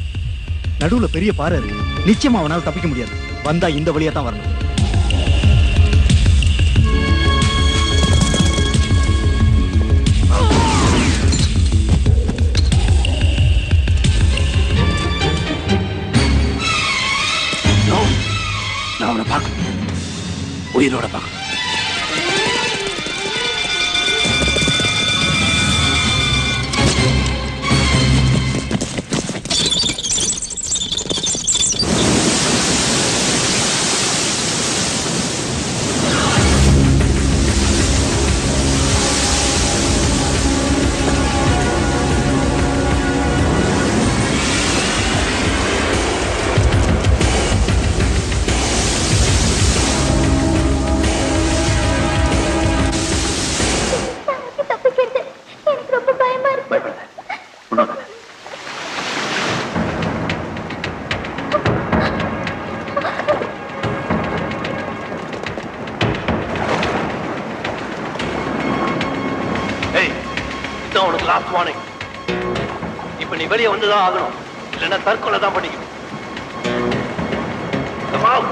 நடுவுல பெரிய பாறை இருக்கு. நிச்சயமா அவனால தப்பிக்க முடியாது. வந்தா இந்த வழியா தான் வரணும். உயிரோட பார்க்கணும். உனக்கு லாஸ்ட் வார்னிங். இப்ப நீ வெளியே வந்துதான் ஆகணும், இல்லைன்னா தற்கொலை தான் பண்ணிக்கணும். Come out.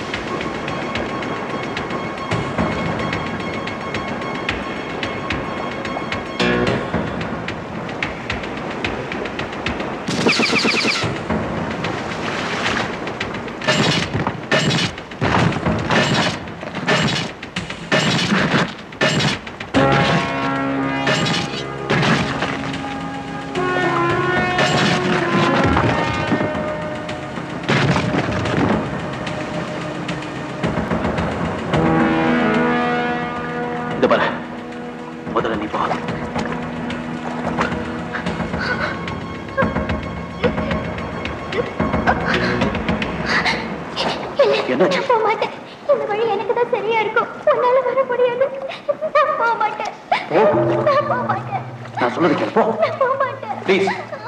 முதல்ல நீ போ. என்னாச்சு? போக மாட்டேன். இந்த வழி எனக்கு தான் சரியா இருக்கும். உன்னால வர முடியாது. நான் போக மாட்டேன். நான் போக மாட்டேன். நான் சொன்னது கேளு, போ. நான் போக மாட்டேன். ப்ளீஸ்.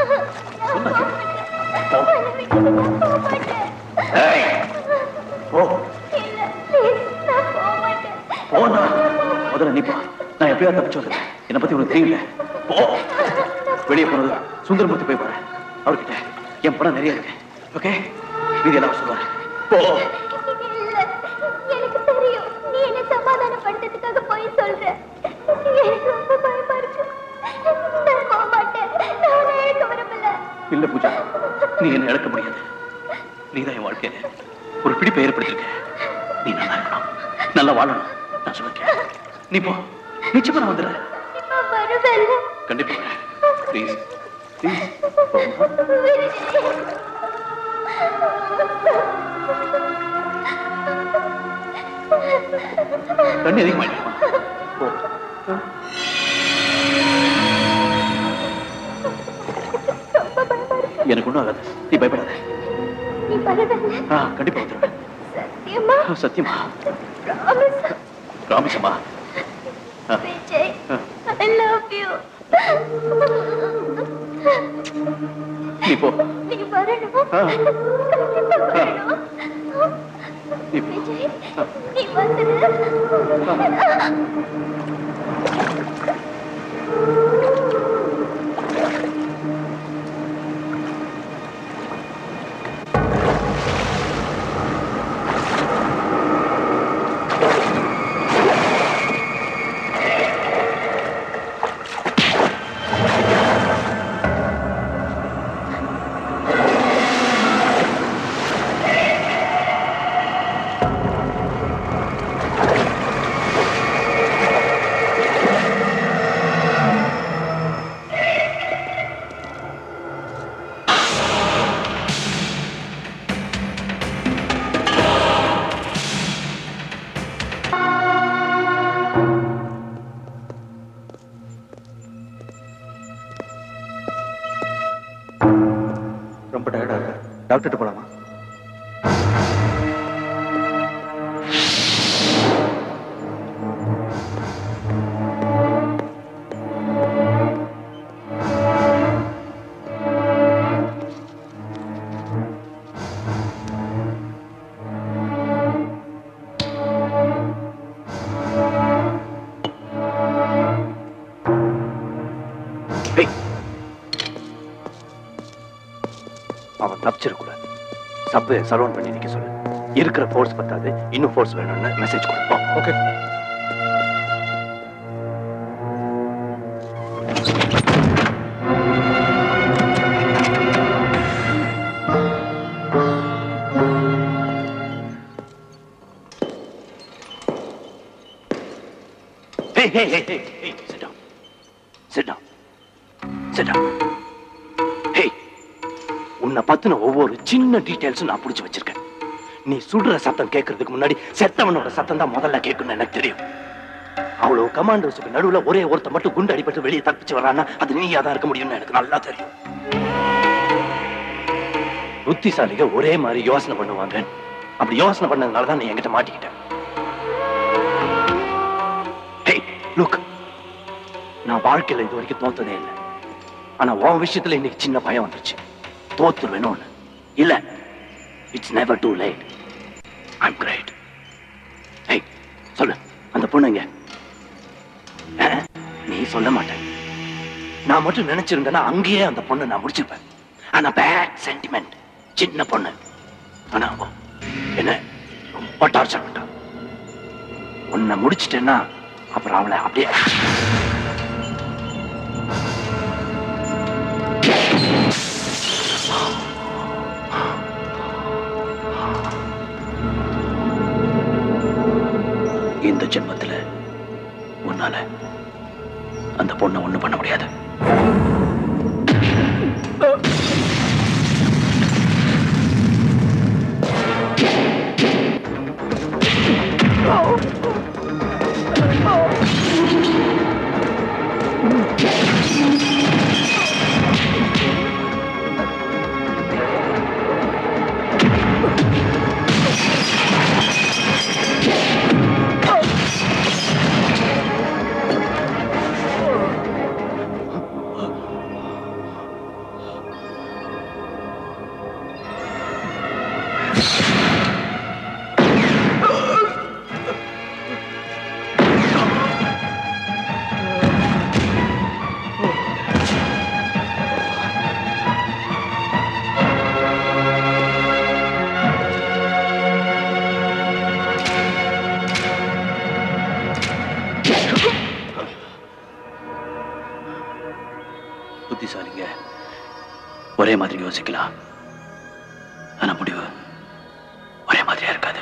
போக மாட்டேன். ஏய், போ. இல்ல, ப்ளீஸ், நான் போக மாட்டேன். போனா முதல்ல நீ போ. நான் எப்படியா தப்பிச்சு வந்துடுறேன். என்னை பத்தி உனக்கு தெரியல. போ. வெளியே போனது சுந்தரமூர்த்தி போய் பாரு. அவர்கிட்ட என் பணம் நிறைய இருக்கு. ஓகே, மீதி எல்லாம் சொல்லுவாரு. போ. இல்ல, எனக்கு தெரியும் நீ என்ன சமாதானப்படுத்துறதுக்காக போய் சொல்ற. எனக்கு ரொம்ப பயமா இருக்கு. நான் போக மாட்டேன். நான் உன்னை இழக்க விரும்பல. இல்ல பூஜா, நீ என்ன இழக்க முடியாது. நீதான் என் வாழ்க்கையில ஒரு பிடிப்பை ஏற்படுத்திருக்க. நீ நல்லா இருக்கணும், நல்லா வாழணும். நான் சொல்லிருக்கேன். நீ போ. நிச்சயமா நான் வந்துடுறேன். வருவேல்ல? கண்டிப்பா வரேன். Please please. தண்ணி அதிகமாயிடுமா? போ. எனக்கு ஒன்றும் ஆகாது. நீ பயப்படாத. நீ வருவேல்ல? கண்டிப்பா வந்துடுவேன். சத்தியமா? சத்தியமா. Promise. ப்ராமிஸம்மா. Vijay, I love you. நீ போ. நீ வரணும். கண்டிப்பா வரணும். Vijay, நீ வந்துடு. ரொம்ப டயர்டா இருக்கு. டாக்டர்கிட்ட போலாமா? அவன் தப்பிச்சிடக்கூடாது. சப்வே சலோன் பண்ணி நிக்க சொல்லு. இருக்கிற ஃபோர்ஸ் பத்தாது, இன்னும் ஃபோர்ஸ் வேணும்னு மெசேஜ் கொடுப்போம். Okay. Sit down. Sit down. Sit down. Hey, உன்னை பத்தின ஒவ்வொரு சின்ன டீடைல்ஸும் நான் புடிச்சு வச்சிருக்கேன். நீ சுடுற சத்தம் கேட்கறதுக்கு முன்னாடி செத்தவனோட சத்தம் தான் முதல்ல கேட்கணும்னு எனக்கு தெரியும். அவ்வளவு கமாண்டர்ஸுக்கு நடுவுல ஒரே ஒருத்த மட்டும் குண்டு அடிபட்டு வெளியே தப்பிச்சு வரான்னா அது நீயா தான் இருக்க முடியும்னு எனக்கு நல்லா தெரியும். புத்திசாலிக ஒரே மாதிரி யோசனை பண்ணுவாங்க. அப்படி யோசனை பண்ணதுனால தான் நீ என்கிட்ட மாட்டிக்கிட்டேன். லுக், நான் வாழ்க்கையில இது வரைக்கும் தோத்ததே இல்லை. ஆனா உன் விஷயத்துல இன்னைக்கு சின்ன பயம் வந்துருச்சு. தோத்துருவேன்னு ஒண்ணு இல்ல. It's never too late. I'm great. ஏய், சொல்லு, அந்த பொண்ணுங்க நீ சொல்ல மாட்டேன். நான் மட்டும் நினைச்சிருந்தேன்னா அங்கேயே அந்த பொண்ணு நான் முடிச்சிருப்பேன். ஆனா பேட் சென்டிமெண்ட், சின்ன பொண்ணு. ஆனா என்ன ரொம்ப டார்ச்சர் பண்ணா. உன்னை முடிச்சிட்டேன்னா அப்புறம் அவளை அப்படியே இந்த ஜென்மத்துல உன்னால அந்த பொண்ணை ஒண்ணும் பண்ண முடியாது. புத்திசாலிங்க ஒரே மாதிரி யோசிக்கலாம், ஆனா முடிவு ஒரே மாதிரியா இருக்காது.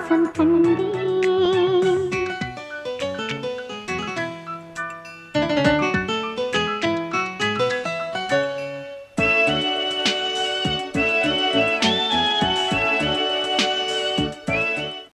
வாசம் கண்டே